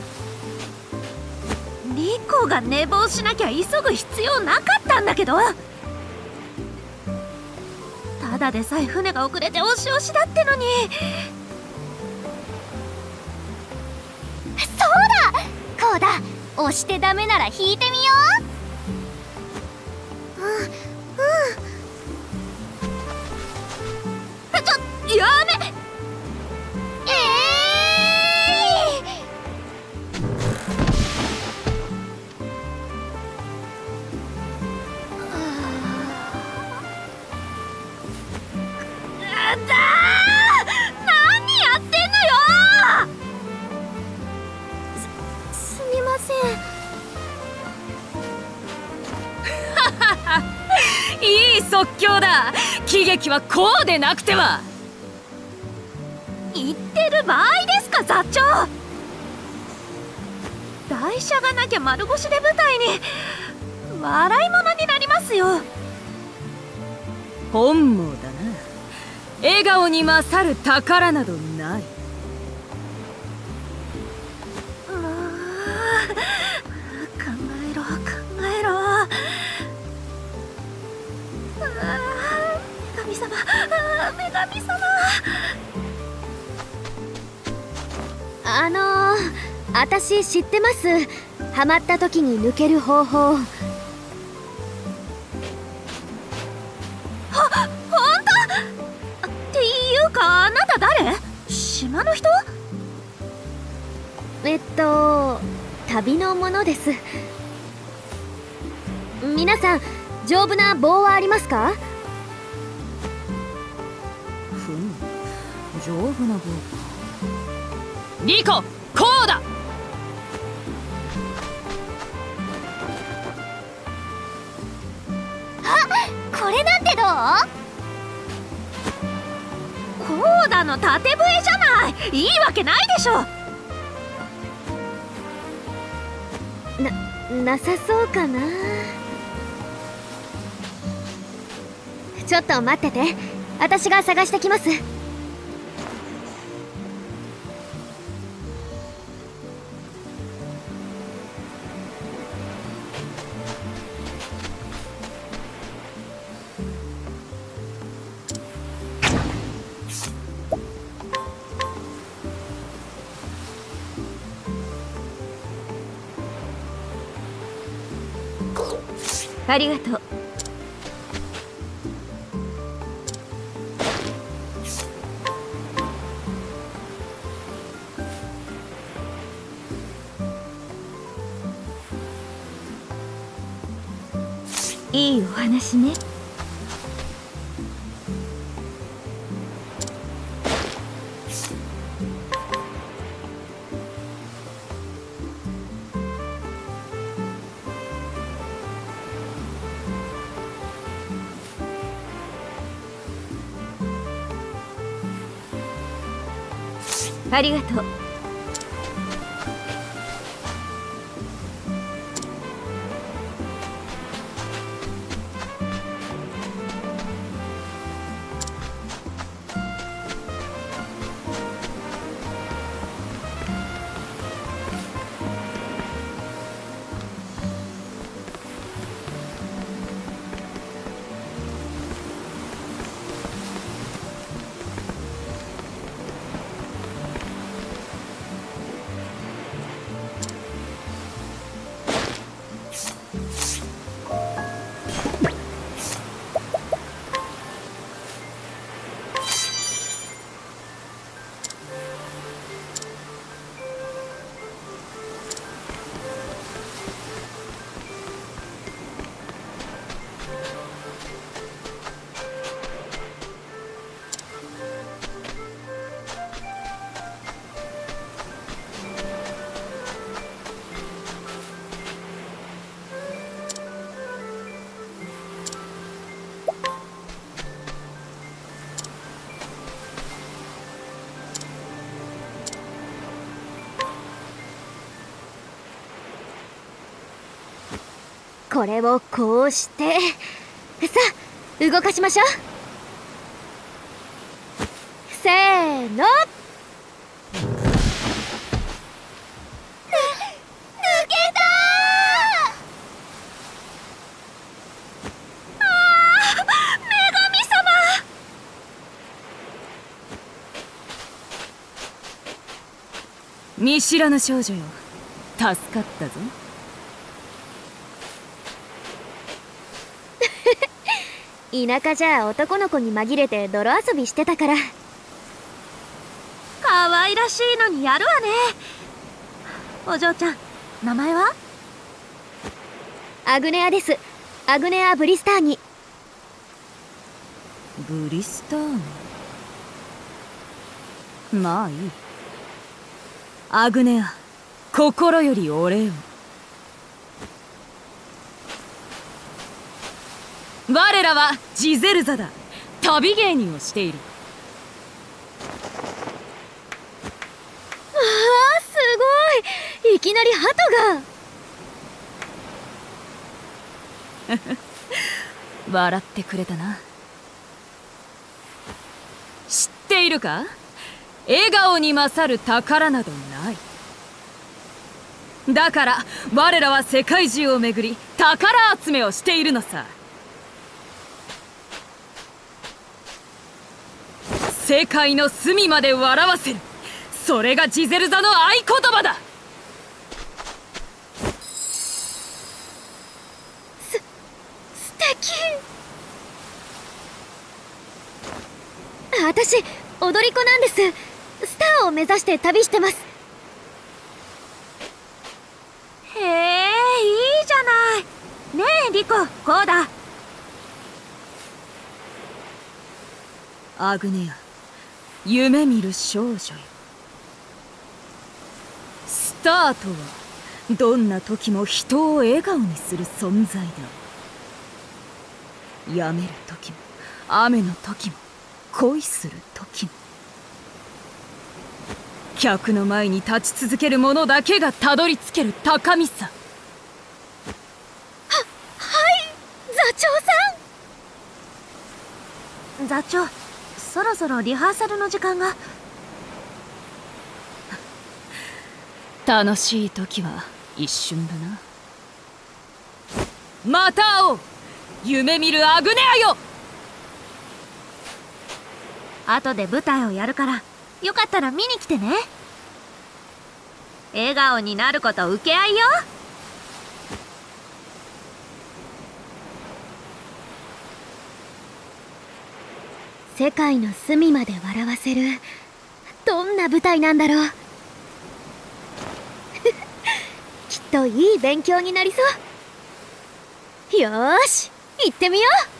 リコが寝坊しなきゃ急ぐ必要なかったんだけど。ただでさえ船が遅れて押し押しだってのに。 そうだ、こうだ。押してダメなら引いてみよう。うんうん。 ちょ、やめ。 えー、だー、何やってんのよ。 す、すみません。 いい即興だ。喜劇はこうでなくては。言ってる場合ですか、座長。台車がなきゃ丸腰で舞台に笑い物になりますよ。本望だな。笑顔に勝る宝などない。ああ、考えろ考えろ。女神様、女神様。 あのー、私知ってます。ハマった時に抜ける方法。は、 ほんと？っていうか、あなた誰？島の人？ えっと旅の者です。皆さん、丈夫な棒はありますか？ ふむ、丈夫な棒か。リコ、こうだ。 あ、これなんてどう？ こうだの縦笛じゃない。いいわけないでしょ。 な、なさそうかな。ちょっと待ってて。私が探してきます。 ありがとう。いいお話ね。ありがとう。 これをこうしてさあ動かしましょう。せーの。 見知らぬ少女よ、助かったぞ。 田舎じゃ男の子に紛れて泥遊びしてたから。 可愛らしいのにやるわね。お嬢ちゃん、名前は？ アグネアです。アグネア・ブリスターニ。 ブリスターニ。まあいい。アグネア、心よりお礼を。我らはジゼルザだ。旅芸人をしている。 ああ、すごい。いきなり鳩が笑ってくれたな。知っているか？笑顔に勝る宝などない。だから我らは世界中を巡り宝集めをしているのさ。世界の隅まで笑わせる、それがジゼルザの合言葉だ。 す、素敵。私踊り子なんです。スターを目指して旅してます。 へえ、いいじゃない。ねえリコ、こうだ。 アグネア、夢見る少女よ。スターとはどんな時も人を笑顔にする存在だ。やめる時も雨の時も恋する時も、客の前に立ち続ける者だけがたどり着ける高みさ。は、 はい座長さん。座長、そろそろリハーサルの時間が。 楽しい時は一瞬だな。また会おう、夢見るアグネアよ。 後で舞台をやるから、よかったら見に来てね。笑顔になること請け合いよ。 世界の隅まで笑わせる、どんな舞台なんだろう。きっといい勉強になりそう。よーし、行ってみよう。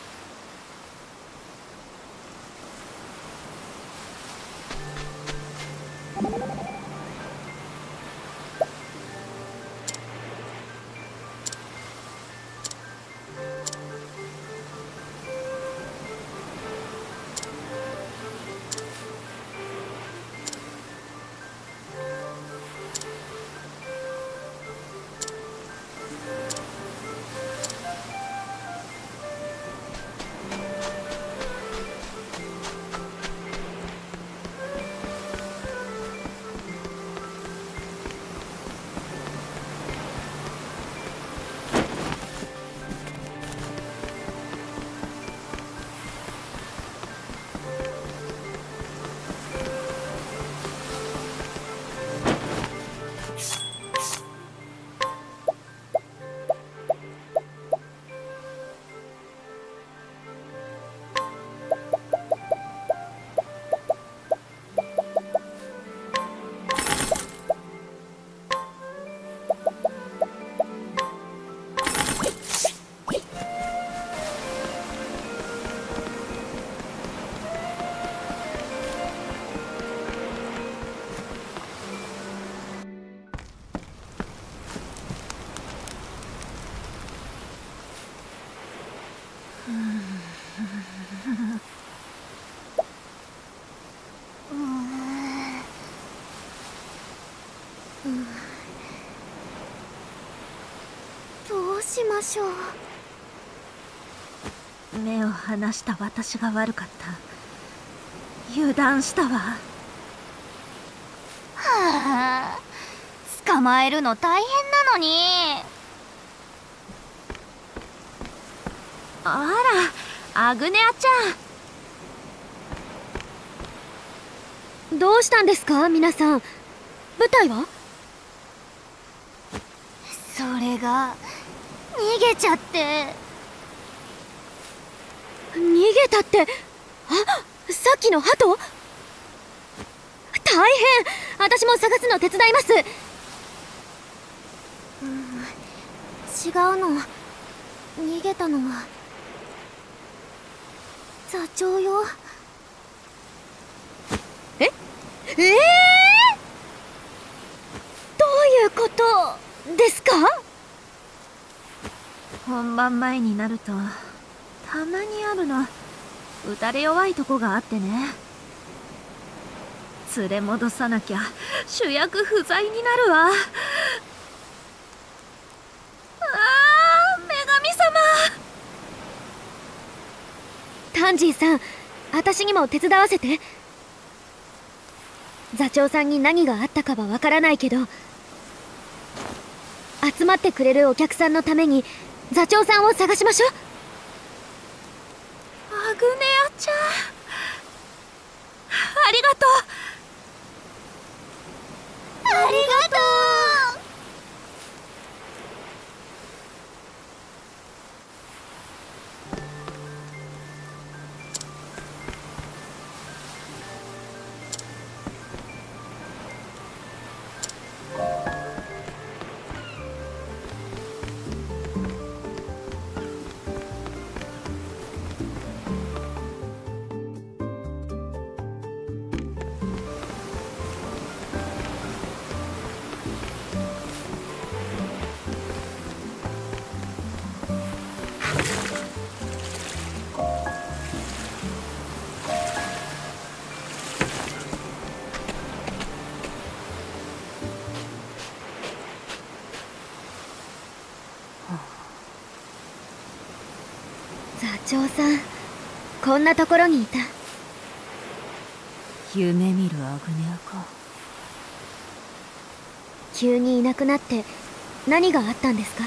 しましょう。 目を離した私が悪かった。油断したわ。はあ、捕まえるの大変なのに。 あら、アグネアちゃん。どうしたんですか皆さん。舞台は？ それが逃げちゃって。 逃げたって？あ、さっきの鳩？大変！私も探すの手伝います。 うん、違うの。逃げたのは座長よ。 え？えー、どういうことですか？ 本番前になるとたまにあるの。打たれ弱いとこがあってね。連れ戻さなきゃ主役不在になるわ。ああ、女神様。 タンジーさん、私にも手伝わせて。座長さんに何があったかはわからないけど、集まってくれるお客さんのために座長さんを探しましょう。 アグネアちゃん、ありがとう。 ありがとう。 座長さん、こんなところにいた。 夢見るアグネアか。 急にいなくなって何があったんですか？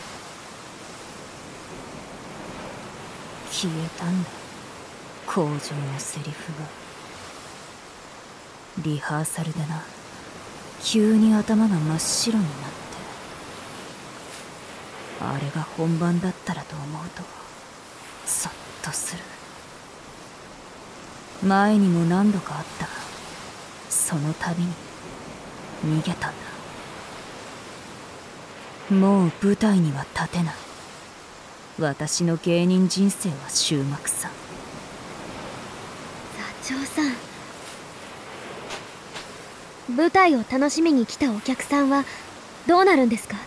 消えたんだ、口上のセリフが。リハーサルでな、急に頭が真っ白になって、あれが本番だったらと思うとそっとする。前にも何度かあったが、その度に逃げたんだ。もう舞台には立てない。私の芸人人生は終幕さ。 座長さん、舞台を楽しみに来たお客さんはどうなるんですか？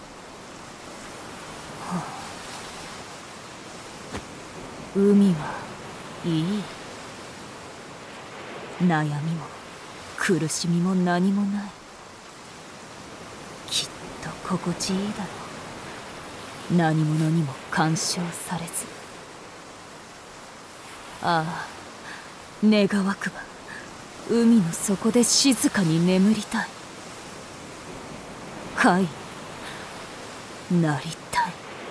海はいい。悩みも苦しみも何もない。きっと心地いいだろう。何者にも干渉されず。ああ、願わくば海の底で静かに眠りたい。貝になりたい。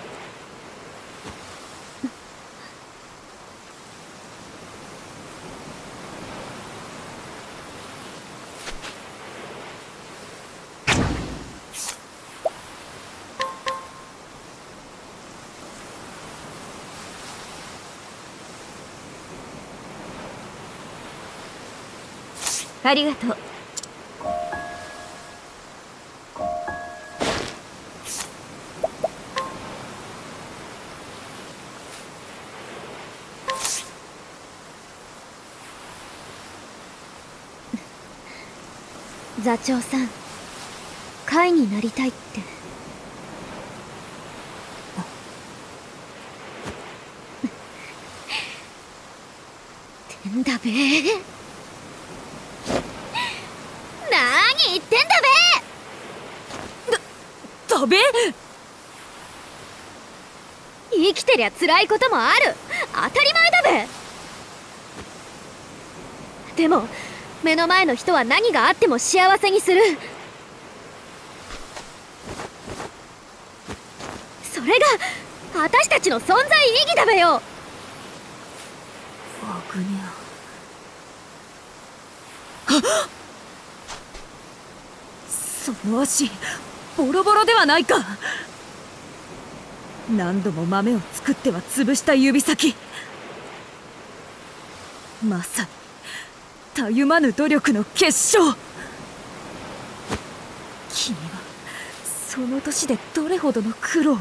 ありがとう。 座長さん、貝になりたいって。てんだべー。何言ってんだべー。 だ、だべ生きてりゃ辛いこともある、当たり前だべ。でも目の前の人は何があっても幸せにする、それが私たちの存在意義だべよ。 アグネア。その足ボロボロではないか。何度も豆を作っては潰した指先、まさにたゆまぬ努力の結晶。君はその年でどれほどの苦労を。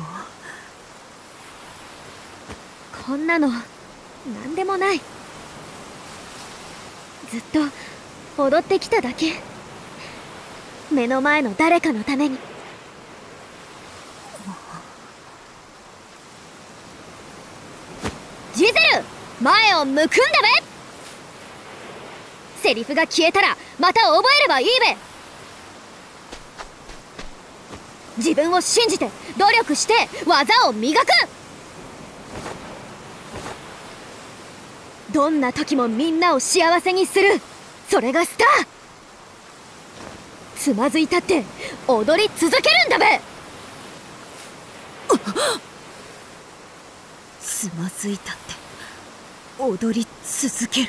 こんなの何でもない、ずっと踊ってきただけ、目の前の誰かのために。ジゼル、前を向くんだべ。セリフが消えたらまた覚えればいいべ。自分を信じて努力して技を磨く。どんな時もみんなを幸せにする、それがスター。つまずいたって踊り続けるんだべ。 つまずいたって踊り続ける。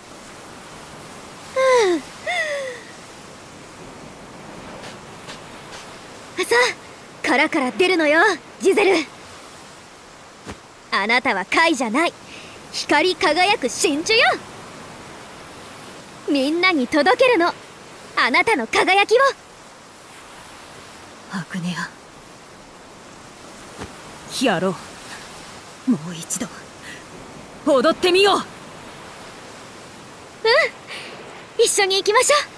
さあ、殻から出るのよ、ジゼル。あなたは貝じゃない、光り輝く真珠よ。みんなに届けるの、あなたの輝きを。 アグネア、やろう。もう一度踊ってみよう。 うん、一緒に行きましょう。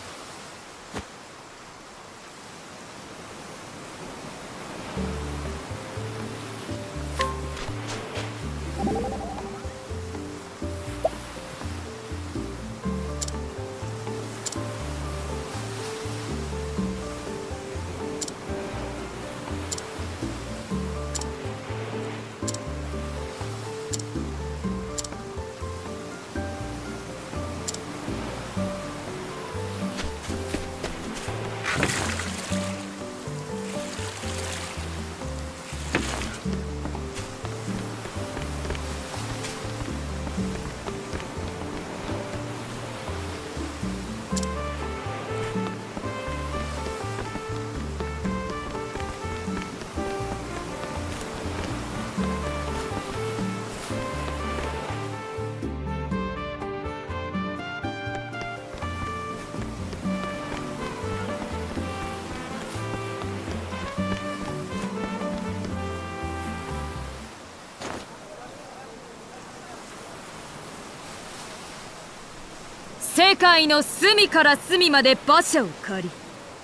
世界の隅から隅まで馬車を借り、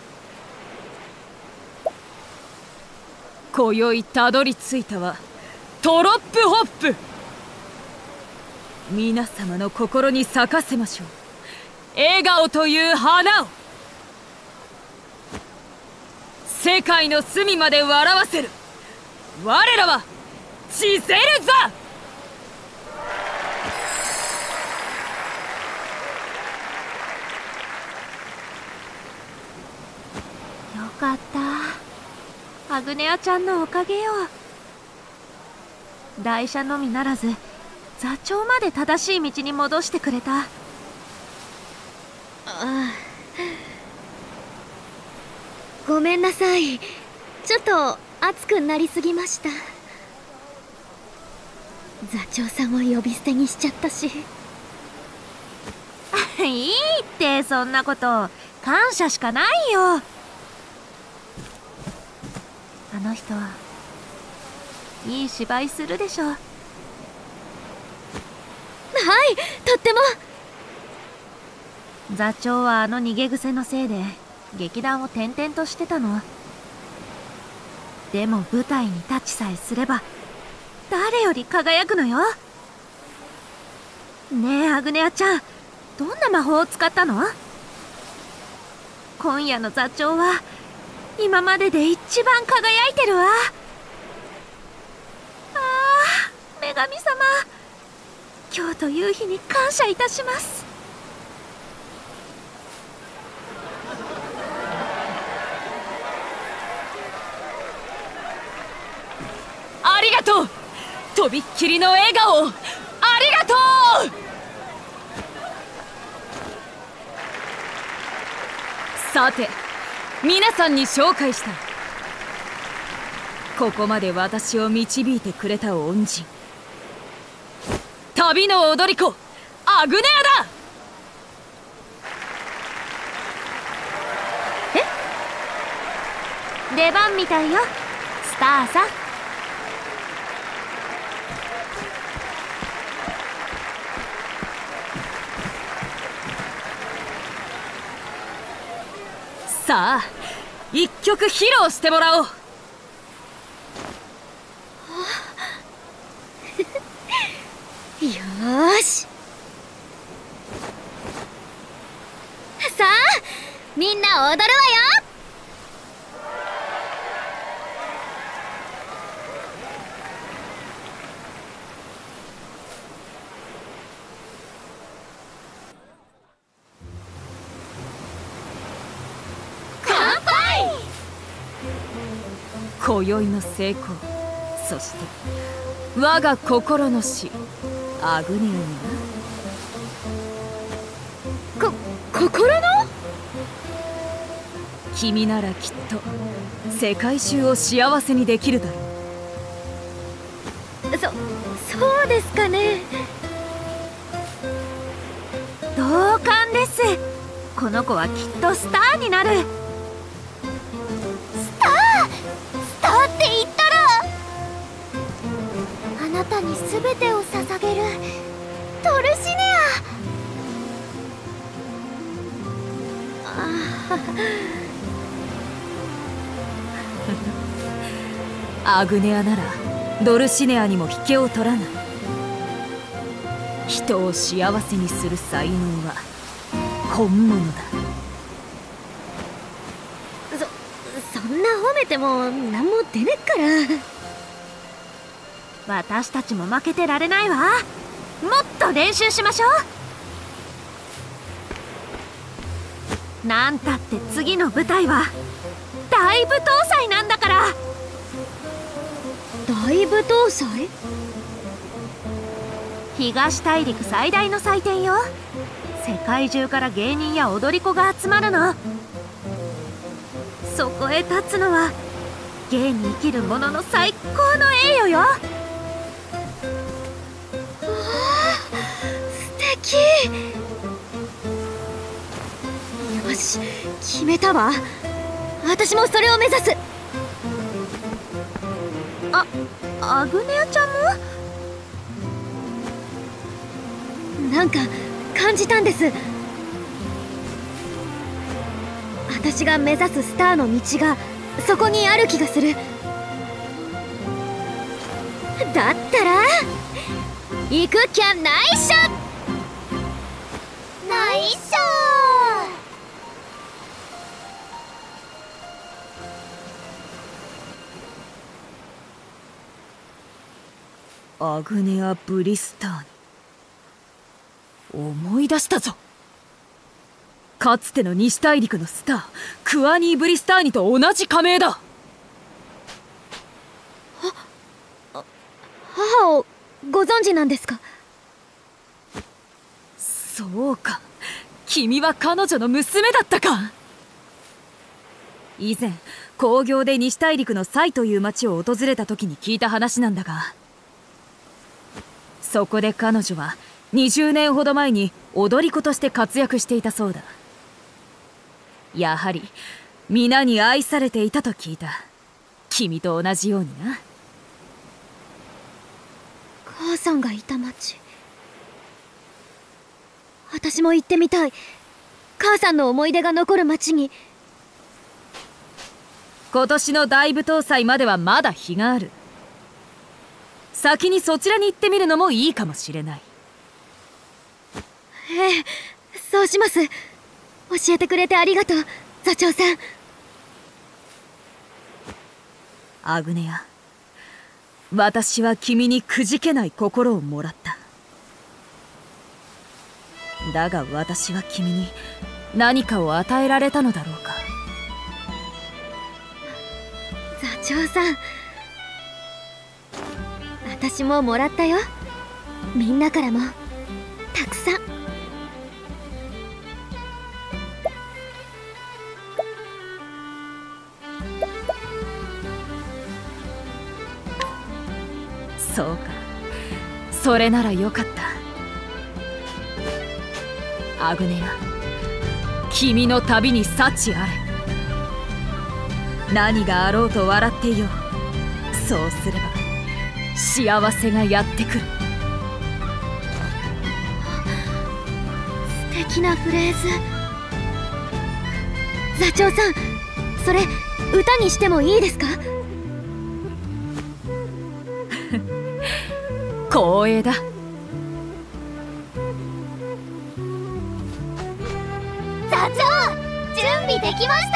今宵たどり着いたはトロップホップ。皆様の心に咲かせましょう、笑顔という花を。世界の隅まで笑わせる、我らはジゼルザ。 よかった、アグネアちゃんのおかげよ。台車のみならず座長まで正しい道に戻してくれた。ああ、ごめんなさい、ちょっと熱くなりすぎました。座長さんを呼び捨てにしちゃったし。 いいって、そんなこと。感謝しかないよ。あの人はいい芝居するでしょ。はい、 とっても。 座長はあの逃げ癖のせいで劇団を転々としてたの。でも舞台に立ちさえすれば誰より輝くのよ。ねえアグネアちゃん、どんな魔法を使ったの？今夜の座長は今までで一番輝いてるわ。ああ。 女神様、今日という日に感謝いたします。 ありがとう、とびっきりの笑顔、ありがとう。さて、皆さんに紹介したい。ここまで私を導いてくれた恩人、旅の踊り子アグネアだ。 え？出番みたいよ、スターさん。 さあ、一曲披露してもらおう。 よーし。さあ、みんな踊るわよ。 今宵の成功、そして我が心の死、アグネアにな。こ、心の？ 君ならきっと世界中を幸せにできるだろう。そ、そうですかね。 同感です。この子はきっとスターになる。 スターって言ったら、あなたに全てを捧げるトルシネア。アグネアならドルシネアにも引けを取らない。人を幸せにする才能は本物だ。 そんな褒めても何も出ねっから。 私たちも負けてられないわ。もっと練習しましょう。なんたって次の舞台は大舞踏祭なんだから。 大舞踏祭？ 東大陸最大の祭典よ。世界中から芸人や踊り子が集まるの。そこへ立つのは芸に生きる者の最高の栄誉よ。わあ、素敵。よし、決めたわ。私もそれを目指す。 あ、アグネアちゃんも？ なんか感じたんです。私が目指すスターの道がそこにある気がする。だったら行くきゃないっしょ。 ないっしょ。アグネア・ブリスターニ、思い出したぞ。かつての西大陸のスタークアニー・ブリスターニと同じ仮名だ。 は、母をご存知なんですか？ そうか、君は彼女の娘だったか。以前興行で西大陸のサイという町を訪れた時に聞いた話なんだが、そこで彼女はにじゅうねんほど前に踊り子として活躍していたそうだ。やはり皆に愛されていたと聞いた。君と同じようにな。 母さんがいた町、私も行ってみたい。母さんの思い出が残る町に。 今年の大舞踏祭まではまだ日がある。先にそちらに行ってみるのもいいかもしれない。 ええ、そうします。教えてくれてありがとう、座長さん。 アグネア、 私は君にくじけない心をもらった。だが私は君に何かを与えられたのだろうか。 座長さん、私ももらったよ。みんなからもたくさん。 そうか、それならよかった。アグネア、君の旅に幸あれ。何があろうと笑っていよう。そうすれば幸せがやってくる。 素敵なフレーズ。座長さん、それ歌にしてもいいですか？ 光栄だ。 座長、準備できました。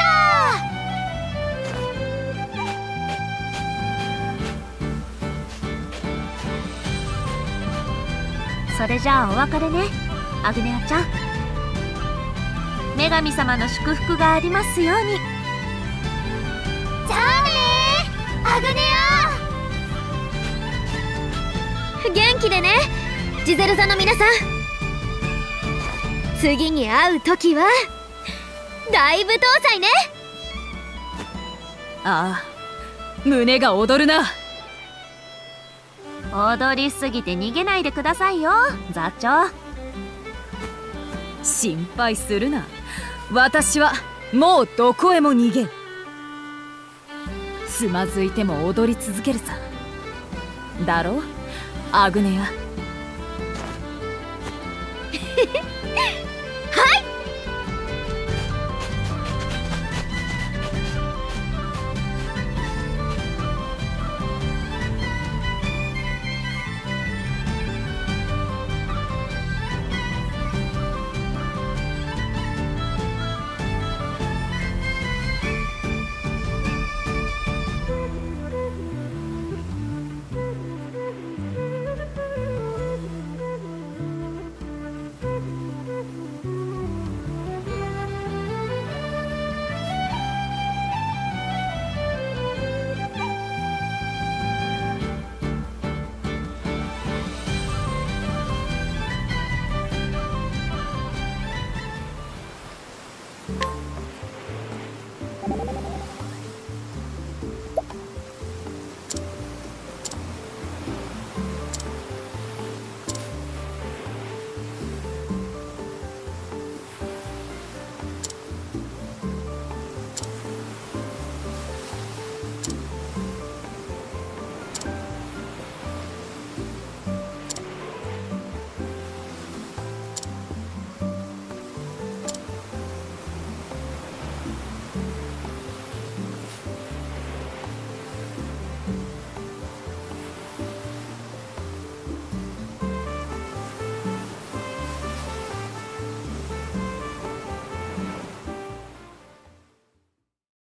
それじゃあお別れね、アグネアちゃん。女神様の祝福がありますように。 じゃあねアグネア。元気でね、ジゼル座の皆さん。次に会う時は大舞踏祭ね。 ああ、胸が躍るな。 踊りすぎて逃げないでくださいよ、座長。 心配するな。私はもうどこへも逃げん。つまずいても踊り続けるさ。だろう、アグネア。 はい。 you